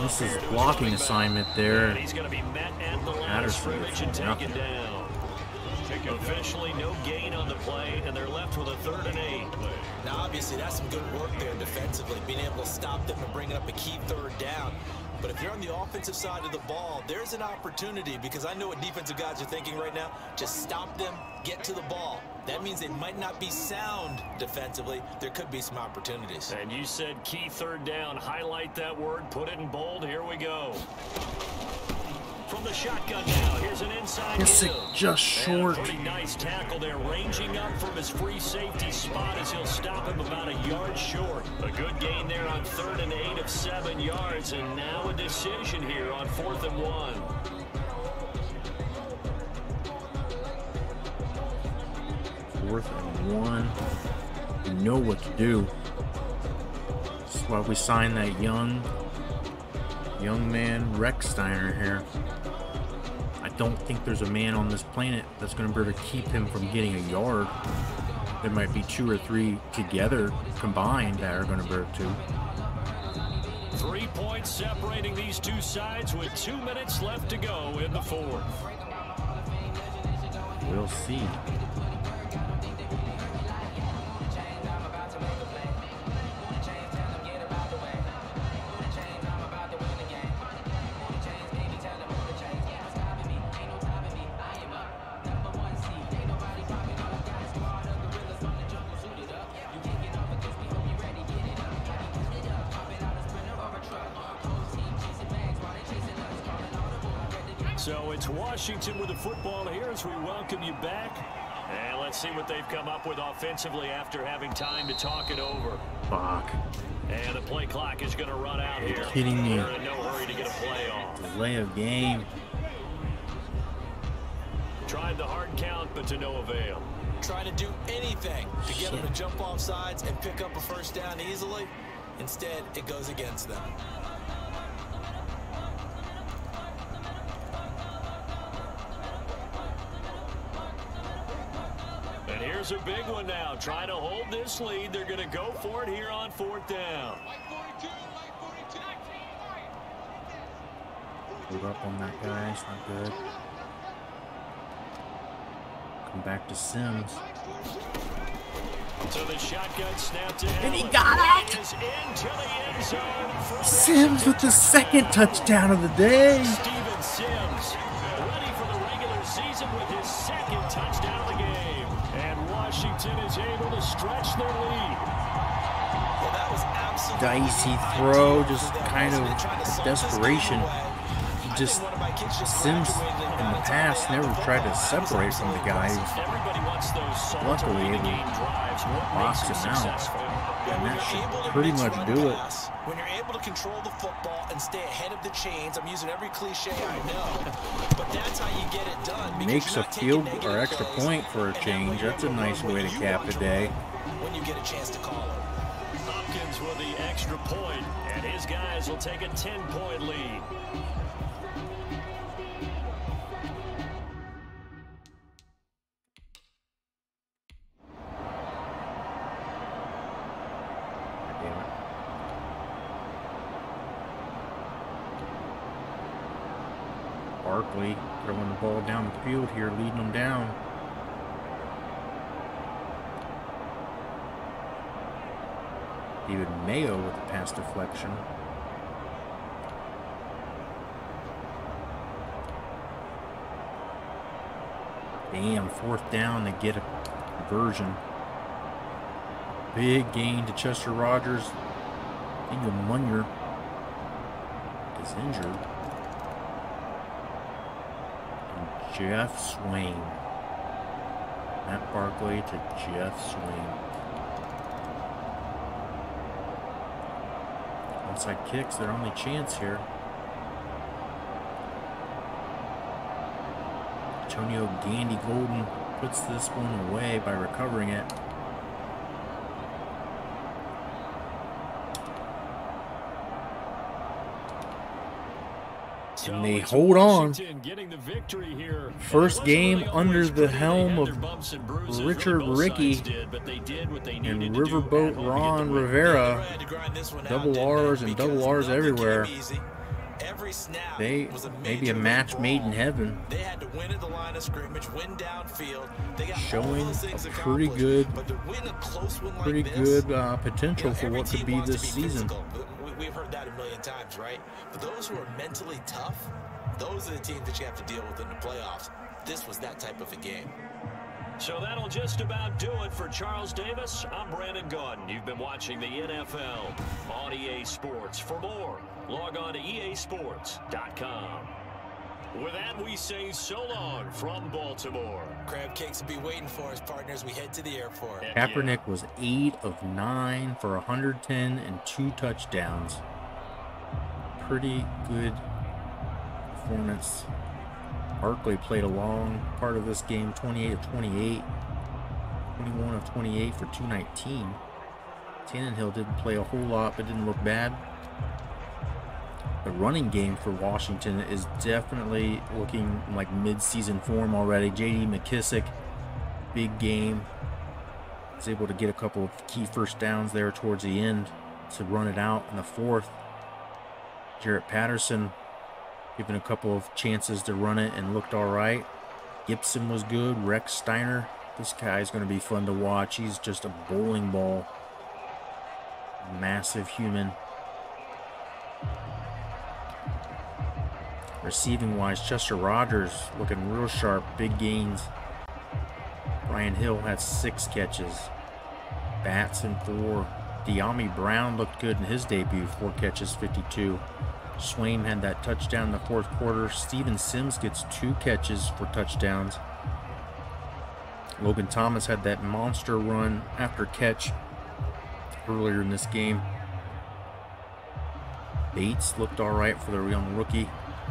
Speaker 3: This is blocking assignment there.
Speaker 5: And he's going to be met at the line of scrimmage and taken down. Officially no gain on the play, and they're left with a third and eight.
Speaker 6: Now, obviously, that's some good work there defensively, being able to stop them and bringing up a key third down. But if you're on the offensive side of the ball, there's an opportunity, because I know what defensive guys are thinking right now. Just stop them, get to the ball. That means they might not be sound defensively. There could be some opportunities.
Speaker 5: And you said key third down. Highlight that word, put it in bold. Here we go. From the shotgun now, here's an inside
Speaker 3: Yes,
Speaker 5: hill.
Speaker 3: just short.
Speaker 5: And a pretty nice tackle there, ranging up from his free safety spot as he'll stop him about a yard short. A good gain there on third and eight of seven yards, and now a decision here on fourth and one.
Speaker 3: Fourth and one. You know what to do. That's why we signed that young, young man Rex Steiner here. I don't think there's a man on this planet that's going to be able to keep him from getting a yard. There might be two or three together combined that are going to be able to.
Speaker 5: Three points separating these two sides with two minutes left to go in the fourth.
Speaker 3: We'll see.
Speaker 5: So it's Washington with the football here as we welcome you back. And let's see what they've come up with offensively after having time to talk it over.
Speaker 3: Fuck.
Speaker 5: And the play clock is going to run out here.
Speaker 3: Kidding me.
Speaker 5: They're in no hurry to get a play off.
Speaker 3: Delay of game.
Speaker 5: Tried the hard count, but to no avail.
Speaker 6: Trying to do anything to get them to jump off sides and pick up a first down easily. Instead, it goes against them.
Speaker 5: And here's a big one now. Trying to hold this lead. They're going to go for it here on fourth down.
Speaker 3: Hold up on that guy. It's not good. Come back to Sims.
Speaker 5: So the shotgun snap to
Speaker 3: And he
Speaker 5: Allen.
Speaker 3: got it!
Speaker 5: Is into the end zone.
Speaker 3: Sims with the second touchdown of the day.
Speaker 5: Steven Sims ready for the regular season with his second touchdown of the game. And Washington is able to stretch their lead.
Speaker 6: Well, that was absolutely
Speaker 3: Dicey throw, just kind of desperation. He just, Sims in the past never tried to separate from the guy. He was
Speaker 5: Everybody wants those
Speaker 3: luckily able to
Speaker 5: game drives. What
Speaker 3: box
Speaker 5: makes
Speaker 3: him
Speaker 5: them
Speaker 3: out.
Speaker 5: successful?
Speaker 3: And that should
Speaker 6: able to
Speaker 3: pretty
Speaker 6: mix
Speaker 3: much
Speaker 6: run
Speaker 3: do it.
Speaker 6: pass, when you're able to control the football and stay ahead of the chains, I'm using every cliche I know, but that's how you get it done. because
Speaker 3: Makes
Speaker 6: you're
Speaker 3: a
Speaker 6: not taking
Speaker 3: field
Speaker 6: negative
Speaker 3: or extra
Speaker 6: plays,
Speaker 3: point for a
Speaker 6: and then
Speaker 3: change.
Speaker 6: when you're
Speaker 3: That's a
Speaker 6: able to
Speaker 3: nice
Speaker 6: run
Speaker 3: way
Speaker 6: when
Speaker 3: to
Speaker 6: you
Speaker 3: cap
Speaker 6: want
Speaker 3: the
Speaker 6: to
Speaker 3: day.
Speaker 6: when you get a chance to call it.
Speaker 5: Hopkins with the extra point, and his guys will take a ten-point lead.
Speaker 3: Damn it. Barkley throwing the ball down the field here, leading them down. David Mayo with the pass deflection. Damn, fourth down, they get a conversion. Big gain to Chester Rogers. Daniel Munyer is injured. And Jeff Swain. Matt Barkley to Jeff Swain. Onside kicks, their only chance here. Antonio Gandy Golden puts this one away by recovering it. And they hold on. First game under the helm of Richard Ricky and Riverboat Ron Rivera. Double R's and double R's everywhere.
Speaker 6: Every snap
Speaker 3: They
Speaker 6: was a
Speaker 3: maybe a
Speaker 6: major
Speaker 3: match
Speaker 6: league
Speaker 3: made in
Speaker 6: brawl.
Speaker 3: heaven.
Speaker 6: They had to win at the line of scrimmage, win downfield. They got
Speaker 3: Showing
Speaker 6: all those things
Speaker 3: a pretty
Speaker 6: accomplished,
Speaker 3: good,
Speaker 6: but to win a close one like
Speaker 3: pretty
Speaker 6: this,
Speaker 3: good uh, potential
Speaker 6: you know,
Speaker 3: for
Speaker 6: every
Speaker 3: what could
Speaker 6: team
Speaker 3: be
Speaker 6: wants to
Speaker 3: this season.
Speaker 6: physical. We, we've heard that a million times, right? But those who are mentally tough, those are the teams that you have to deal with in the playoffs. This was that type of a game.
Speaker 5: So that'll just about do it for Charles Davis. I'm Brandon Gaudin. You've been watching the N F L on E A Sports. For more, log on to E A sports dot com. With that, we say so long from Baltimore.
Speaker 6: Crab cakes will be waiting for us, partners. We head to the airport.
Speaker 5: And
Speaker 3: Kaepernick
Speaker 5: yeah,
Speaker 3: was eight of nine for one hundred ten and two touchdowns. Pretty good performance. Barkley played a long part of this game, twenty-eight of twenty-eight, twenty-one of twenty-eight for two nineteen. Tannehill didn't play a whole lot, but didn't look bad. The running game for Washington is definitely looking like mid-season form already. J D McKissick, big game. Was able to get a couple of key first downs there towards the end to run it out in the fourth. Jarrett Patterson given a couple of chances to run it and looked all right. Gibson was good. Rex Steiner, this guy is going to be fun to watch. He's just a bowling ball. Massive human. Receiving wise, Chester Rogers looking real sharp, big gains. Brian Hill had six catches. Batson four. De'Ami Brown looked good in his debut, four catches, fifty-two. Swaim had that touchdown in the fourth quarter. Steven Sims gets two catches for touchdowns. Logan Thomas had that monster run after catch earlier in this game. Bates looked all right for the young rookie.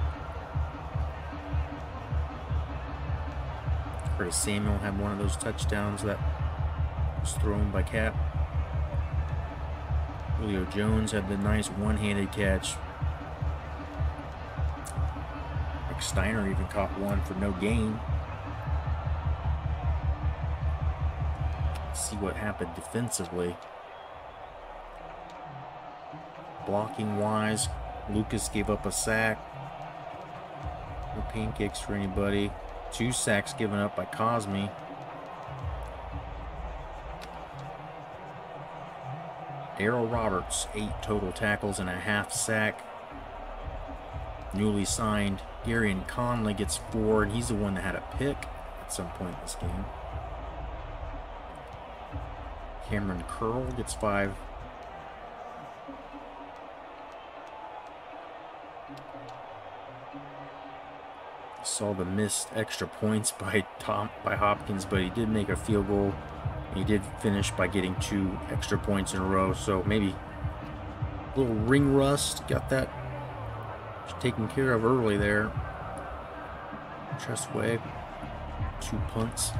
Speaker 3: Curtis Samuel had one of those touchdowns that was thrown by Cap. Julio Jones had the nice one-handed catch. Rick Steiner even caught one for no gain. Let's see what happened defensively. Blocking wise, Lucas gave up a sack. No pancakes for anybody. Two sacks given up by Cosme. Darrell Roberts, eight total tackles and a half sack. Newly signed Garion Conley gets four, and he's the one that had a pick at some point in this game. Cameron Curl gets five. Saw the missed extra points by Tom by Hopkins, but he did make a field goal. He did finish by getting two extra points in a row, so maybe a little ring rust. Got that taken care of early there. Tressway, two punts.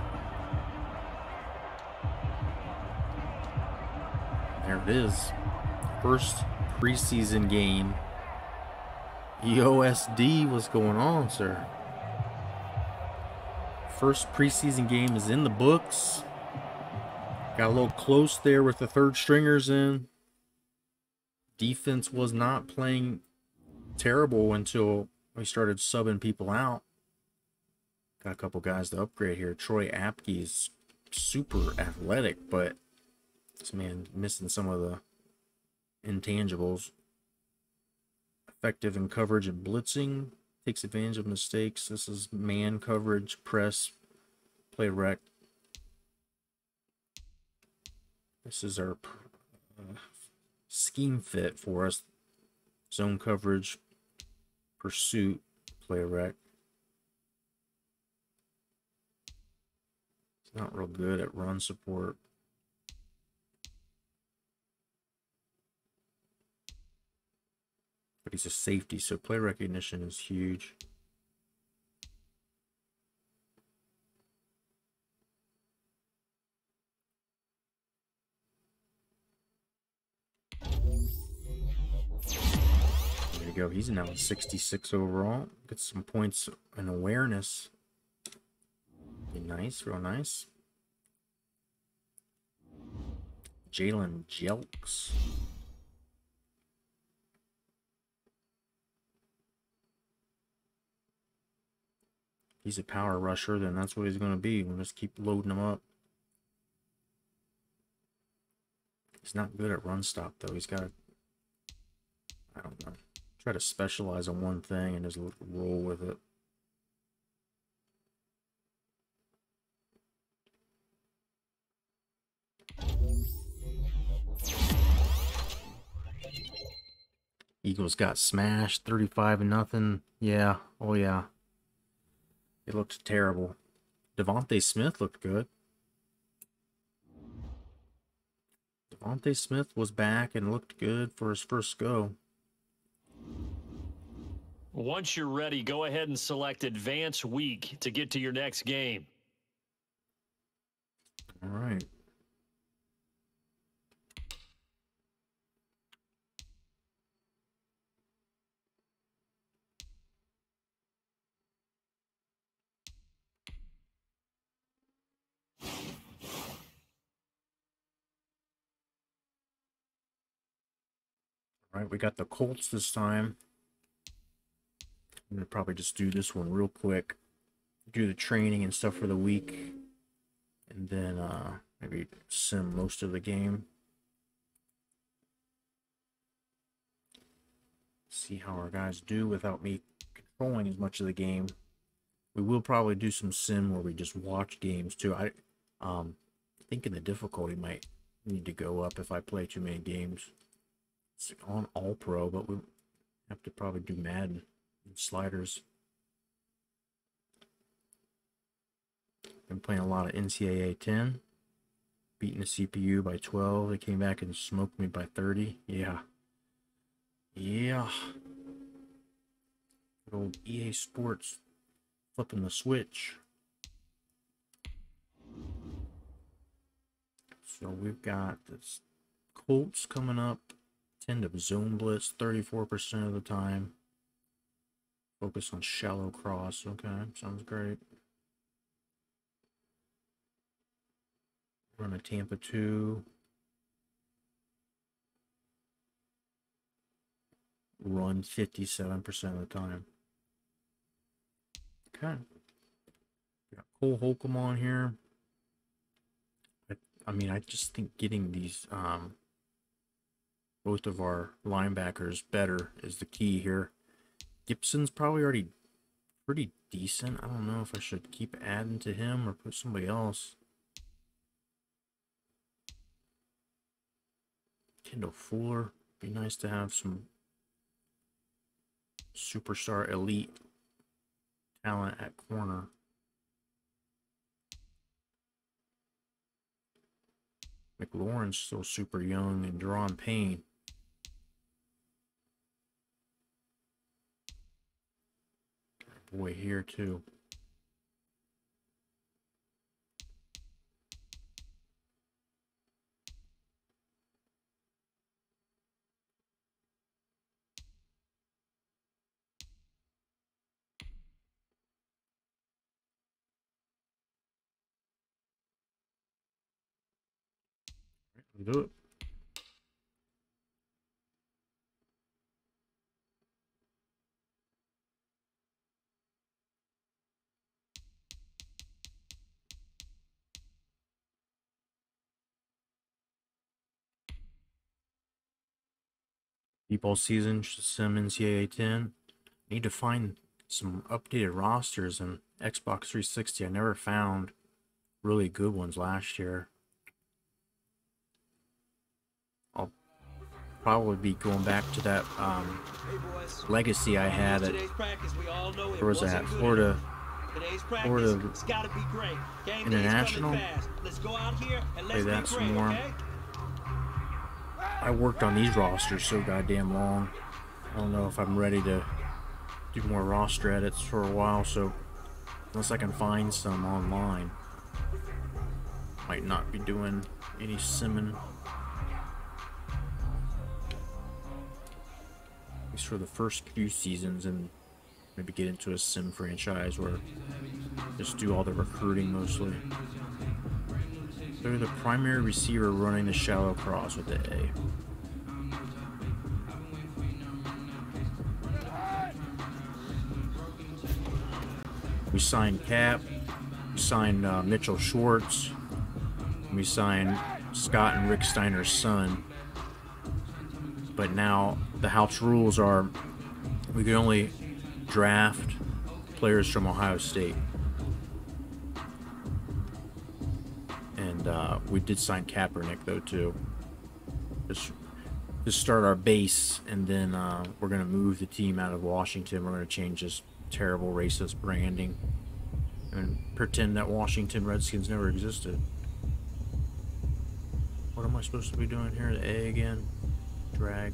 Speaker 3: There it is. First preseason game. E O S D, what's going on, sir? First preseason game is in the books. Got a little close there with the third stringers in. Defense was not playing terrible until we started subbing people out. Got a couple guys to upgrade here. Troy Apke is super athletic, but this man missing some of the intangibles. Effective in coverage and blitzing. Takes advantage of mistakes. This is man coverage, press, play rec. This is our uh, scheme fit for us. Zone coverage, pursuit, play rec. It's not real good at run support. But he's a safety, so play recognition is huge. There you go. He's now sixty-six overall. Gets some points and awareness. Be nice, real nice. Jalen Jelks. he's a power rusher, then that's what he's going to be. We'll just keep loading him up. He's not good at run stop, though. He's got to, I don't know, try to specialize on one thing and just roll with it. Eagles got smashed, thirty-five and nothing. Yeah, oh yeah. It looked terrible. Devontae Smith looked good. Devontae Smith was back and looked good for his first go.
Speaker 5: Once you're ready, go ahead and select Advance Week to get to your next game.
Speaker 3: All right. All right, we got the Colts this time. I'm going to probably just do this one real quick. Do the training and stuff for the week. And then uh, maybe sim most of the game. See how our guys do without me controlling as much of the game. We will probably do some sim where we just watch games too. I um, thinking the difficulty might need to go up if I play too many games. It's on All Pro, but we have to probably do Madden and sliders. Been playing a lot of N C double A ten. Beating the C P U by twelve. They came back and smoked me by thirty. Yeah. Yeah. Good old E A Sports flipping the switch. So we've got this Colts coming up. Tend to zone blitz thirty-four percent of the time. Focus on shallow cross. Okay, sounds great. Run a Tampa two. Run fifty-seven percent of the time. Okay. Got Cole Holcomb on here. I, I mean, I just think getting these, um, both of our linebackers better is the key here. Gibson's probably already pretty decent. I don't know if I should keep adding to him or put somebody else. Kendall Fuller. Be nice to have some superstar elite talent at corner. McLaurin's still super young, and Deron Payne. Boy here too. Do it. Deep all season, sim N C double A ten. Need to find some updated rosters in Xbox three sixty. I never found really good ones last year. I'll probably be going back to that um, legacy I had at, where was that, Florida, Florida International. Play that some more. I worked on these rosters so goddamn long. I don't know if I'm ready to do more roster edits for a while, so unless I can find some online, might not be doing any simming. At least for the first few seasons, and maybe get into a sim franchise where just do all the recruiting mostly. They're the primary receiver running the shallow cross with the A. We signed Cap. We signed uh, Mitchell Schwartz. We signed Scott and Rick Steiner's son. But now the house rules are we can only draft players from Ohio State. And uh, we did sign Kaepernick, though, too. Just, just start our base, and then uh, we're going to move the team out of Washington. We're going to change this terrible racist branding and pretend that Washington Redskins never existed. What am I supposed to be doing here? The A again? Drag.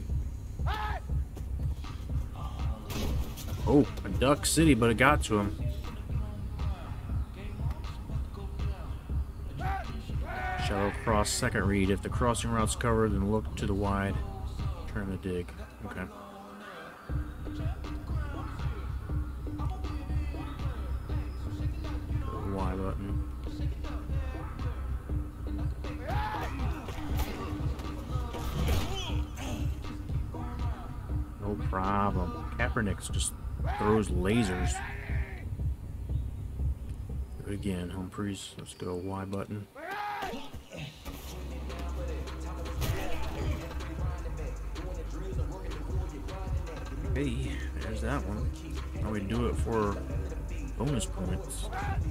Speaker 3: Oh, a Duck City, but it got to him. Shallow cross, second read. If the crossing route's covered, then look to the wide. Turn the dig. Okay. The Y button. No problem. Kaepernick just throws lasers. Do it again, Humphreys. Let's go Y button. Hey, there's that one. Now we do it for bonus points.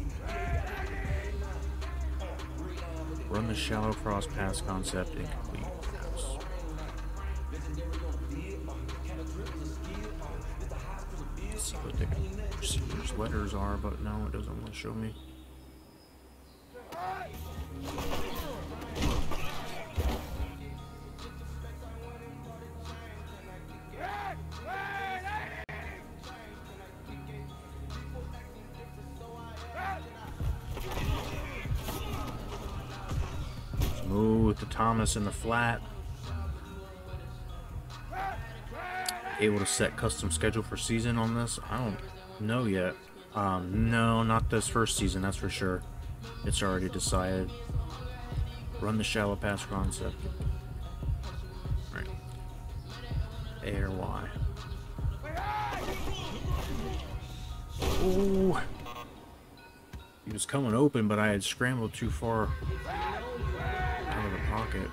Speaker 3: Run the shallow cross pass concept incomplete. Yes. Let's see what the receiver's letters are, but no, it doesn't want to show me. Smooth to Thomas in the flat. Able to set custom schedule for season on this? I don't know yet. Um, no, not this first season, that's for sure. It's already decided. Run the shallow pass concept. Right. A or Y. Ooh. He was coming open, but I had scrambled too far out of the pocket.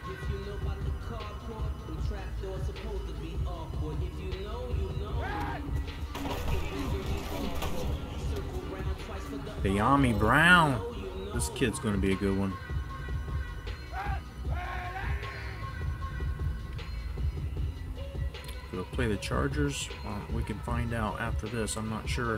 Speaker 3: Dyami Brown. This kid's going to be a good one. We'll play the Chargers. Well, we can find out after this. I'm not sure.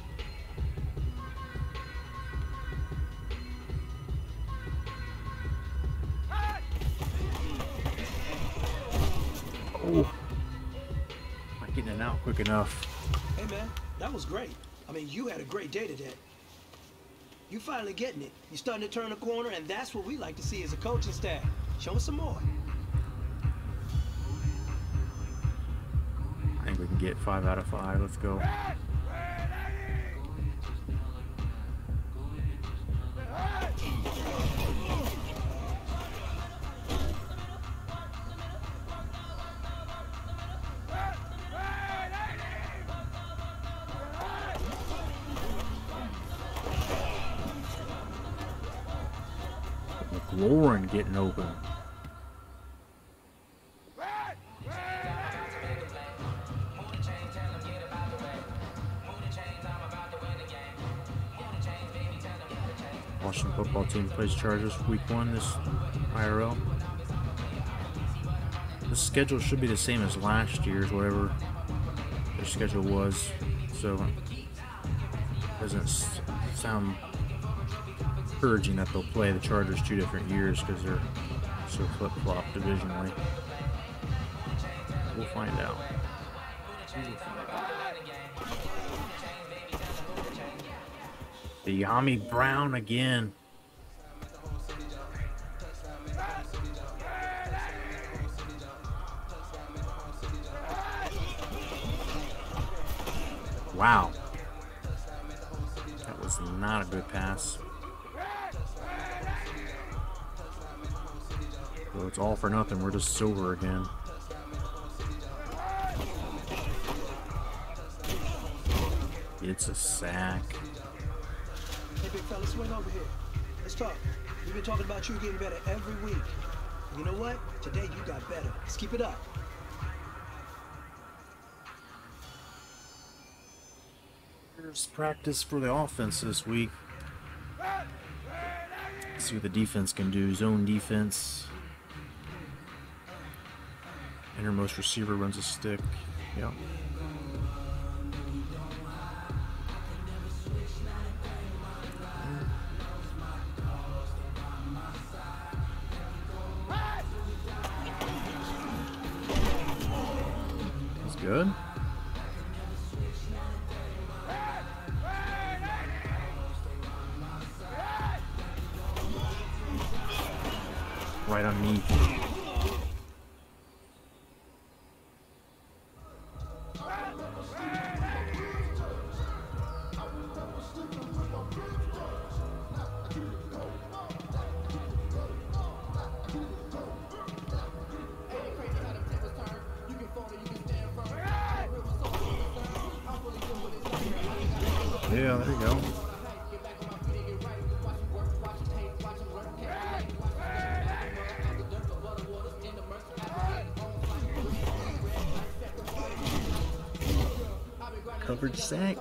Speaker 3: Oh. Not getting it out quick enough.
Speaker 8: Hey, man, that was great. I mean, you had a great day today. You finally getting it. You're starting to turn the corner, and that's what we like to see as a coaching staff. Show us some more.
Speaker 3: I think we can get five out of five. Let's go. McLaurin getting open. Washington football team plays Chargers week one this I R L. The schedule should be the same as last year's, whatever their schedule was. So it doesn't sound encouraging that they'll play the Chargers two different years because they're so flip-flop divisionally. We'll find out. Dyami Brown again. Wow. That was not a good pass. So it's all for nothing. We're just silver again. It's a sack.
Speaker 8: Hey, big fella, swing over here. Let's talk. We've been talking about you getting better every week. You know what? Today you got better. Let's keep it up.
Speaker 3: Here's practice for the offense this week. Let's see what the defense can do. Zone defense. Innermost receiver runs a stick. Yep. That's good. Right on me. Yeah, there you go. Coverage sack.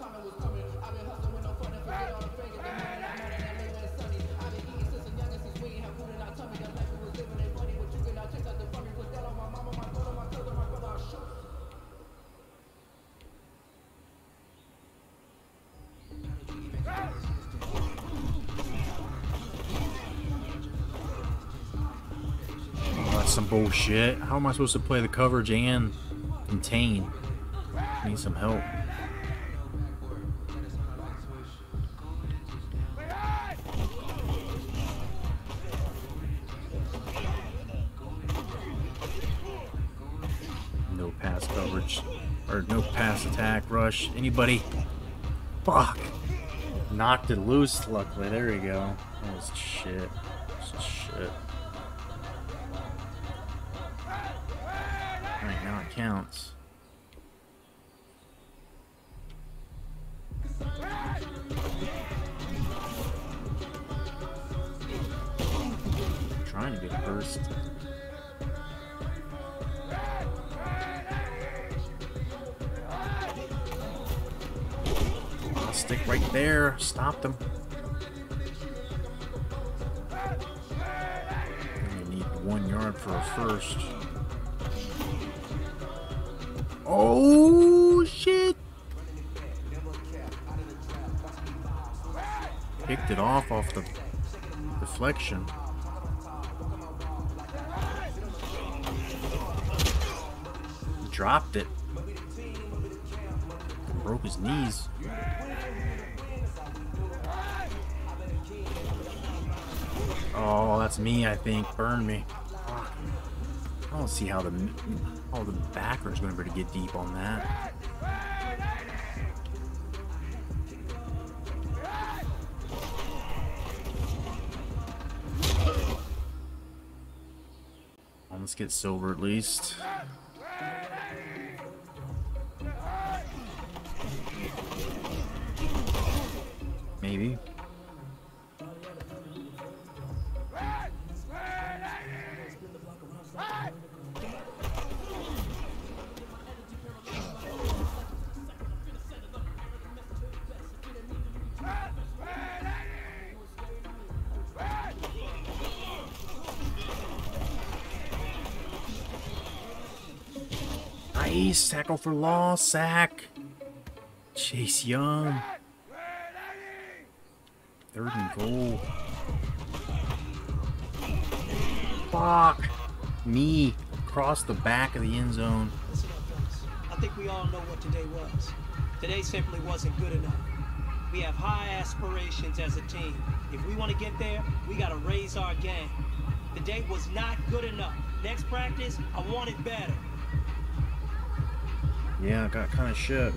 Speaker 3: Oh, that's some bullshit. How am I supposed to play the coverage and contain? I need some help. No pass coverage. Or no pass attack, rush. Anybody? Fuck. Knocked it loose, luckily. There we go. That was shit. This is shit. Alright, now it counts. Trying to get a burst. I'll stick right there. Stop them. I need one yard for a first. Oh shit! Picked it off off the deflection. Dropped it. Broke his knees. Oh, that's me, I think. Burn me. Fuck. I don't see how the all the backers going to be able to get deep on that. Let's get silver at least. Maybe. Nice, tackle for loss, sack. Chase Young. Third and goal. Fuck me. Across the back of the end zone.
Speaker 8: Listen up, fellas. I think we all know what today was. Today simply wasn't good enough. We have high aspirations as a team. If we want to get there, we got to raise our game. Today was not good enough. Next practice, I want it better.
Speaker 3: Yeah, I got kind of shit.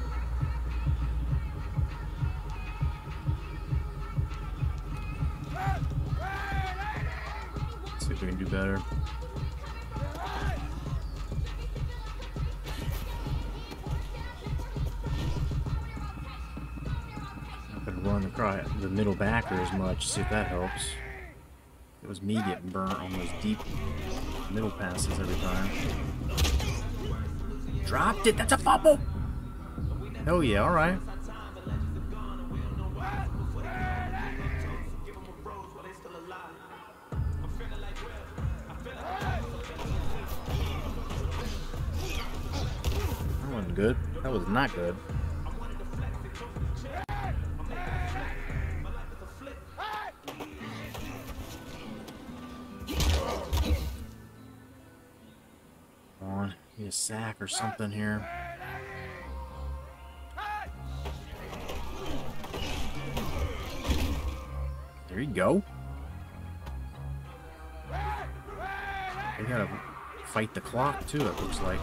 Speaker 3: Let's see if we can do better. I could run try the middle backer as much, see if that helps. It was me getting burnt on those deep middle passes every time. Dropped it, that's a fumble! Hell yeah, alright. That wasn't good. That was not good. Come on, need a sack or something here. There you go. They gotta fight the clock too, it looks like.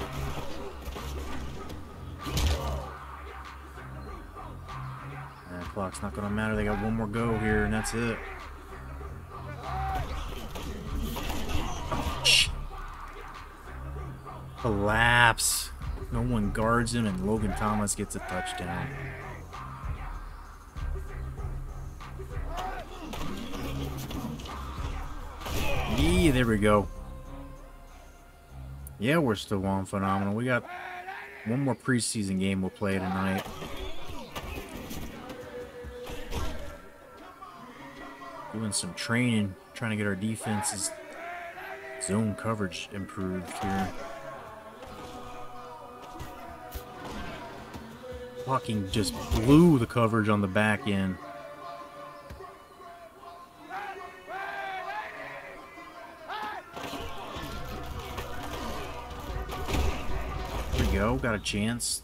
Speaker 3: That clock's not gonna matter. They got one more go here, and that's it. Oh, shit. Collapse. No one guards him, and Logan Thomas gets a touchdown. Yeah, there we go. Yeah, we're still on phenomenal. We got one more preseason game we'll play tonight. Doing some training, trying to get our defense's zone coverage improved here. Fucking just blew the coverage on the back end. There we go, got a chance.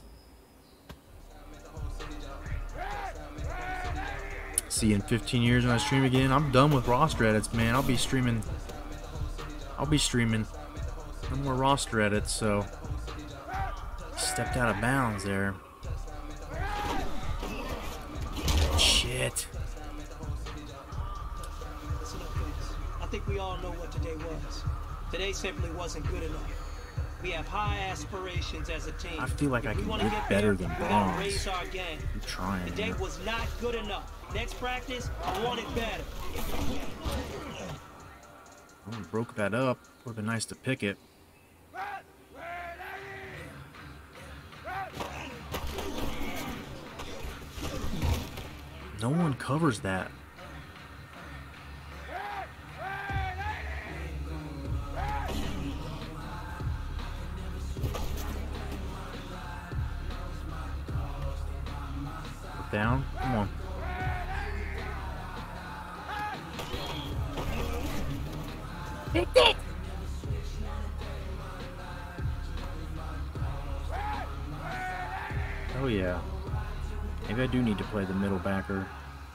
Speaker 3: See you in fifteen years when I stream again. I'm done with roster edits, man. I'll be streaming. I'll be streaming. No more roster edits, so. Stepped out of bounds there. Shit.
Speaker 8: Listen up, guys. I think we all know what today was. Today simply wasn't good enough. We have high aspirations as a team.
Speaker 3: I feel like
Speaker 8: If
Speaker 3: I
Speaker 8: we
Speaker 3: can
Speaker 8: wanna
Speaker 3: get
Speaker 8: get
Speaker 3: better
Speaker 8: there,
Speaker 3: than
Speaker 8: we gotta
Speaker 3: Bronze.
Speaker 8: raise our game.
Speaker 3: I'm trying.
Speaker 8: Today
Speaker 3: man.
Speaker 8: was not good enough. Next practice, I want it better.
Speaker 3: Oh, we broke that up. Would have been nice to pick it. No one covers that. Down. Come on. Picked it. Oh yeah. Maybe I do need to play the middle backer.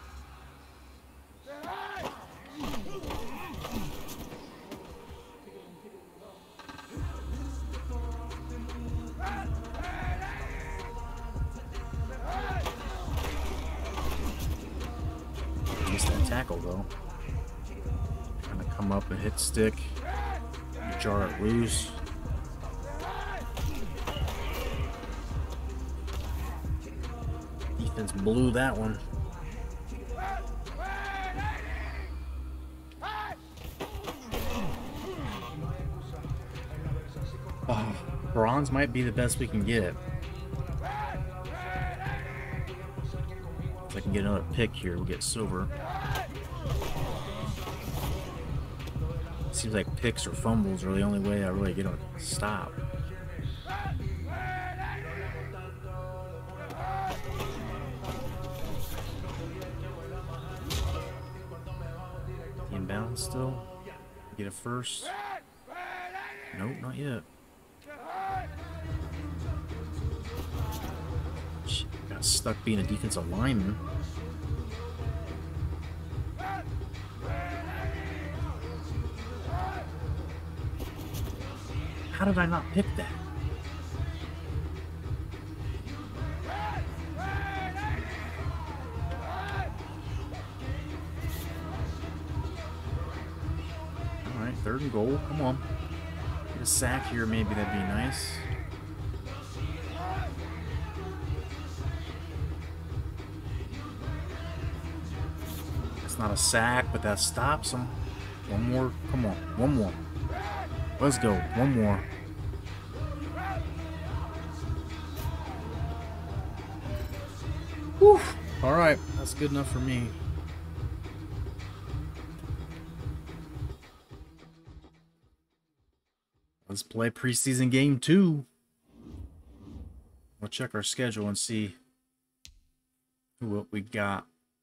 Speaker 3: Missed that tackle though. Trying to come up and hit stick. Jar it loose. Defense blew that one. Oh, bronze might be the best we can get. If I can get another pick here, we'll get silver. Seems like picks or fumbles are the only way I really get a stop. Inbound still. Get a first. Nope, not yet. Shit, got stuck being a defensive lineman. How did I not pick that? Alright, third and goal. Come on. Get a sack here, maybe that'd be nice. It's not a sack, but that stops him. One more. Come on. One more. Let's go. One more. Whew. All right. That's good enough for me. Let's play preseason game two. We'll check our schedule and see what we got.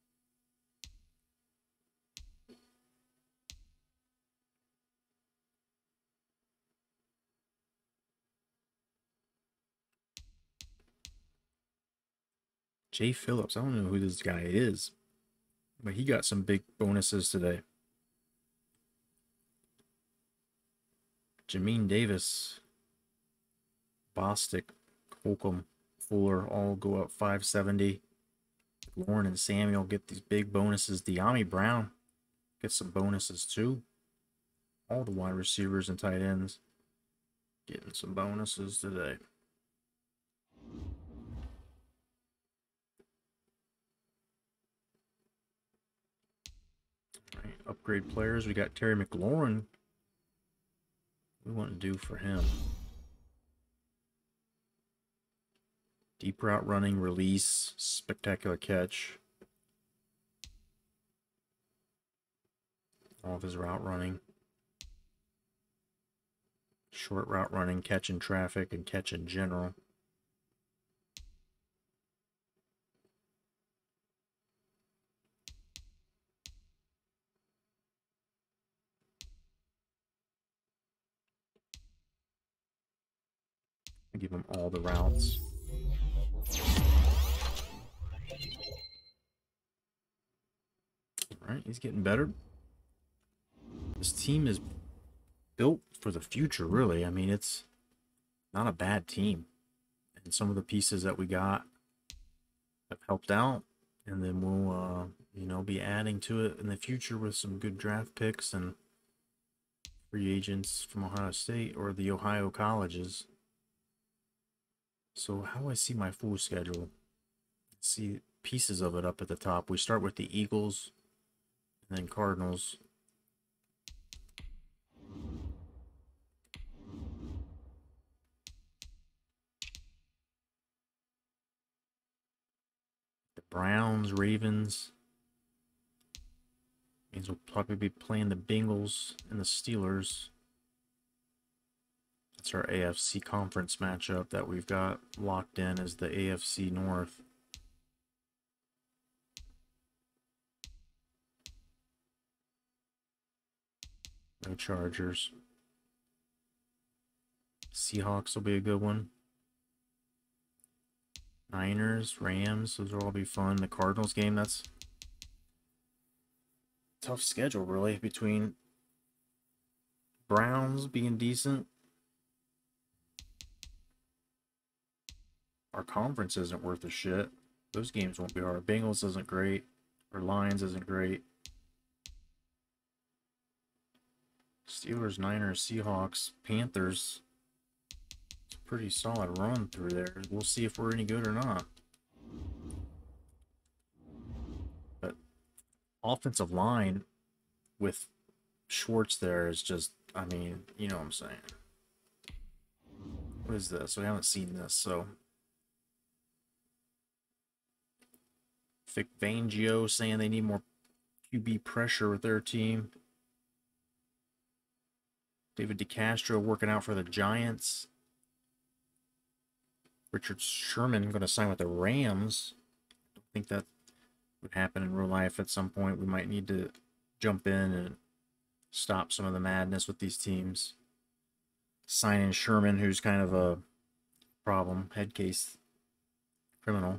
Speaker 3: Jay Phillips. I don't know who this guy is, but he got some big bonuses today. Jamin Davis, Bostic, Holcomb, Fuller all go up five seventy. Lauren and Samuel get these big bonuses. De'Ami Brown gets some bonuses too. All the wide receivers and tight ends getting some bonuses today. All right, upgrade players. We got Terry McLaurin. What do we want to do for him? Deep route running, release, spectacular catch. All of his route running. Short route running, catch in traffic, and catch in general. I give him all the routes. All right, he's getting better. This team is built for the future, really. I mean, it's not a bad team. And some of the pieces that we got have helped out. And then we'll, uh, you know, be adding to it in the future with some good draft picks and free agents from Ohio State or the Ohio colleges. So how do I see my full schedule? See pieces of it up at the top. We start with the Eagles and then Cardinals. The Browns, Ravens. Means we'll probably be playing the Bengals and the Steelers. That's our A F C conference matchup that we've got locked in as the A F C North. No Chargers. Seahawks will be a good one. Niners, Rams, those will all be fun. The Cardinals game, that's a tough schedule, really, between Browns being decent. Our conference isn't worth a shit. Those games won't be hard. Bengals isn't great. Our Lions isn't great. Steelers, Niners, Seahawks, Panthers. It's a pretty solid run through there. We'll see if we're any good or not. But offensive line with Schwartz there is just, I mean, you know what I'm saying. What is this? We haven't seen this, so. Vic Fangio saying they need more Q B pressure with their team. David DeCastro working out for the Giants. Richard Sherman going to sign with the Rams. I don't think that would happen in real life at some point. We might need to jump in and stop some of the madness with these teams. Signing Sherman, who's kind of a problem, head case criminal.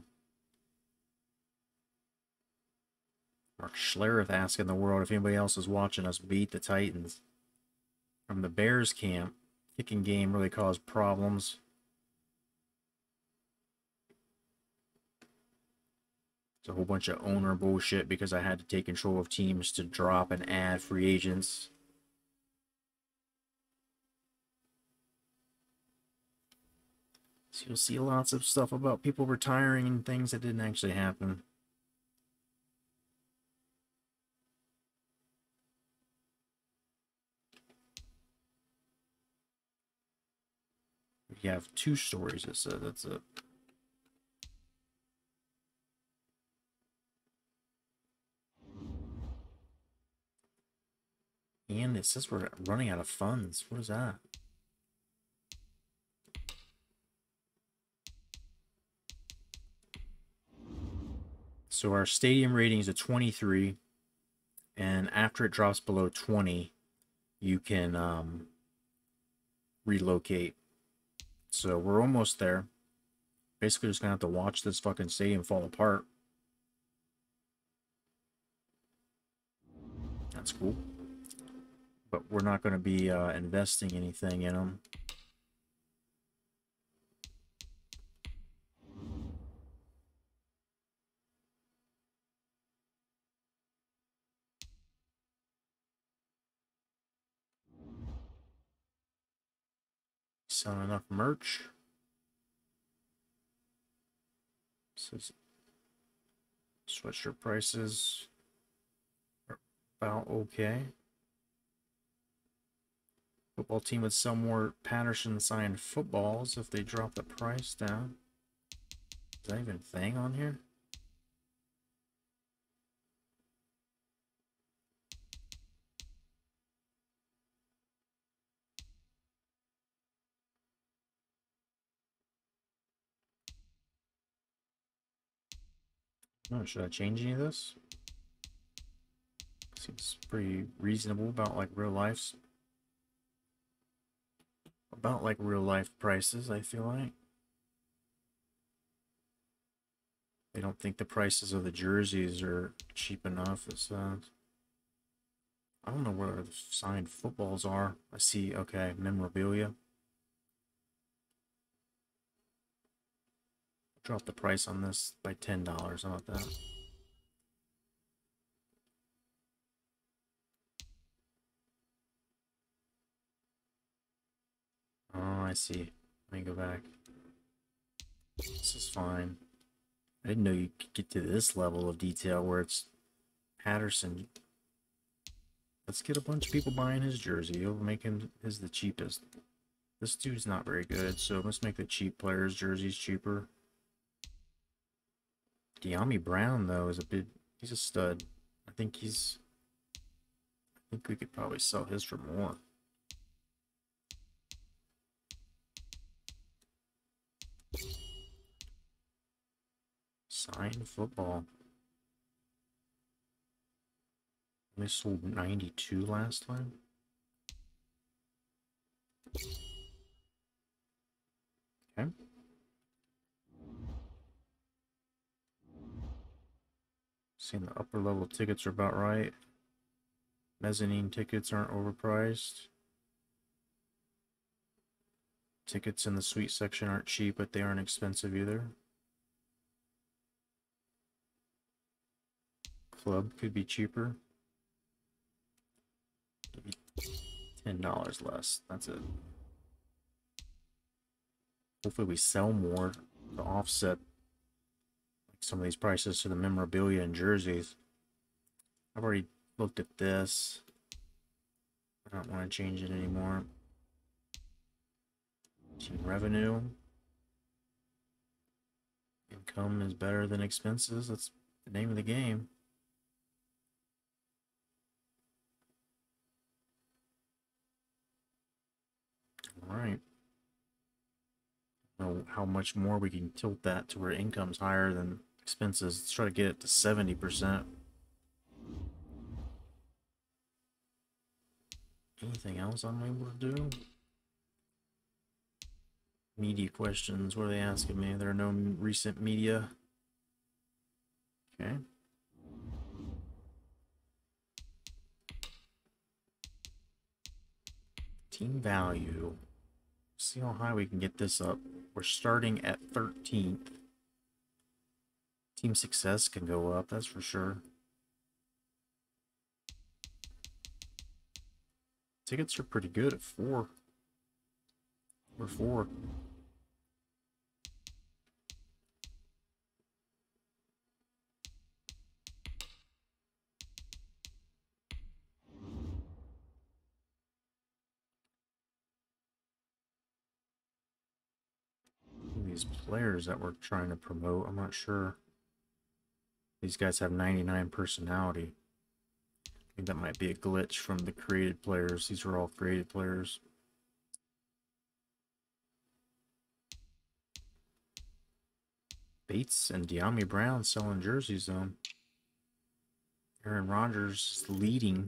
Speaker 3: Mark Schlereth asking the world if anybody else is watching us beat the Titans. From the Bears camp, kicking game really caused problems. It's a whole bunch of owner bullshit because I had to take control of teams to drop and add free agents. So you'll see lots of stuff about people retiring and things that didn't actually happen. You have two stories, it said. That's it. And it says we're running out of funds. What is that? So our stadium rating is a twenty-three, and after it drops below twenty, you can um, relocate. So we're almost there. Basically just gonna have to watch this fucking stadium fall apart. That's cool. But we're not going to be uh, investing anything in them. Selling enough merch. Says sweatshirt prices are about okay. Football team would sell more Patterson signed footballs if they drop the price down. Is that even a thing on here? Oh, should I change any of this? Seems pretty reasonable about like real life's. About like real life prices, I feel like. They don't think the prices of the jerseys are cheap enough. It says. I don't know where the signed footballs are. I see, okay, memorabilia. Drop the price on this by ten dollars. How about that? Oh, I see. Let me go back. This is fine. I didn't know you could get to this level of detail where it's Patterson. Let's get a bunch of people buying his jersey. He'll make him his the cheapest. This dude's not very good, so let's make the cheap players' jerseys cheaper. De'Ami Brown, though, is a bit... He's a stud. I think he's... I think we could probably sell his for more. Signed football. We sold ninety-two last time. Okay. Seeing the upper level tickets are about right. Mezzanine tickets aren't overpriced. Tickets in the suite section aren't cheap, but they aren't expensive either. Club could be cheaper. Maybe ten dollars less. That's it. Hopefully we sell more to offset some of these prices to the memorabilia and jerseys. I've already looked at this. I don't want to change it anymore. Team revenue. Income is better than expenses. That's the name of the game. All right. I don't know how much more we can tilt that to where income's higher than expenses. Let's try to get it to seventy percent. Anything else I'm able to do? Media questions. What are they asking me? There are no recent media. Okay. Team value. See how high we can get this up. We're starting at thirteenth. Team success can go up, that's for sure. Tickets are pretty good at four. We're four. these players that we're trying to promote. I'm not sure. These guys have ninety-nine personality. I think that might be a glitch from the created players. These are all created players. Bates and De'Ami Brown selling jerseys, though. Aaron Rodgers is leading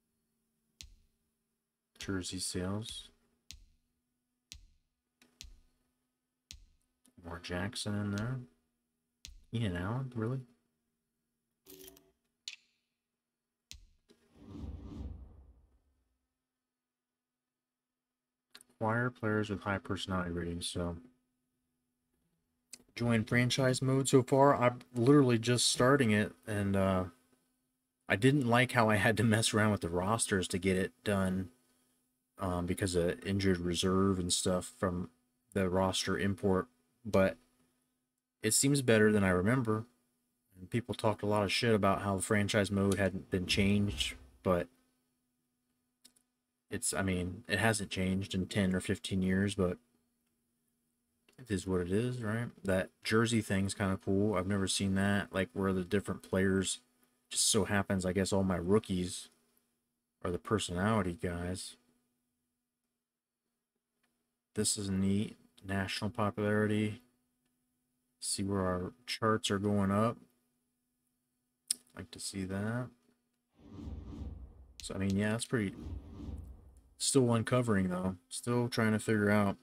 Speaker 3: jersey sales. More Jackson in there. Ian Allen, really? Acquire players with high personality ratings, so join franchise mode so far. I'm literally just starting it, and uh, I didn't like how I had to mess around with the rosters to get it done um, because of injured reserve and stuff from the roster import, but it seems better than I remember. And people talked a lot of shit about how the franchise mode hadn't been changed, but it's, I mean, it hasn't changed in ten or fifteen years, but it is what it is, right? That jersey thing's kind of cool. I've never seen that, like where the different players, just so happens, I guess all my rookies are the personality guys. This is neat. National popularity. See where our charts are going up. Like to see that. So, I mean, yeah, it's pretty... Still uncovering, though. Still trying to figure out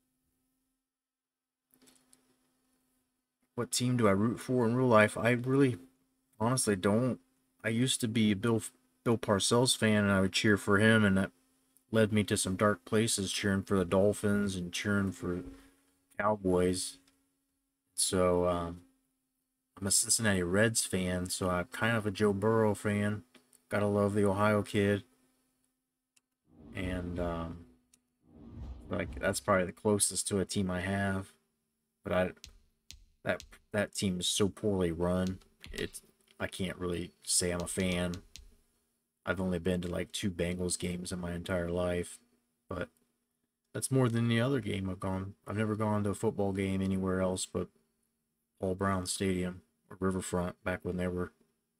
Speaker 3: what team do I root for in real life. I really, honestly don't. I used to be a Bill, Bill Parcells fan, and I would cheer for him, and that led me to some dark places, cheering for the Dolphins and cheering for Cowboys. So, um, I'm a Cincinnati Reds fan, so I'm kind of a Joe Burrow fan. Gotta love the Ohio kid. And, um, like, that's probably the closest to a team I have. But I, that, that team is so poorly run, it's, I can't really say I'm a fan. I've only been to like two Bengals games in my entire life, but that's more than the other game I've gone. I've never gone to a football game anywhere else but Paul Brown Stadium or Riverfront back when they were.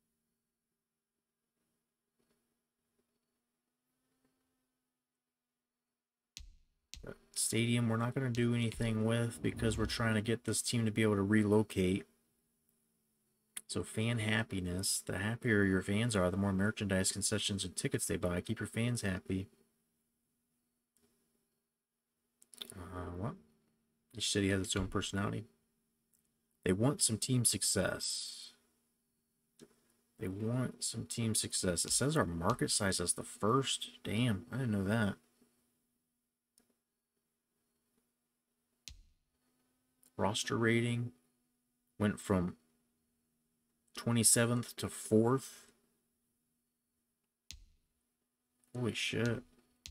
Speaker 3: But stadium we're not going to do anything with because we're trying to get this team to be able to relocate. So fan happiness, the happier your fans are, the more merchandise, concessions, and tickets they buy. Keep your fans happy. Uh, what? Each city has its own personality. They want some team success. They want some team success. It says our market size is the first. Damn, I didn't know that. Roster rating went from twenty-seventh to fourth. Holy shit.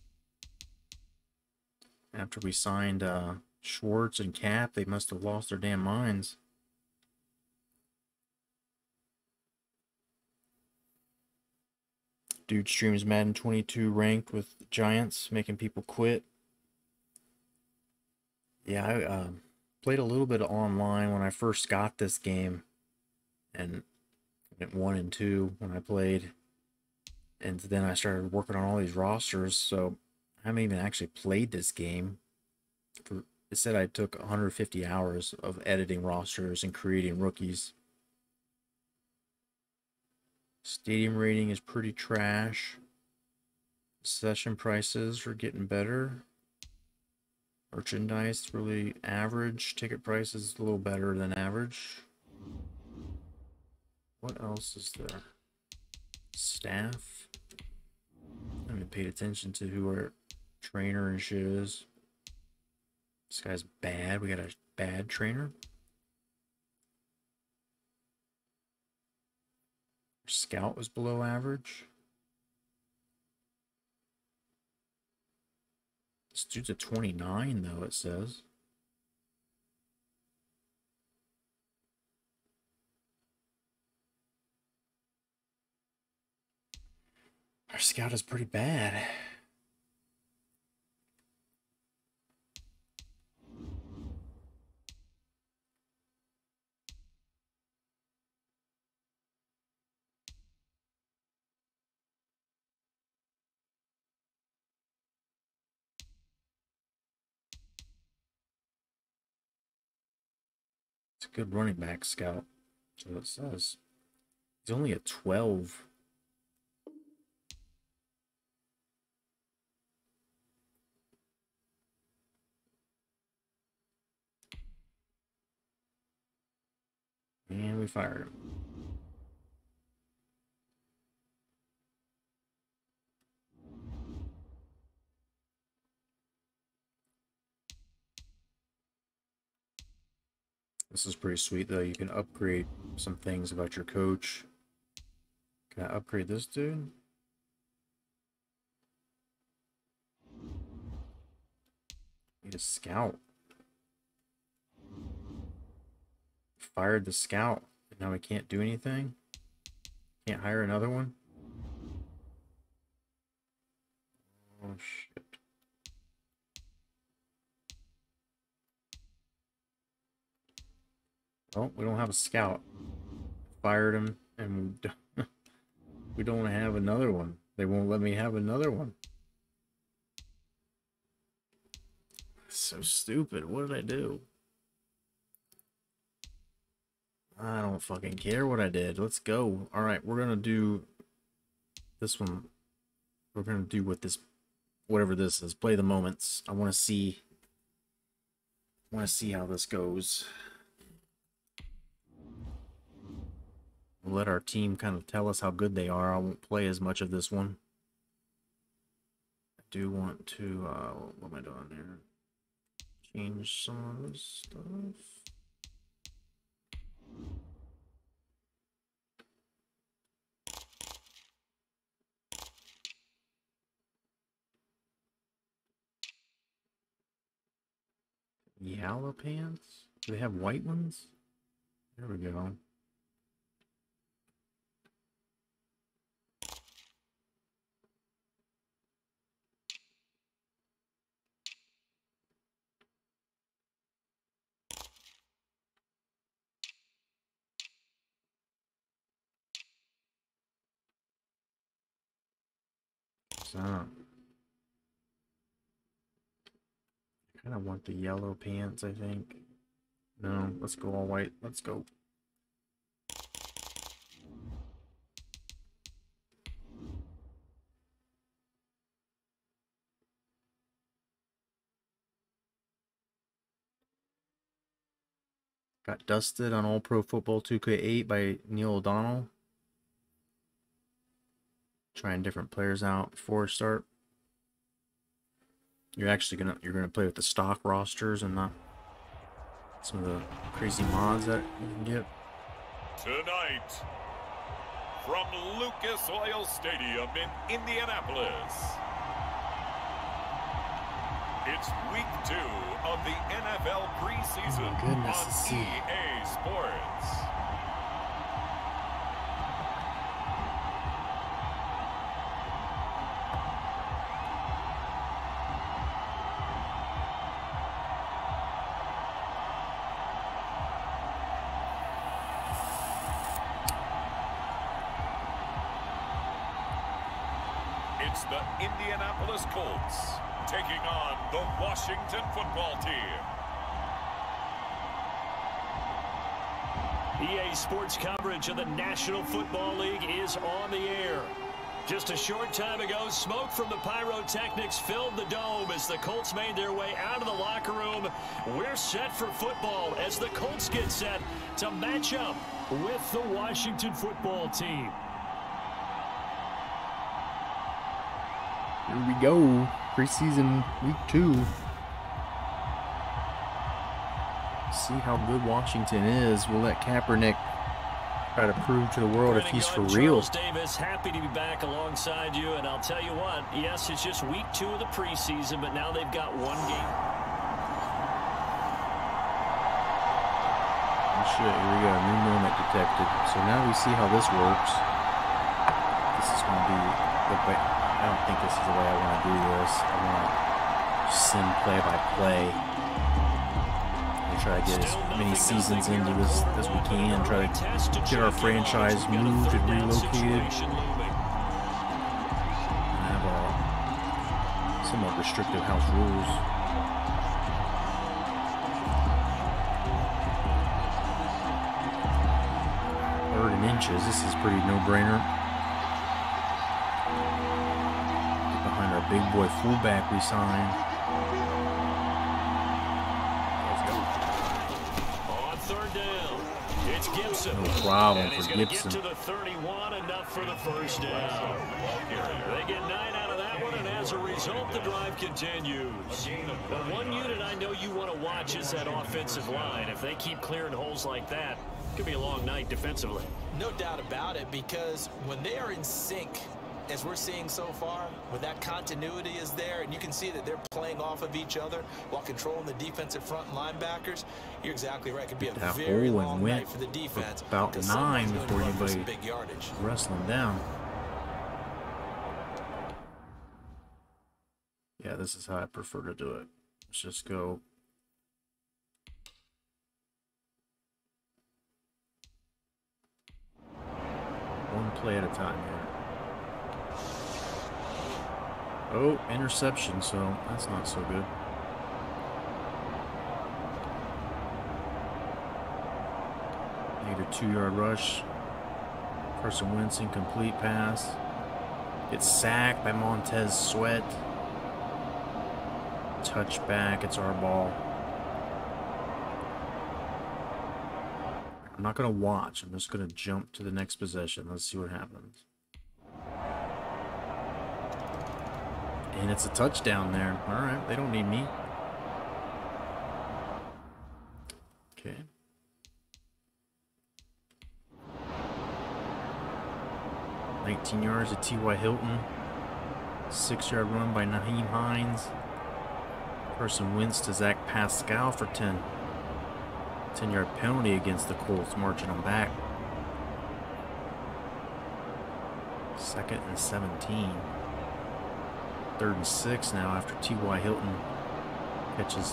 Speaker 3: After we signed uh, Schwartz and Cap, they must have lost their damn minds. Dude streams Madden twenty-two ranked with Giants, making people quit. Yeah, I uh, played a little bit online when I first got this game. And went one and two when I played. And then I started working on all these rosters, so I haven't even actually played this game. For, it said I took one hundred fifty hours of editing rosters and creating rookies. Stadium rating is pretty trash. Session prices are getting better. Merchandise really average. Ticket prices a little better than average. What else is there? Staff. I haven't paid attention to who our trainer and shit is. This guy's bad. We got a bad trainer. Our scout was below average. This dude's a twenty-nine, though, it says. Our scout is pretty bad. It's a good running back scout. That's what it says. He's only at twelve. And we fired him. This is pretty sweet, though. You can upgrade some things about your coach. Can I upgrade this dude? Need a scout. Fired the scout. Now we can't do anything. Can't hire another one. Oh shit. Oh, we don't have a scout. Fired him, and we don't, we don't have another one. They won't let me have another one. So stupid. What did I do? I don't fucking care what I did. Let's go. All right, we're gonna do this one. We're gonna do what this, whatever this is. Play the moments. I want to see. I want to see how this goes. We'll let our team kind of tell us how good they are. I won't play as much of this one. I do want to. Uh, what am I doing here? Change some of this stuff. Yellow pants? Do they have white ones? There we go. So, I kind of want the yellow pants, I think. No, let's go all white. Let's go. Got dusted on All Pro Football two K eight by Neil O'Donnell. Trying different players out before we start. You're actually gonna you're gonna play with the stock rosters and not some of the crazy mods that you can get.
Speaker 7: Tonight, from Lucas Oil Stadium in Indianapolis, it's week two of the N F L preseason
Speaker 3: Oh, goodness, let's
Speaker 7: on
Speaker 3: see.
Speaker 7: E A Sports. It's the Indianapolis Colts taking on the Washington football team.
Speaker 5: E A Sports coverage of the National Football League is on the air. Just a short time ago, smoke from the pyrotechnics filled the dome as the Colts made their way out of the locker room. We're set for football as the Colts get set to match up with the Washington football team.
Speaker 3: Here we go. Preseason week two. See how good Washington is. We'll let Kaepernick try to prove to the world if he's for real.
Speaker 5: Charles Davis, happy to be back alongside you, and I'll tell you what, yes, it's just week two of the preseason, but now they've got one game.
Speaker 3: Oh shit, here we go, new moment detected. So now we see how this works. This is going to be the way, I don't think this is the way I want to do this. I want to sim play by play. Try to get as many seasons into this as we can. Try to get our franchise moved and relocated. And have a somewhat restrictive house rules. inches. This is pretty no-brainer. Get behind our big boy fullback we signed.
Speaker 5: On third down, it's Gibson.
Speaker 3: No problem
Speaker 5: and he's
Speaker 3: for
Speaker 5: gonna
Speaker 3: Gibson.
Speaker 5: Get to the thirty-one, enough for the first down. They get nine out of that one, and as a result, the drive continues. But one unit I know you want to watch is that offensive line. If they keep clearing holes like that, it could be a long night defensively.
Speaker 6: No doubt about it, because when they are in sync, as we're seeing so far, when that continuity is there, and you can see that they're playing off of each other while controlling the defensive front and linebackers, you're exactly right. It could be a
Speaker 3: That
Speaker 6: very
Speaker 3: hole
Speaker 6: long
Speaker 3: and went
Speaker 6: night for the defense.
Speaker 3: for about
Speaker 6: because
Speaker 3: nine
Speaker 6: someone's
Speaker 3: before
Speaker 6: going to run for
Speaker 3: anybody
Speaker 6: some big yardage.
Speaker 3: wrestling down. Yeah, this is how I prefer to do it. Let's just go. One play at a time here. Oh, interception, so that's not so good. Need a two-yard rush. Carson Wentz, incomplete pass. Gets sacked by Montez Sweat. Touchback, it's our ball. I'm not going to watch. I'm just going to jump to the next possession. Let's see what happens. And it's a touchdown there. All right, they don't need me. Okay. nineteen yards to T Y Hilton. Six-yard run by Nyheim Hines. Carson Wentz to Zach Pascal for ten. ten-yard penalty against the Colts, marching them back. Second and seventeen. Third and six now after T Y Hilton catches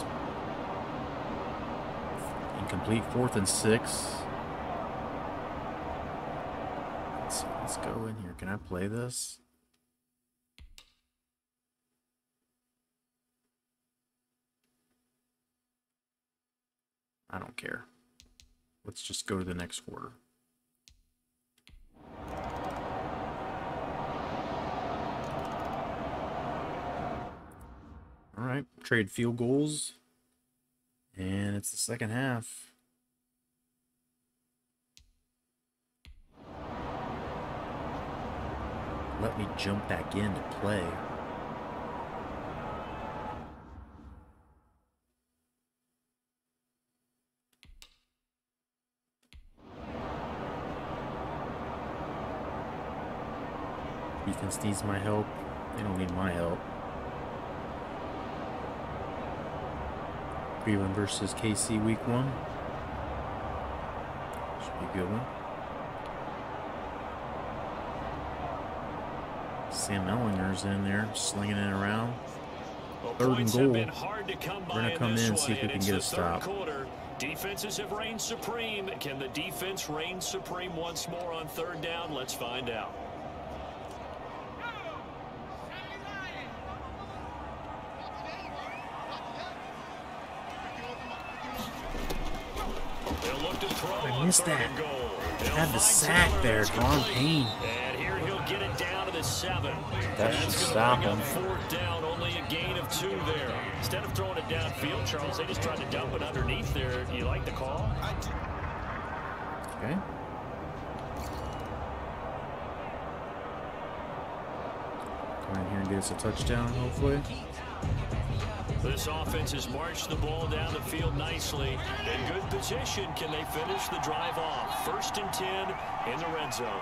Speaker 3: incomplete. Fourth and six. Let's, let's go in here. Can I play this? I don't care. Let's just go to the next quarter. All right, trade field goals. And it's the second half. Let me jump back in to play. Defense needs my help. They don't need my help. Cleveland versus K C week one. Should be a good one. Sam Ellinger's in there, slinging it around. Third and goal. We're going to come in and see if we can get a stop.
Speaker 5: Defenses have reigned supreme. Can the defense reign supreme once more on third down? Let's find out.
Speaker 3: I missed that. Had the sack there, Daron Payne.
Speaker 5: And here he'll get it down to the seven.
Speaker 3: That should stop him.
Speaker 5: Fourth down, only a gain of two there. Instead of throwing it downfield, Charles, they just tried to dump it underneath there. Do you like the call?
Speaker 3: Okay. Come in here and get us a touchdown, hopefully.
Speaker 5: This offense has marched the ball down the field nicely. In good position, can they finish the drive off? First and ten in the red zone.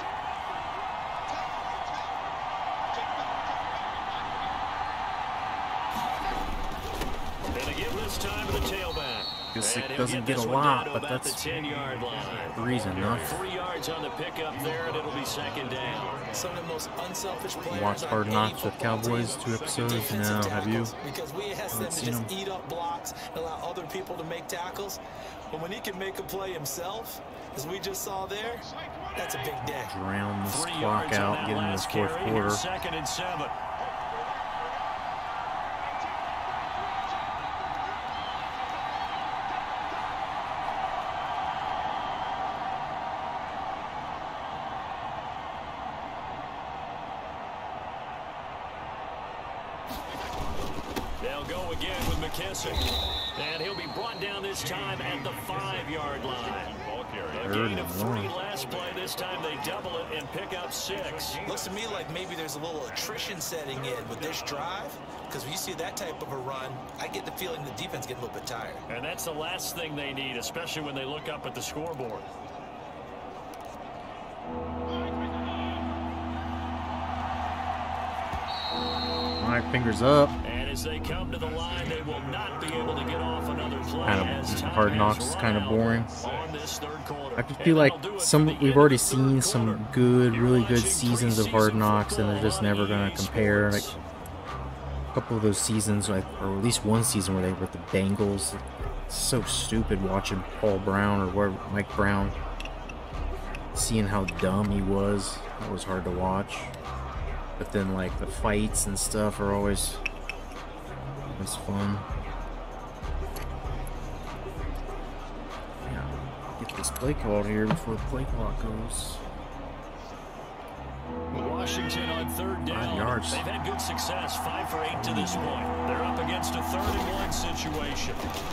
Speaker 5: And again this time to the tailback.
Speaker 3: It doesn't get a lot, but that's three's enough.
Speaker 5: Three yards on the pickup there, and it'll be second down.
Speaker 6: Some of the most unselfish players.
Speaker 3: Watched Hard Knocks with Cowboys, two episodes. No, have you?
Speaker 6: Because we ask them to just eat up blocks and allow other people to make tackles. But when he can make a play himself, as we just saw there, that's a big day.
Speaker 3: Drown this clock out, get in this fourth quarter.
Speaker 5: Second and seven. They'll go again with McKissick. And he'll be brought down this time at the five-yard line. A gain of three last play. This time they double it and pick up six.
Speaker 6: Looks to me like maybe there's a little attrition setting in with this drive, because when you see that type of a run, I get the feeling the defense get a little bit tired.
Speaker 5: And that's the last thing they need, especially when they look up at the scoreboard.
Speaker 3: All right, fingers up.
Speaker 5: And as they come to the line, they will not be able to get off another play.
Speaker 3: Kind of Hard Knocks is kind of boring.
Speaker 5: On this third quarter.
Speaker 3: I feel like some we've already seen some good, really good seasons of Hard Knocks, and they're just never gonna compare. Like a couple of those seasons, like or at least one season where they were with the Bengals. It's so stupid watching Paul Brown or where Mike Brown, seeing how dumb he was. That was hard to watch. But then, like, the fights and stuff are always, always fun. Yeah, get this play called here before the play clock goes.
Speaker 5: Washington on third down.
Speaker 3: Five yards.
Speaker 5: They've had good success, five for eight to this point. They're up against a third and one situation.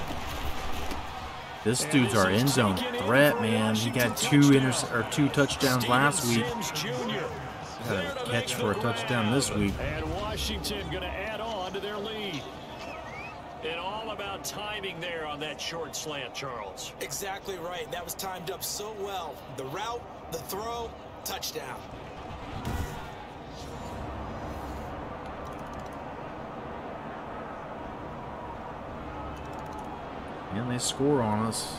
Speaker 3: This dude's our end zone threat, man. He got two inter or two touchdowns last week. Got a catch for a touchdown this week.
Speaker 5: And Washington going to add on to their lead. And all about timing there on that short slant, Charles.
Speaker 6: Exactly right. That was timed up so well. The route, the throw, touchdown.
Speaker 3: And they score on us.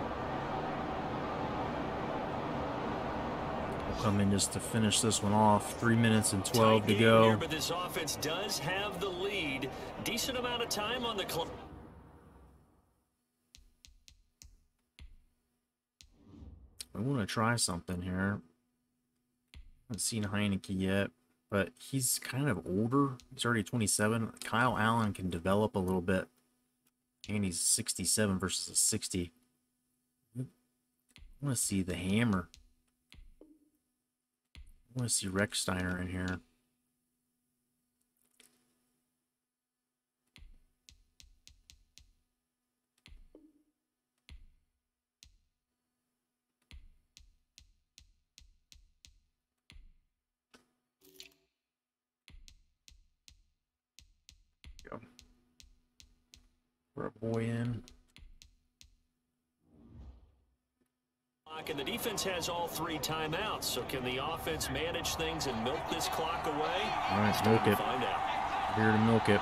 Speaker 3: Come in just to finish this one off. Three minutes and twelve to go.
Speaker 5: Here, but this offense does have the lead. Decent amount of time on the clock.
Speaker 3: I want to try something here. I haven't seen Heineke yet, but he's kind of older. He's already twenty-seven. Kyle Allen can develop a little bit. And he's sixty-seven versus a sixty. I want to see the hammer. I want to see Rex Steiner in here. Go. We're a boy in.
Speaker 5: And the defense has all three timeouts, so can the offense manage things and milk this clock away?
Speaker 3: All right, milk it.
Speaker 5: Find out.
Speaker 3: Here to milk it.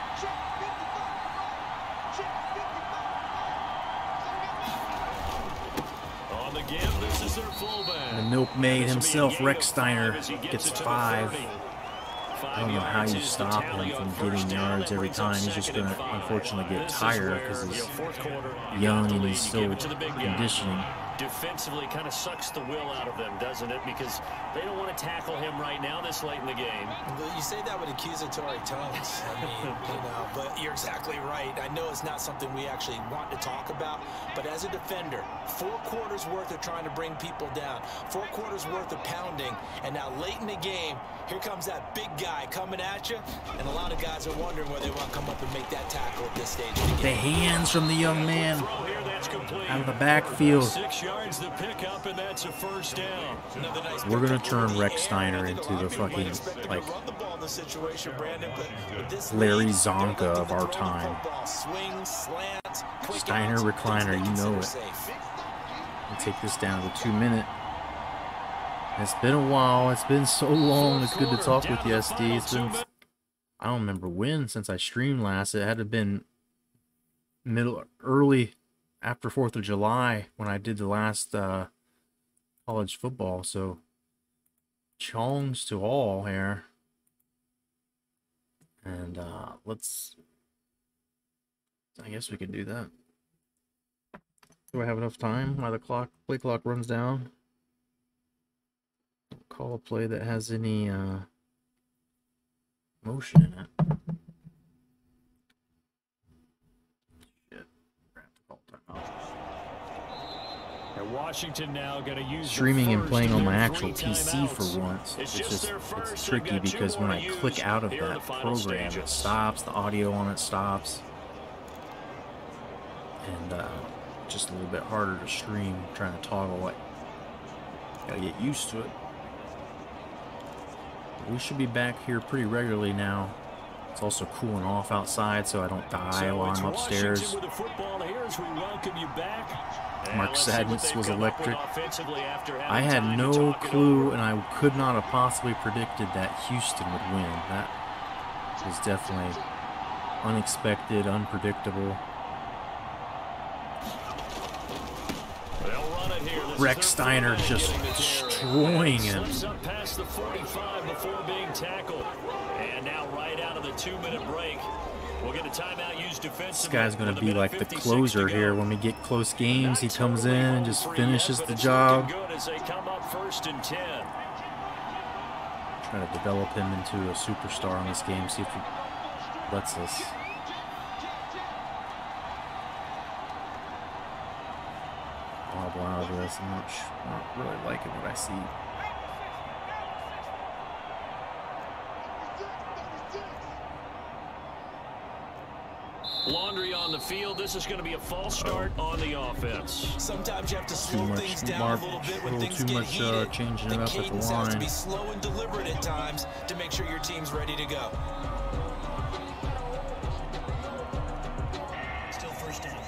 Speaker 5: On the give, this is their fullback.
Speaker 3: The milkmaid himself, Rex Steiner, gets five. I don't know how you stop him from getting yards every time. He's just going to unfortunately get tired because he's young and he's still conditioning.
Speaker 5: Defensively kind of sucks the will out of them, doesn't it? Because they don't want to tackle him right now this late in the game.
Speaker 6: You say that with accusatory tones. I mean, you know, but you're exactly right. I know it's not something we actually want to talk about, but as a defender, four quarters worth of trying to bring people down, four quarters worth of pounding, and now late in the game, here comes that big guy coming at you, and a lot of guys are wondering whether they want to come up and make that tackle at this stage.
Speaker 3: The hands from the young man out of the backfield.
Speaker 5: Six yards the pickup, and that's a first down.
Speaker 6: Nice
Speaker 3: We're gonna turn Rex Steiner into the fucking like Larry Zonka of our time. Steiner recliner, you know it. We'll take this down to two minute. It's been a while. It's been so long. It's good to talk with you, S D. It's been, I don't remember when since I streamed last. It had to have been middle, early after fourth of July when I did the last uh, college football. So, chongs to all here. And uh, let's, I guess we could do that. Do I have enough time while the clock, play clock runs down? Call a play that has any uh, motion in it. Shit.
Speaker 5: Washington now going to use
Speaker 3: streaming and playing on my actual P C for once. It's just it's tricky because when I click out of that program, it stops, the audio on it stops, and uh, just a little bit harder to stream. Trying to toggle it, gotta get used to it. We should be back here pretty regularly now. It's also cooling off outside, so I don't die
Speaker 5: So
Speaker 3: while
Speaker 5: it's
Speaker 3: I'm upstairs.
Speaker 5: Washington with the football here as we welcome you back. And
Speaker 3: Mark
Speaker 5: let's see what
Speaker 3: Sadness
Speaker 5: they've
Speaker 3: was
Speaker 5: come up with
Speaker 3: electric.
Speaker 5: offensively after having
Speaker 3: I had
Speaker 5: time to
Speaker 3: no
Speaker 5: talk it
Speaker 3: clue,
Speaker 5: over.
Speaker 3: and I could not have possibly predicted that Houston would win. That was definitely unexpected, unpredictable.
Speaker 5: They'll run it here. This
Speaker 3: Rex
Speaker 5: is their
Speaker 3: Steiner
Speaker 5: third
Speaker 3: just
Speaker 5: getting it there.
Speaker 3: destroying him.
Speaker 5: Slips up past the forty-five before being tackled. And now right out of the two-minute break, we'll get a timeout used defensively.
Speaker 3: This guy's going
Speaker 5: with
Speaker 3: to
Speaker 5: a
Speaker 3: be
Speaker 5: minute
Speaker 3: like the
Speaker 5: fifty-six
Speaker 3: closer
Speaker 5: to
Speaker 3: here.
Speaker 5: go.
Speaker 3: When we get close games, he
Speaker 5: Not
Speaker 3: comes in
Speaker 5: totally
Speaker 3: and
Speaker 5: home
Speaker 3: just
Speaker 5: free
Speaker 3: finishes
Speaker 5: yet,
Speaker 3: the
Speaker 5: but it's
Speaker 3: job.
Speaker 5: looking good as they come up first and ten.
Speaker 3: Try to develop him into a superstar in this game, see if he lets us. Wobble out of this. I'm not, not really liking what I see.
Speaker 5: Laundry on the field. This is going to be a false start on the offense.
Speaker 6: Sometimes you have to
Speaker 3: Too
Speaker 6: slow
Speaker 3: much
Speaker 6: things down
Speaker 3: mark-
Speaker 6: a little bit
Speaker 3: a
Speaker 6: when
Speaker 3: little
Speaker 6: things
Speaker 3: too
Speaker 6: get
Speaker 3: much, uh,
Speaker 6: heated.
Speaker 3: changing
Speaker 6: the
Speaker 3: it up at the
Speaker 6: cadence has to
Speaker 3: line.
Speaker 6: be slow and deliberate at times to make sure your team's ready to go.
Speaker 8: Still first down.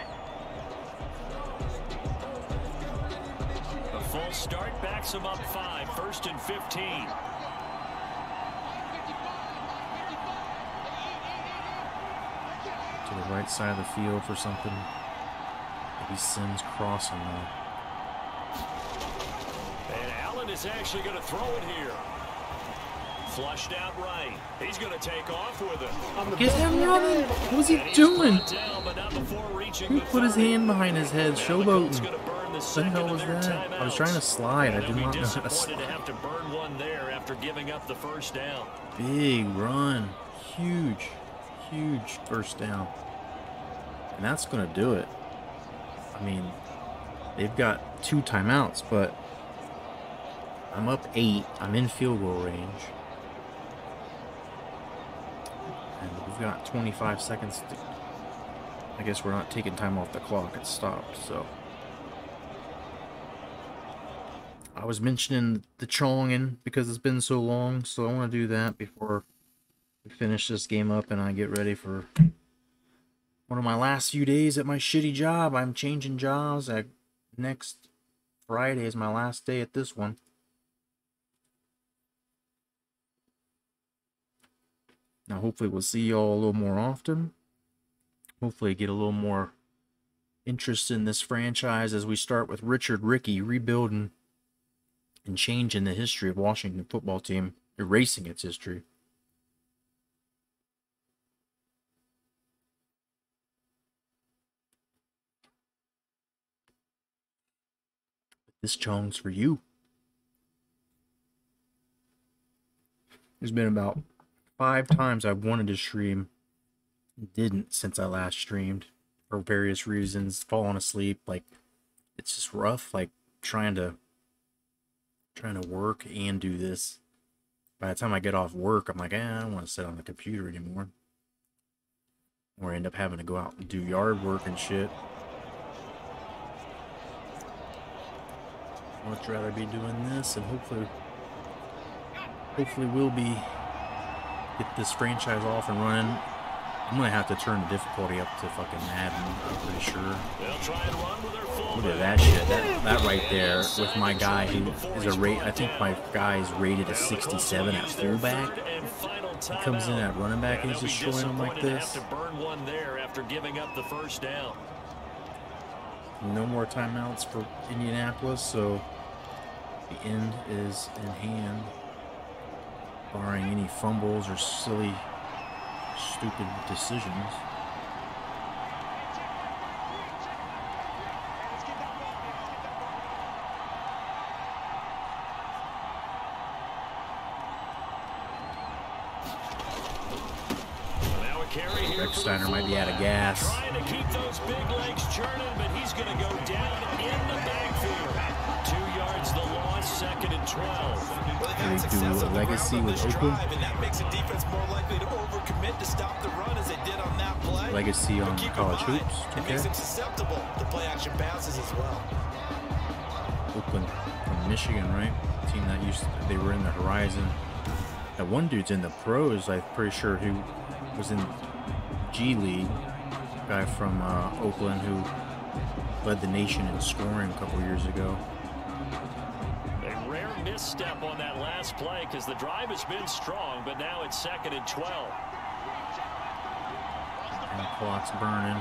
Speaker 5: A false start backs them up five. First and fifteen.
Speaker 3: To the right side of the field for something. Maybe Sims crossing though.
Speaker 5: And Allen is actually going to throw it here. Flushed out right. He's going to take off with it.
Speaker 3: Get him running! What was he
Speaker 5: And he's
Speaker 3: doing?
Speaker 5: brought down, but not before reaching
Speaker 3: Who
Speaker 5: the
Speaker 3: put his
Speaker 5: thirty.
Speaker 3: hand behind his head,
Speaker 5: Now the
Speaker 3: showboating?
Speaker 5: Colts gonna burn the
Speaker 3: What the
Speaker 5: second
Speaker 3: hell
Speaker 5: of
Speaker 3: was
Speaker 5: their
Speaker 3: that? I was trying to
Speaker 5: timeouts.
Speaker 3: slide. I
Speaker 5: And
Speaker 3: did
Speaker 5: they'll be
Speaker 3: not know how to
Speaker 5: disappointed to
Speaker 3: slide.
Speaker 5: have to burn one there after giving up the first down.
Speaker 3: Big run. Huge, huge first down. And that's going to do it. I mean, they've got two timeouts, but I'm up eight. I'm in field goal range. And we've got twenty-five seconds to... I guess we're not taking time off the clock. It stopped, so... I was mentioning the Chongin because it's been so long, so I want to do that before we finish this game up and I get ready for one of my last few days at my shitty job. I'm changing jobs. I, next Friday is my last day at this one. Now, hopefully we'll see y'all a little more often. Hopefully get a little more interest in this franchise as we start with Richard Rickey rebuilding and changing the history of Washington football team, erasing its history. This Chong's for you. There's been about five times I've wanted to stream, didn't since I last streamed for various reasons, falling asleep. Like, it's just rough, like trying to trying to work and do this. By the time I get off work, I'm like, eh, I don't want to sit on the computer anymore. Or I end up having to go out and do yard work and shit. I'd much rather be doing this, and hopefully, hopefully we'll be get this franchise off and running. I'm gonna have to turn the difficulty up to fucking Madden, I'm pretty sure.
Speaker 5: They'll try and run with their fullback.
Speaker 3: Look at that shit. That, that right there with my guy who is a rate. I think my guy is rated a sixty-seven at fullback. He comes in at running back and he's just showing him like this.
Speaker 5: To burn one there after giving up the first down.
Speaker 3: No more timeouts for Indianapolis, so the end is in hand. Barring any fumbles or silly, stupid decisions. Rex Steiner might be out of gas.
Speaker 5: Trying to keep those big legs churning, but he's going to go down in the backfield. second and twelve.
Speaker 3: They do a legacy with Oakland.
Speaker 6: And that makes the defense more likely to overcommit to stop the run as they did on that play.
Speaker 3: Legacy on college hoops.
Speaker 6: It
Speaker 3: Okay.
Speaker 6: makes them susceptible to play action passes as well.
Speaker 3: Oakland from Michigan, right? Team that used to, they were in the Horizon. That one dude's in the pros. I'm pretty sure who was in G League. Guy from uh, Oakland who led the nation in scoring a couple years ago.
Speaker 5: A rare misstep on that last play because the drive has been strong, but now it's second and twelve.
Speaker 3: And the clock's burning.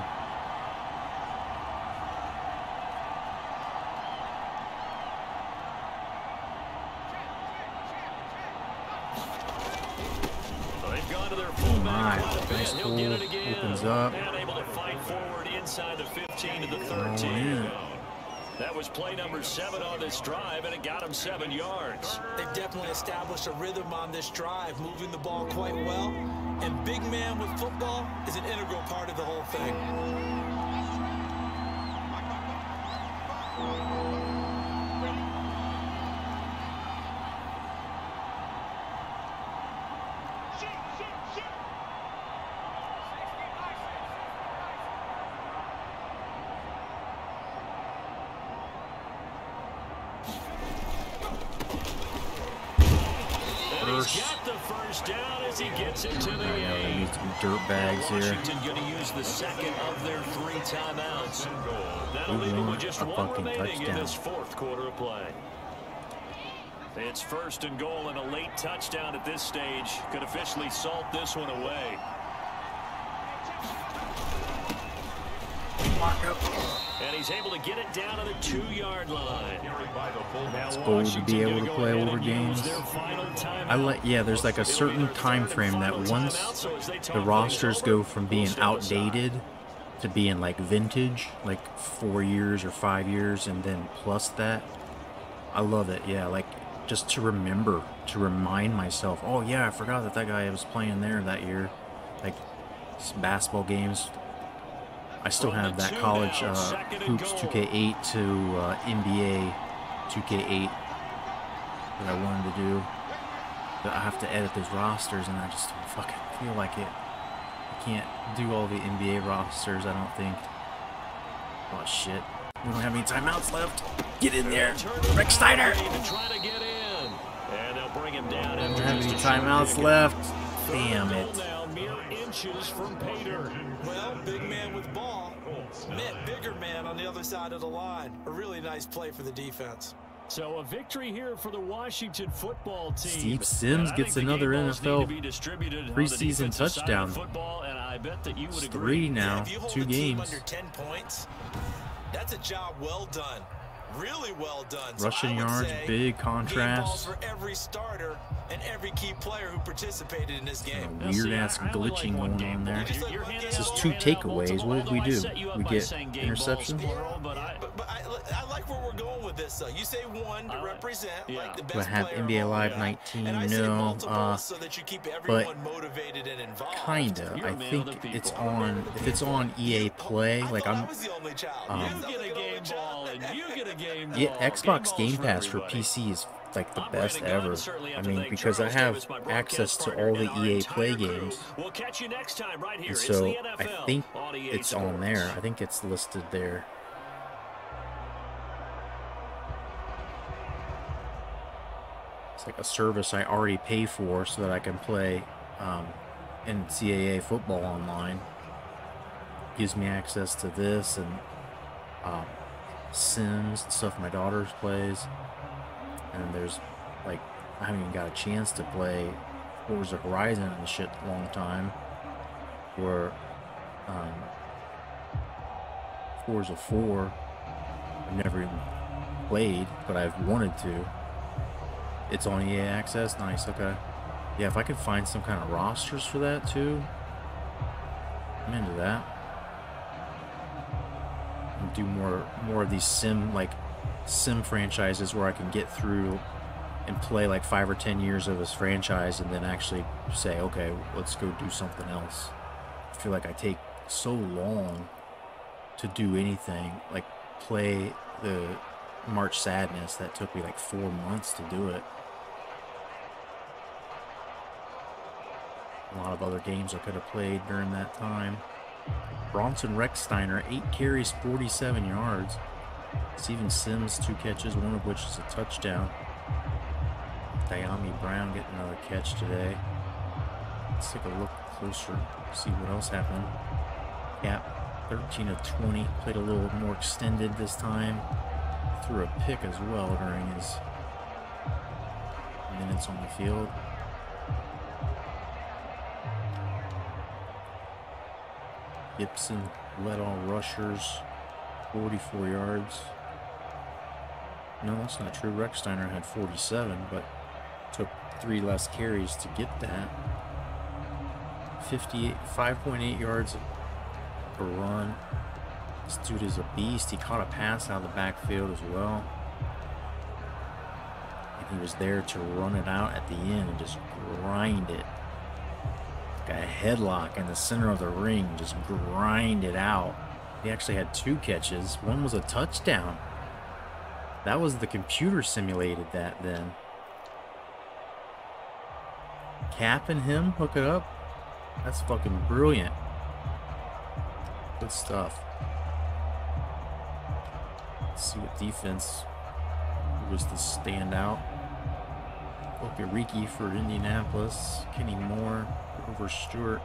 Speaker 5: They've gone to their
Speaker 3: Oh
Speaker 5: fullback
Speaker 3: my,
Speaker 5: quite a bit.
Speaker 3: nice
Speaker 5: He'll
Speaker 3: pull,
Speaker 5: get it again.
Speaker 3: opens up.
Speaker 5: And able to fight forward inside the fifteen to the
Speaker 3: Thrown
Speaker 5: thirteen.
Speaker 3: in.
Speaker 5: That was play number seven on this drive, and it got him seven yards.
Speaker 6: They've definitely established a rhythm on this drive, moving the ball quite well. And big man with football is an integral part of the whole thing.
Speaker 5: He's got the first down as he gets into the
Speaker 3: Yeah, they
Speaker 5: eight.
Speaker 3: need some dirt bags here.
Speaker 5: Washington going to use the second of their three timeouts. That'll
Speaker 3: We
Speaker 5: leave them
Speaker 3: want
Speaker 5: with just
Speaker 3: a
Speaker 5: one
Speaker 3: fucking
Speaker 5: remaining in
Speaker 3: touchdown.
Speaker 5: this fourth quarter of play. It's first and goal, and a late touchdown at this stage could officially salt this one away. And he's able to get it down to the two-yard line.
Speaker 3: It's gold to be able to play over games. I like, yeah, there's like a certain time frame that once the rosters go from being outdated to being like vintage, like four years or five years, and then plus that, I love it. Yeah, like just to remember, to remind myself, oh yeah, I forgot that that guy was playing there that year. Like some basketball games. I still have that college uh, Hoops two K eight to uh, N B A two K eight that I wanted to do. But I have to edit those rosters, and I just don't fucking feel like it. I can't do all the N B A rosters, I don't think. Oh, shit. We don't have any timeouts left. Get in there, Rex Steiner!
Speaker 5: To try to get in. And they'll bring him down.
Speaker 3: We don't have any timeouts left. Damn it.
Speaker 5: Now, mere inches from Pater.
Speaker 6: Well, big man with ball meant bigger man on the other side of the line. A really nice play for the defense.
Speaker 5: So a victory here for the Washington football team.
Speaker 3: Steve Sims
Speaker 5: And I
Speaker 3: gets
Speaker 5: think the
Speaker 3: another
Speaker 5: game
Speaker 3: N
Speaker 5: balls
Speaker 3: F L
Speaker 5: need to be distributed on the
Speaker 3: preseason
Speaker 5: defensive side of
Speaker 3: touchdown.
Speaker 5: football, and I bet that you would
Speaker 3: It's
Speaker 5: agree.
Speaker 3: three now,
Speaker 6: Yeah, if you hold
Speaker 3: two
Speaker 6: a team
Speaker 3: games.
Speaker 6: under ten points, that's a job well done. Really well done. So
Speaker 3: Rushing
Speaker 6: I would
Speaker 3: yards,
Speaker 6: say
Speaker 3: big
Speaker 6: game
Speaker 3: contrast.
Speaker 6: balls for every starter and every key player who participated in this game.
Speaker 3: Some weird ass glitching going on there.
Speaker 6: Just like
Speaker 5: You're
Speaker 6: one
Speaker 5: handing
Speaker 6: game.
Speaker 3: This is
Speaker 5: out-
Speaker 3: two
Speaker 5: handing out
Speaker 3: takeaways.
Speaker 5: multiple,
Speaker 3: What did we
Speaker 5: although I
Speaker 3: do?
Speaker 5: set you up
Speaker 3: We
Speaker 5: by
Speaker 3: get
Speaker 5: saying game
Speaker 3: interception?
Speaker 5: balls plural, but I-
Speaker 6: But, but I, I like where we're going with this, though. You say one to
Speaker 5: I like-
Speaker 6: represent
Speaker 5: yeah.
Speaker 6: like the
Speaker 3: Do I
Speaker 6: best
Speaker 3: have
Speaker 6: player
Speaker 3: N B A
Speaker 6: of all
Speaker 3: Live
Speaker 6: time.
Speaker 3: nineteen?
Speaker 6: And I say
Speaker 3: No,
Speaker 6: multiples
Speaker 3: uh,
Speaker 6: so that you keep
Speaker 3: but
Speaker 6: everyone motivated and involved.
Speaker 3: Kinda.
Speaker 5: You're a
Speaker 3: I
Speaker 5: man
Speaker 3: think
Speaker 5: of the
Speaker 3: it's
Speaker 5: people.
Speaker 3: on. If it's on E A Play,
Speaker 6: I
Speaker 3: like
Speaker 6: thought
Speaker 3: I'm.
Speaker 6: I was the only child.
Speaker 3: um,
Speaker 6: You
Speaker 5: You get a
Speaker 6: sound like an
Speaker 5: game
Speaker 6: only child.
Speaker 5: ball, and you get a game ball.
Speaker 3: Yeah, Xbox
Speaker 5: balls
Speaker 3: Game
Speaker 5: for
Speaker 3: Pass for
Speaker 5: everybody.
Speaker 3: P C is like the
Speaker 5: I'm
Speaker 3: best
Speaker 5: Brandon Gunn.
Speaker 3: ever.
Speaker 5: Certainly
Speaker 3: I
Speaker 5: have to
Speaker 3: mean,
Speaker 5: thank
Speaker 3: because I
Speaker 5: Charles
Speaker 3: have
Speaker 5: Davis, my broadcast
Speaker 3: access to
Speaker 5: partner,
Speaker 3: all the
Speaker 5: and our
Speaker 3: E A
Speaker 5: entire
Speaker 3: Play
Speaker 5: crew.
Speaker 3: games,
Speaker 5: We'll catch you next time right here.
Speaker 3: and
Speaker 5: It's
Speaker 3: so
Speaker 5: the N F L
Speaker 3: I think
Speaker 5: on E A
Speaker 3: it's on
Speaker 5: Sports.
Speaker 3: there. I think it's listed there. It's like a service I already pay for so that I can play um, N C double A football online. Gives me access to this and um, Sims and stuff my daughter plays. And there's like, I haven't even got a chance to play Forza Horizon and shit a long time. Where um, Forza four, I've never even played, but I've wanted to. It's on E A Access. Nice, okay. Yeah, if I could find some kind of rosters for that too, I'm into that. And do more more of these sim like sim franchises where I can get through and play like five or ten years of this franchise and then actually say, okay, let's go do something else. I feel like I take so long to do anything, like play the March Sadness. That took me like four months to do it. A lot of other games I could have played during that time. Bronson Rechsteiner, eight carries, forty-seven yards. Steven Sims, two catches, one of which is a touchdown. Dyami Brown getting another catch today. Let's take a look closer, see what else happened. Cap, thirteen of twenty, played a little more extended this time. Threw a pick as well during his minutes on the field. Gibson led all rushers, forty-four yards. No, that's not true. Rechsteiner had forty-seven, but took three less carries to get that. fifty-eight, five point eight yards per run. This dude is a beast. He caught a pass out of the backfield as well. And he was there to run it out at the end and just grind it. Got a headlock in the center of the ring, just grind it out. He actually had two catches. One was a touchdown. That was the computer simulated that then. Cap and him hook it up. That's fucking brilliant. Good stuff. Let's see what defense was the standout. Okereke for Indianapolis. Kenny Moore over Stewart.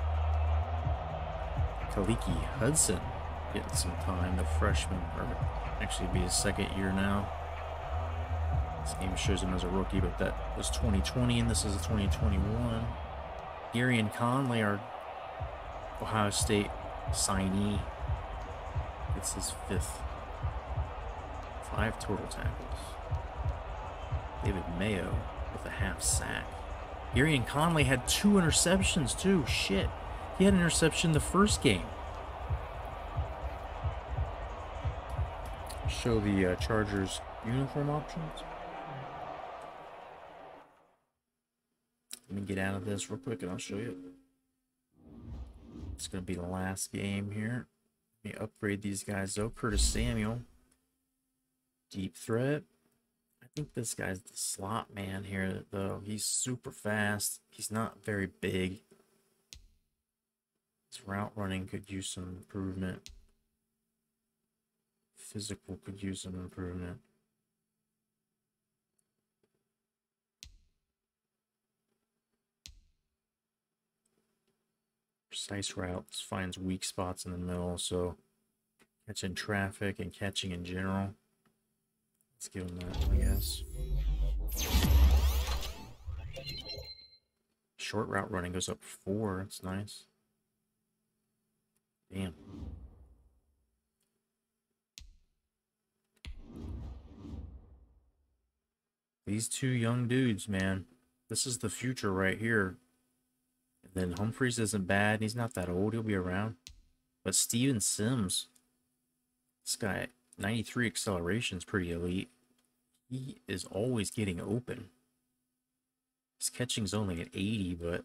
Speaker 3: Kaliki Hudson getting some time. The freshman, or actually be his second year now. This game shows him as a rookie, but that was twenty twenty and this is a twenty twenty-one. Darian Conley, our Ohio State signee, gets his fifth. Five total tackles. David Mayo with a half sack. Darian Conley had two interceptions too. Shit. He had an interception the first game. Show the uh, Chargers uniform options. Let me get out of this real quick and I'll show you. It's going to be the last game here. Let me upgrade these guys though. Curtis Samuel. Deep threat. I think this guy's the slot man here though. He's super fast. He's not very big. His route running could use some improvement. Physical could use some improvement. Precise routes, finds weak spots in the middle, so catching traffic and catching in general. Let's give him that, I guess. Short route running goes up four. That's nice. Damn. These two young dudes, man. This is the future right here. And then Humphreys isn't bad. He's not that old. He'll be around. But Steven Sims, this guy, ninety-three acceleration is pretty elite. He is always getting open. His catching's only at eighty, but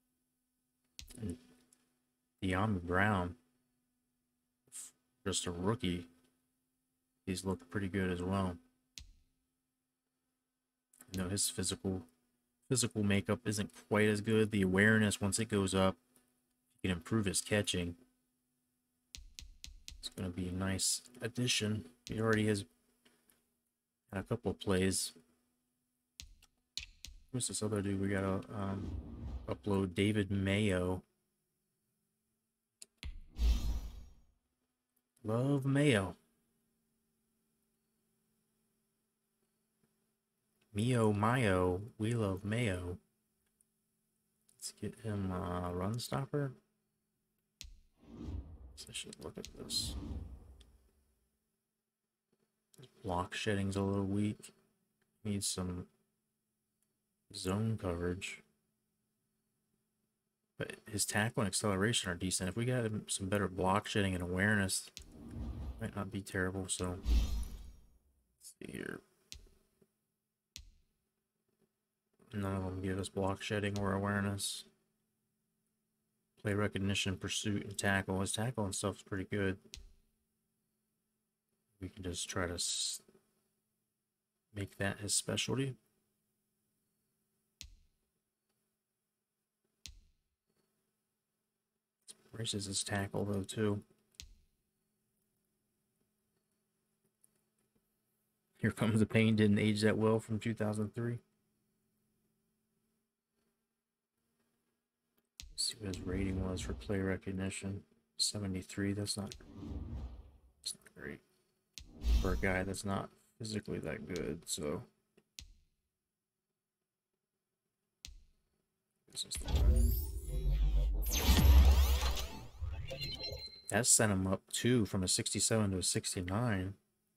Speaker 3: Dyami Brown, just a rookie, he's looked pretty good as well. You know, his physical physical makeup isn't quite as good. The awareness, once it goes up, he can improve his catching. It's going to be a nice addition. He already has had a couple of plays. Who's this other dude? We got to um, upload David Mayo. Love Mayo. Mio Mayo, we love Mayo. Let's get him a uh, run stopper. So I should look at this. His block shedding's a little weak. Needs some zone coverage. But his tackle and acceleration are decent. If we got him some better block shedding and awareness, might not be terrible. So let's see here. None of them give us block shedding or awareness. Play recognition, pursuit, and tackle. His tackle and stuff's pretty good. We can just try to make that his specialty. Raises his tackle though too. Here Comes the Pain didn't age that well from two thousand three. Let's see what his rating was for play recognition. seventy-three. That's not, that's not great for a guy that's not physically that good. So this is the that sent him up too from a sixty-seven to a sixty-nine.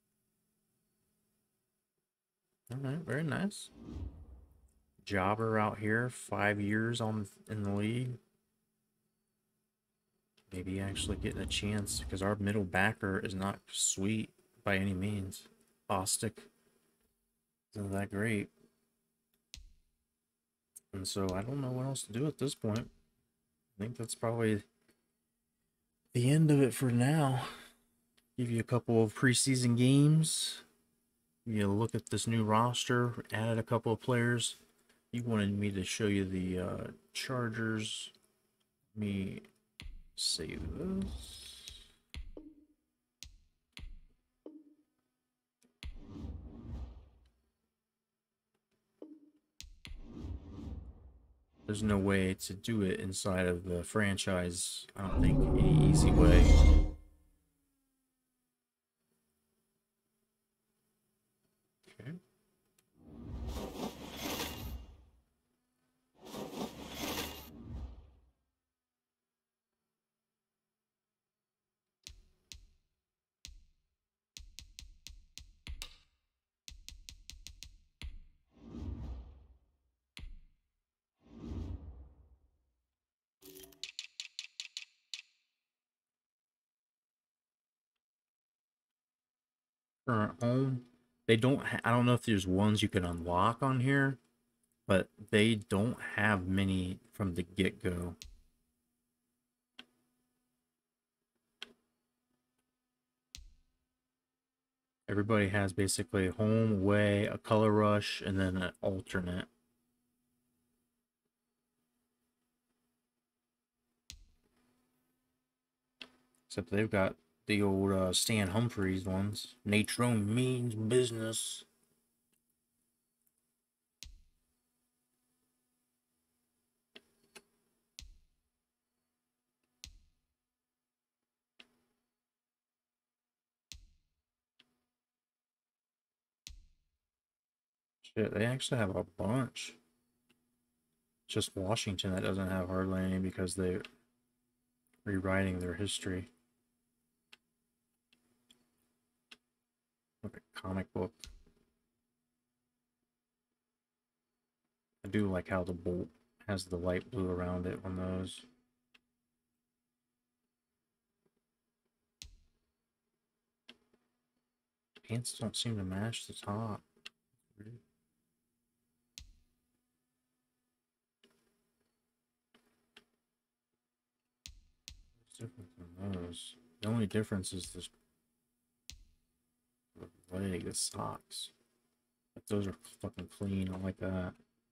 Speaker 3: All right, very nice. Jobber out here, five years on in the league. Maybe actually getting a chance because our middle backer is not sweet by any means. Bostic isn't that great. And so I don't know what else to do at this point. I think that's probably the end of it for now. Give you a couple of preseason games. You look at this new roster, added a couple of players. You wanted me to show you the uh, Chargers. Let me save this. There's no way to do it inside of the franchise. I don't think any easy way. Okay. Current home. They don't ha I don't know if there's ones you can unlock on here, but they don't have many from the get-go. Everybody has basically home, away, a color rush, and then an alternate. Except they've got the old uh, Stan Humphries ones. Natrone means business. Shit, they actually have a bunch. Just Washington that doesn't have hardly any because they're rewriting their history. Look at comic book. I do like how the bolt has the light blue around it on those. Pants don't seem to match the top. Weird. What's different than those? The only difference is this leg, the socks. But those are fucking clean. I like that.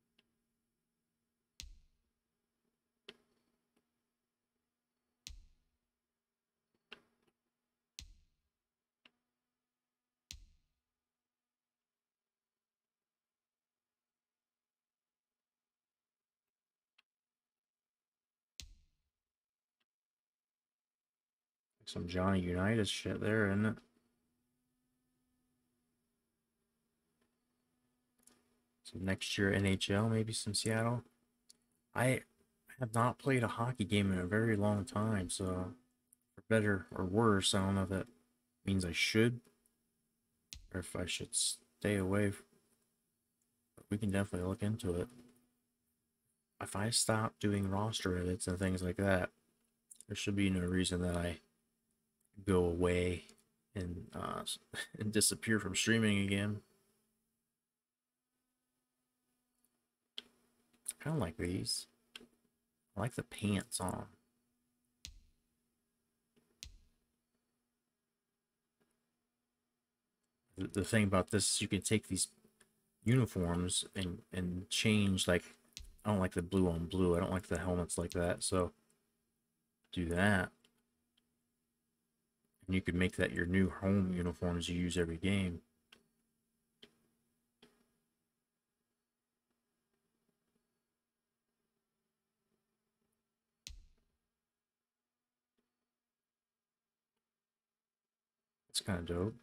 Speaker 3: Some Johnny Unitas shit there, isn't it? So next year N H L, maybe some Seattle. I have not played a hockey game in a very long time, so for better or worse, I don't know if that means I should or if I should stay away. But we can definitely look into it. If I stop doing roster edits and things like that, there should be no reason that I go away and uh, and disappear from streaming again. I kind of like these. I like the pants on them. The, the thing about this is you can take these uniforms and and change, like, I don't like the blue on blue. I don't like the helmets like that. So do that. And you could make that your new home uniforms you use every game. It's kind of dope.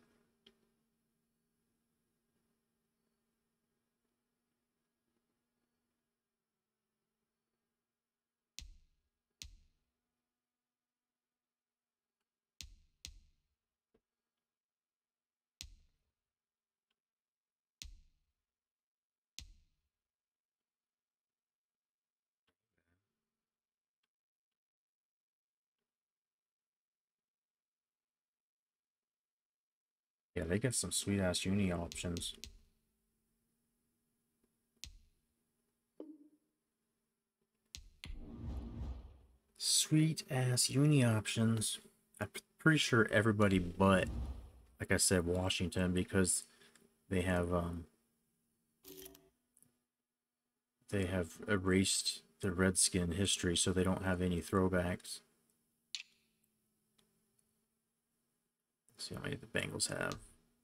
Speaker 3: Yeah, they got some sweet ass uni options. Sweet ass uni options. I'm pretty sure everybody but, like I said, Washington, because they have um they have erased the Redskin history, so they don't have any throwbacks. Let's see how many the Bengals have.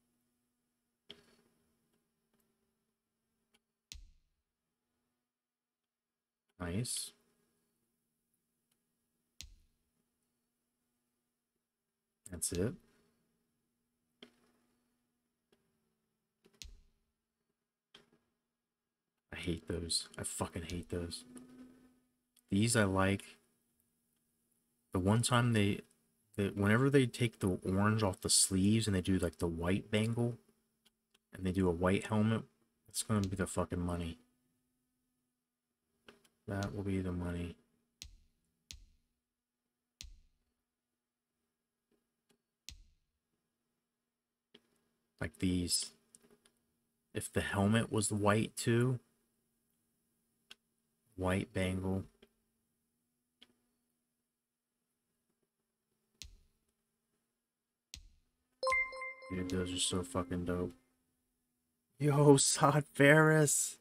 Speaker 3: Nice. That's it. I hate those. I fucking hate those. These I like. The one time they, the, whenever they take the orange off the sleeves and they do like the white bangle, and they do a white helmet, it's gonna be the fucking money. That will be the money. Like these. If the helmet was white too, white bangle. Dude, those are so fucking dope. Yo, Sod Ferris.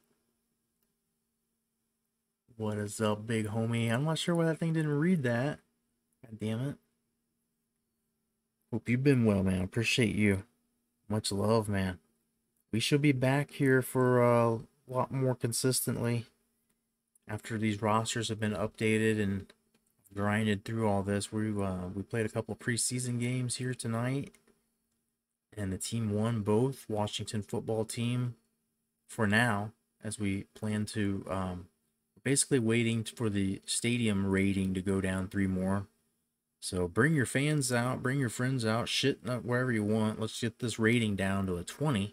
Speaker 3: What is up, big homie? I'm not sure why that thing didn't read that. God damn it. Hope you've been well, man. Appreciate you. Much love, man. We should be back here for a lot more consistently after these rosters have been updated and grinded through all this. We uh, we played a couple preseason games here tonight, and the team won both. Washington football team, for now, as we plan to um, basically waiting for the stadium rating to go down three more. So bring your fans out, bring your friends out, shit up wherever you want. Let's get this rating down to a twenty.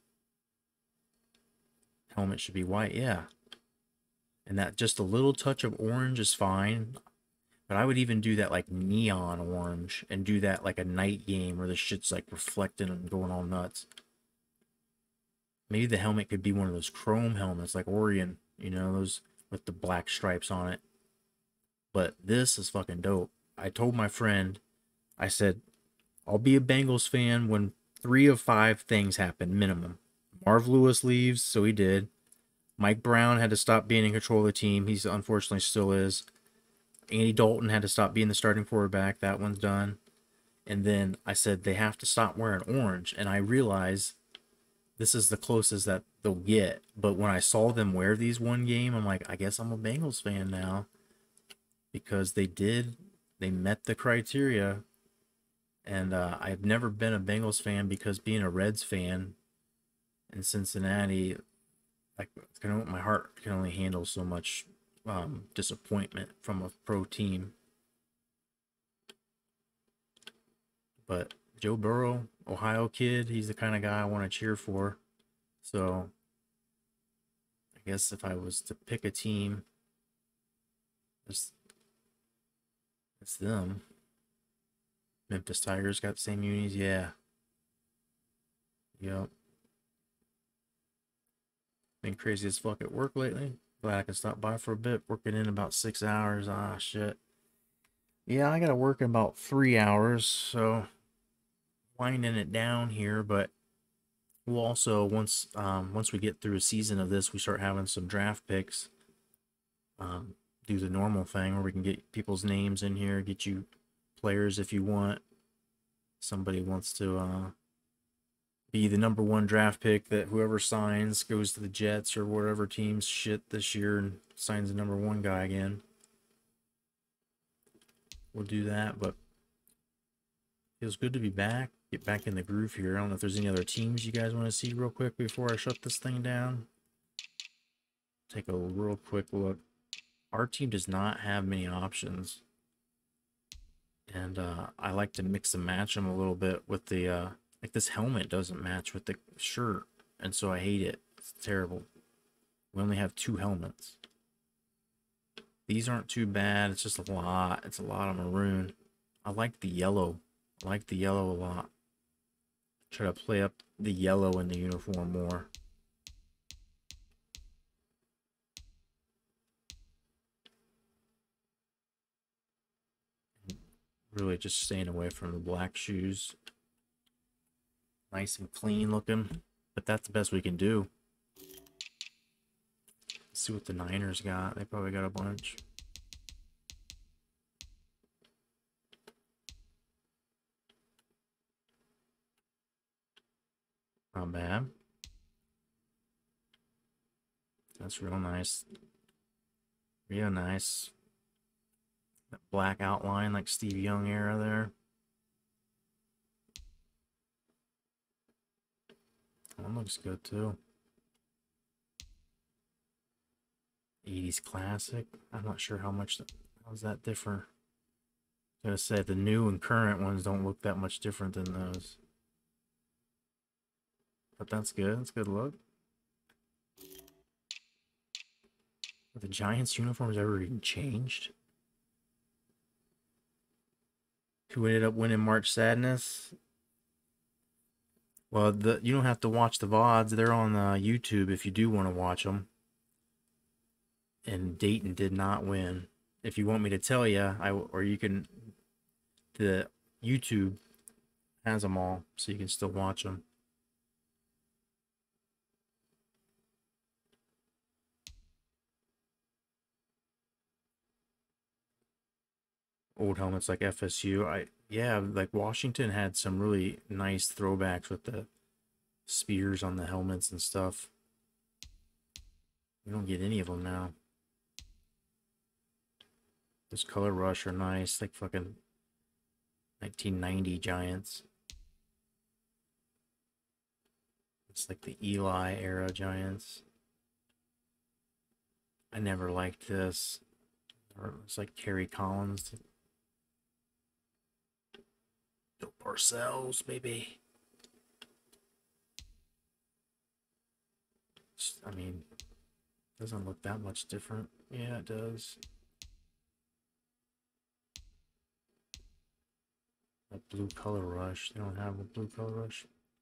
Speaker 3: Helmet should be white, yeah. And that just a little touch of orange is fine. But I would even do that like neon orange and do that like a night game where the shit's like reflecting and going all nuts. Maybe the helmet could be one of those chrome helmets like Oregon, you know, those with the black stripes on it. But this is fucking dope. I told my friend, I said, I'll be a Bengals fan when three of five things happen, minimum. Marv Lewis leaves, so he did. Mike Brown had to stop being in control of the team. He's unfortunately still is. Andy Dalton had to stop being the starting quarterback. That one's done. And then I said they have to stop wearing orange. And I realized this is the closest that they'll get. But when I saw them wear these one game, I'm like, I guess I'm a Bengals fan now. Because they did, they met the criteria. And uh, I've never been a Bengals fan because being a Reds fan in Cincinnati, like, my heart can only handle so much um, disappointment from a pro team. But Joe Burrow, Ohio kid, he's the kind of guy I want to cheer for. So I guess if I was to pick a team, it's, it's them. Memphis Tigers got the same unis, yeah. Yep. Been crazy as fuck at work lately. Glad I can stop by for a bit. Working in about six hours. Ah, shit. Yeah, I gotta work in about three hours, so winding it down here, but We'll also, once um, once we get through a season of this, we start having some draft picks. Um, do the normal thing where we can get people's names in here, get you players if you want. Somebody wants to uh, be the number one draft pick that whoever signs goes to the Jets or whatever team's shit this year and signs the number one guy again. We'll do that, but feels good to be back. Get back in the groove here. I don't know if there's any other teams you guys want to see real quick before I shut this thing down. Take a real quick look. Our team does not have many options. And uh, I like to mix and match them a little bit with the, uh, like this helmet doesn't match with the shirt. And so I hate it. It's terrible. We only have two helmets. These aren't too bad. It's just a lot. It's a lot of maroon. I like the yellow. I like the yellow a lot. Try to play up the yellow in the uniform more. Really just staying away from the black shoes. Nice and clean looking, but that's the best we can do. Let's see what the Niners got. They probably got a bunch. Not bad. That's real nice. Real nice. That black outline like Steve Young era there. That looks good too. eighties classic. I'm not sure how much that, how's that different. I was gonna say the new and current ones don't look that much different than those. But that's good. That's a good look. Have the Giants uniforms ever even changed? Who ended up winning March Sadness? Well, the you don't have to watch the V O Ds. They're on uh, YouTube if you do want to watch them. And Dayton did not win. If you want me to tell you, I or you can. The YouTube has them all, so you can still watch them. Old helmets like F S U. I yeah, like Washington had some really nice throwbacks with the spears on the helmets and stuff. We don't get any of them now. Those Color Rush are nice, like fucking nineteen ninety Giants. It's like the Eli era Giants. I never liked this. Or it's like Kerry Collins. Bill Parcells, baby. I mean, doesn't look that much different. Yeah, it does. That blue Color Rush. They don't have a blue Color Rush.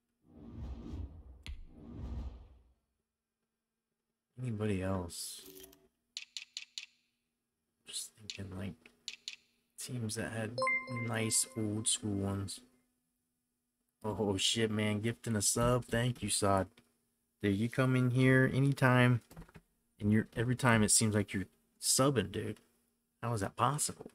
Speaker 3: Anybody else? Just thinking like teams that had nice old school ones. Oh shit, man. Gifting a sub. Thank you, Sod. Dude, you come in here anytime and you're every time it seems like you're subbing, dude. How is that possible?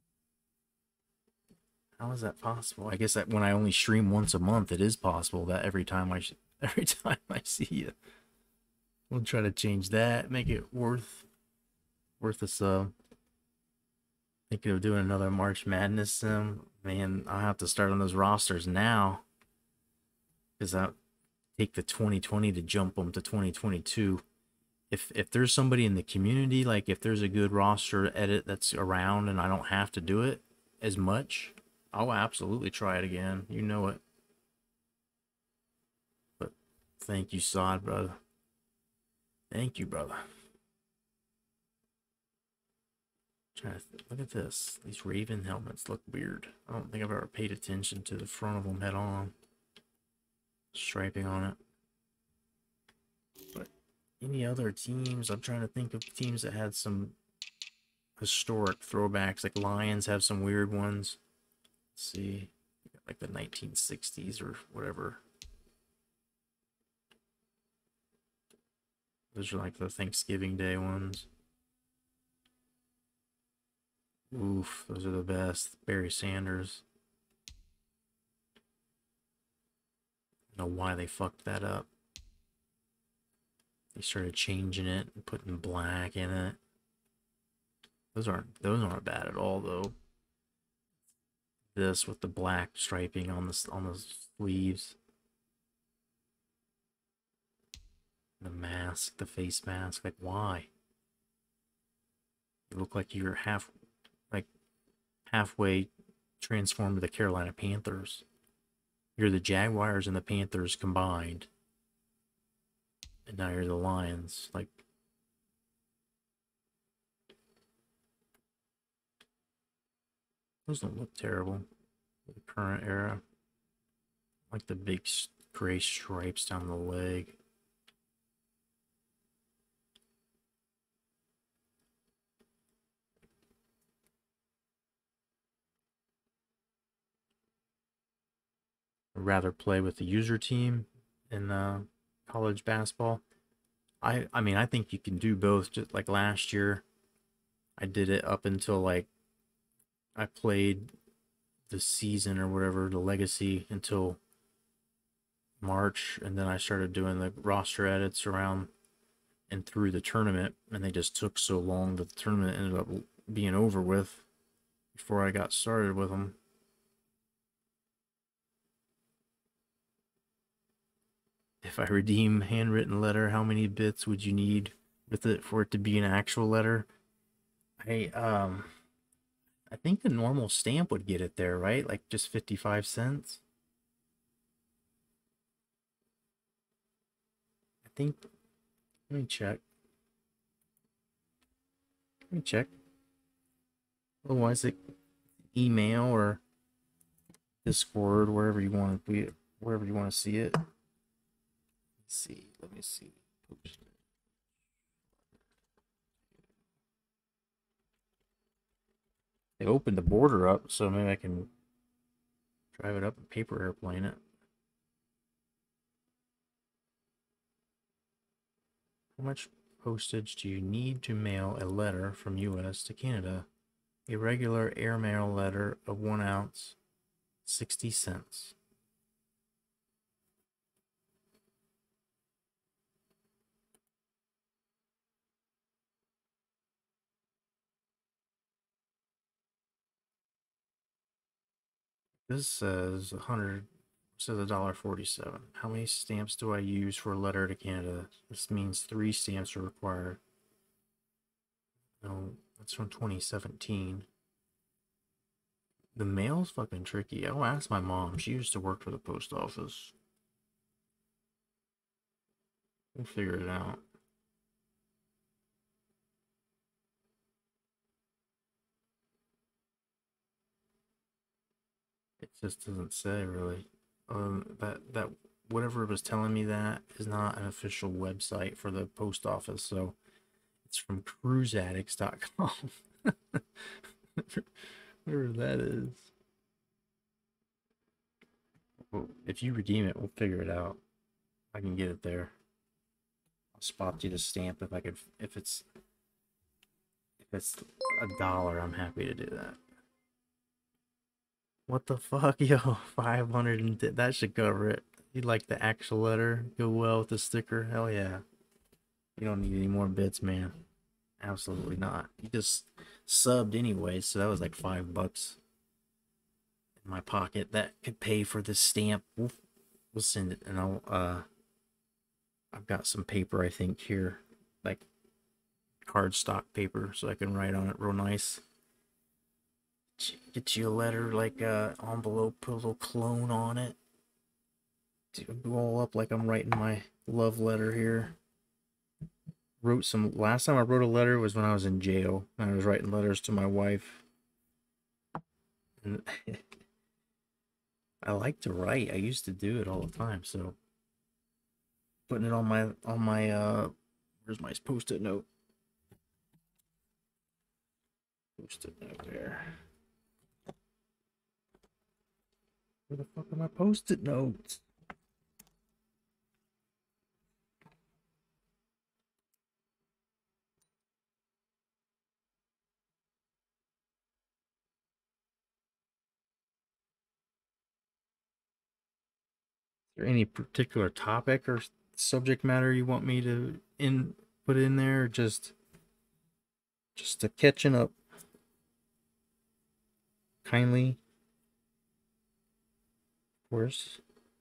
Speaker 3: How is that possible? I guess that when I only stream once a month, it is possible that every time I every time I see you. We'll try to change that, make it worth worth a sub. Thinking of doing another March Madness sim. Man, I'll have to start on those rosters now. Because I take the twenty twenty to jump them to twenty twenty-two. If if there's somebody in the community, like if there's a good roster edit that's around and I don't have to do it as much, I'll absolutely try it again. You know it. But thank you, Sod, brother. Thank you, brother. Trying to look at this. These Raven helmets look weird. I don't think I've ever paid attention to the front of them head on. Striping on it. But any other teams? I'm trying to think of teams that had some historic throwbacks. Like Lions have some weird ones. Let's see. Like the nineteen sixties or whatever. Those are like the Thanksgiving Day ones. Oof, those are the best. Barry Sanders. I don't know why they fucked that up. They started changing it and putting black in it. Those aren't those aren't bad at all though. This with the black striping on the on the sleeves. The mask, the face mask, like why? You look like you're half like halfway transformed to the Carolina Panthers. You're the Jaguars and the Panthers combined. And now you're the Lions. Like, those don't look terrible. The current era. Like the big gray stripes down the leg. I'd rather play with the user team in uh, college basketball. I I mean, I think you can do both. Just like last year, I did it up until like I played the season or whatever, the legacy, until March, and then I started doing the roster edits around and through the tournament, and they just took so long that the tournament ended up being over with before I got started with them. If I redeem handwritten letter, how many bits would you need with it for it to be an actual letter? I um I think the normal stamp would get it there, right? Like just fifty-five cents. I think, let me check. Let me check. Otherwise, it email or Discord, wherever you want to be, wherever you want to see it. Let's see. Let me see. Oops. They opened the border up, so maybe I can drive it up and paper airplane it. How much postage do you need to mail a letter from U S to Canada? A regular airmail letter of one ounce, sixty cents. This says a hundred, says a dollar forty-seven. How many stamps do I use for a letter to Canada? This means three stamps are required. No, that's from twenty seventeen. The mail's fucking tricky. I'll ask my mom. She used to work for the post office. We'll figure it out. It just doesn't say really. Um, that that whatever was telling me that is not an official website for the post office, so it's from cruise addicts dot com. Whatever that is. Well, if you redeem it, we'll figure it out. I can get it there. I'll spot you the stamp if I could. If it's if it's a dollar, I'm happy to do that. What the fuck, yo? five hundred and that should cover it. You'd like the actual letter go well with the sticker? Hell yeah. You don't need any more bits, man. Absolutely not. You just subbed anyway, so that was like five bucks in my pocket. That could pay for this stamp. We'll, we'll send it, and I'll, uh, I've got some paper, I think, here, like cardstock paper, so I can write on it real nice. Get you a letter, like a uh, envelope, put a little clone on it. Do all up like I'm writing my love letter here. Wrote some, last time I wrote a letter was when I was in jail. I was writing letters to my wife. And I like to write. I used to do it all the time, so putting it on my on my uh where's my post-it note? Post-it note there. Where the fuck are my post-it notes? there any particular topic or subject matter you want me to in put in there? Or just just a catching up kindly, of course.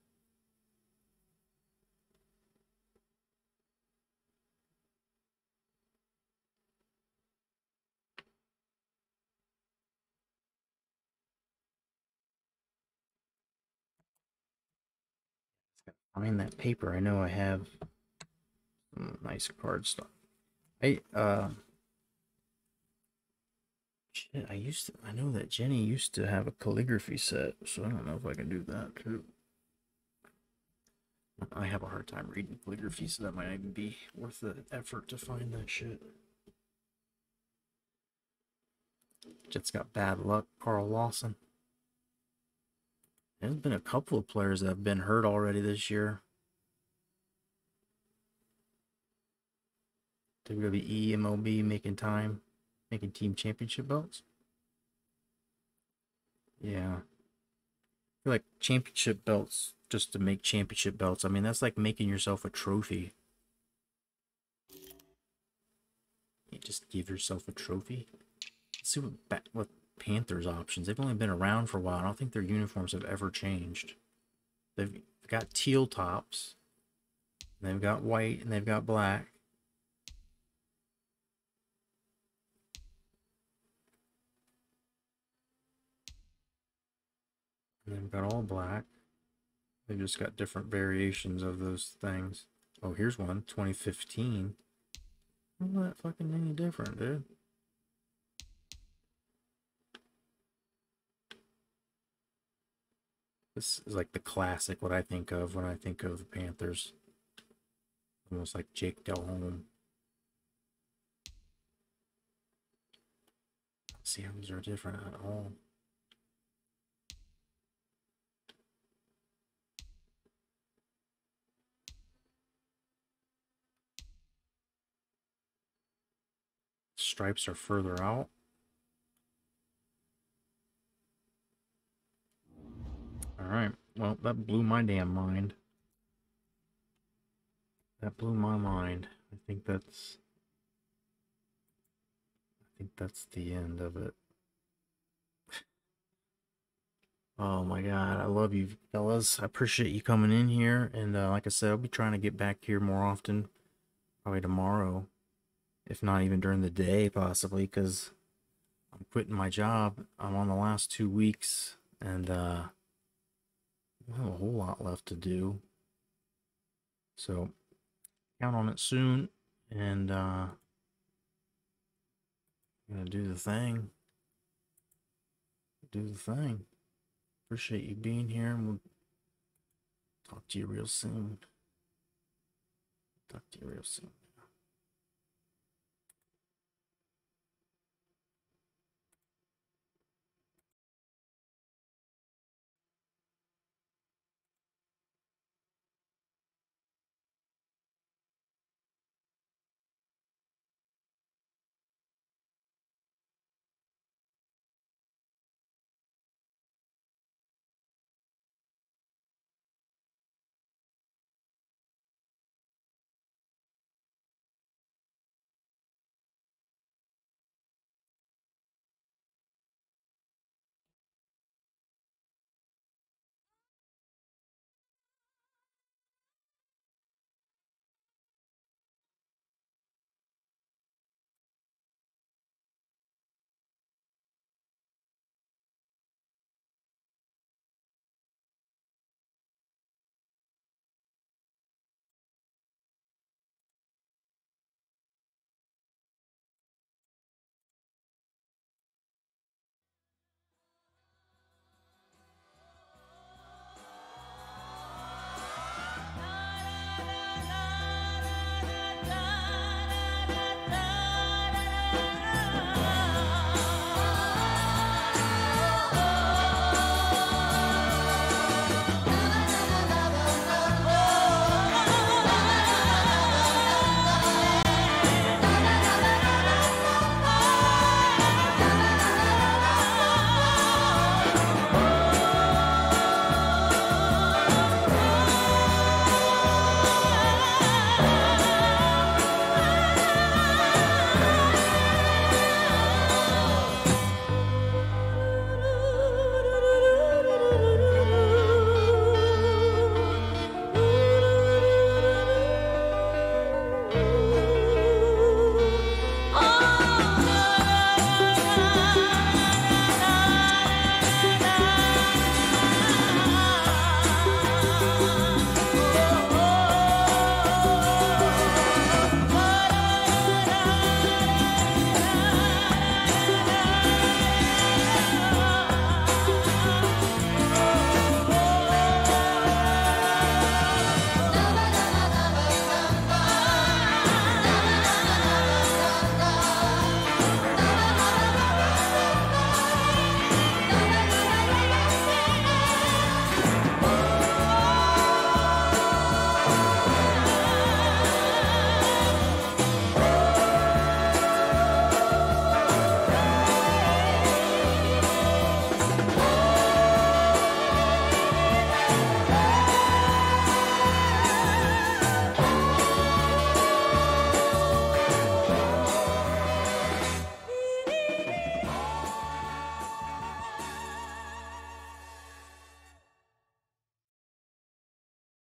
Speaker 3: Find that paper. I know I have some nice card stuff. I uh shit, I used to I know that Jenny used to have a calligraphy set, so I don't know if I can do that too. I have a hard time reading calligraphy, so that might even be worth the effort to find that shit. Jets got bad luck, Carl Lawson. There's been a couple of players that have been hurt already this year. W W E, M L B making time, making team championship belts. Yeah. I feel like championship belts, just to make championship belts, I mean, that's like making yourself a trophy. You just give yourself a trophy. Let's see what, what Panthers options. They've only been around for a while. I don't think their uniforms have ever changed. They've got teal tops. And they've got white and they've got black. And they've got all black. They've just got different variations of those things. Oh, here's one, twenty fifteen. Not that fucking any different, dude. This is like the classic, what I think of when I think of the Panthers. Almost like Jake Delhomme. See how these are different at all. Stripes are further out. All right. Well, that blew my damn mind. That blew my mind. I think that's I think that's the end of it. Oh my god, I love you fellas. I appreciate you coming in here, and uh, like I said, I'll be trying to get back here more often, probably tomorrow, if not even during the day possibly, because I'm quitting my job. I'm on the last two weeks, and uh I have a whole lot left to do, so count on it soon. And uh I'm gonna do the thing do the thing Appreciate you being here, and we'll talk to you real soon. Talk to you real soon.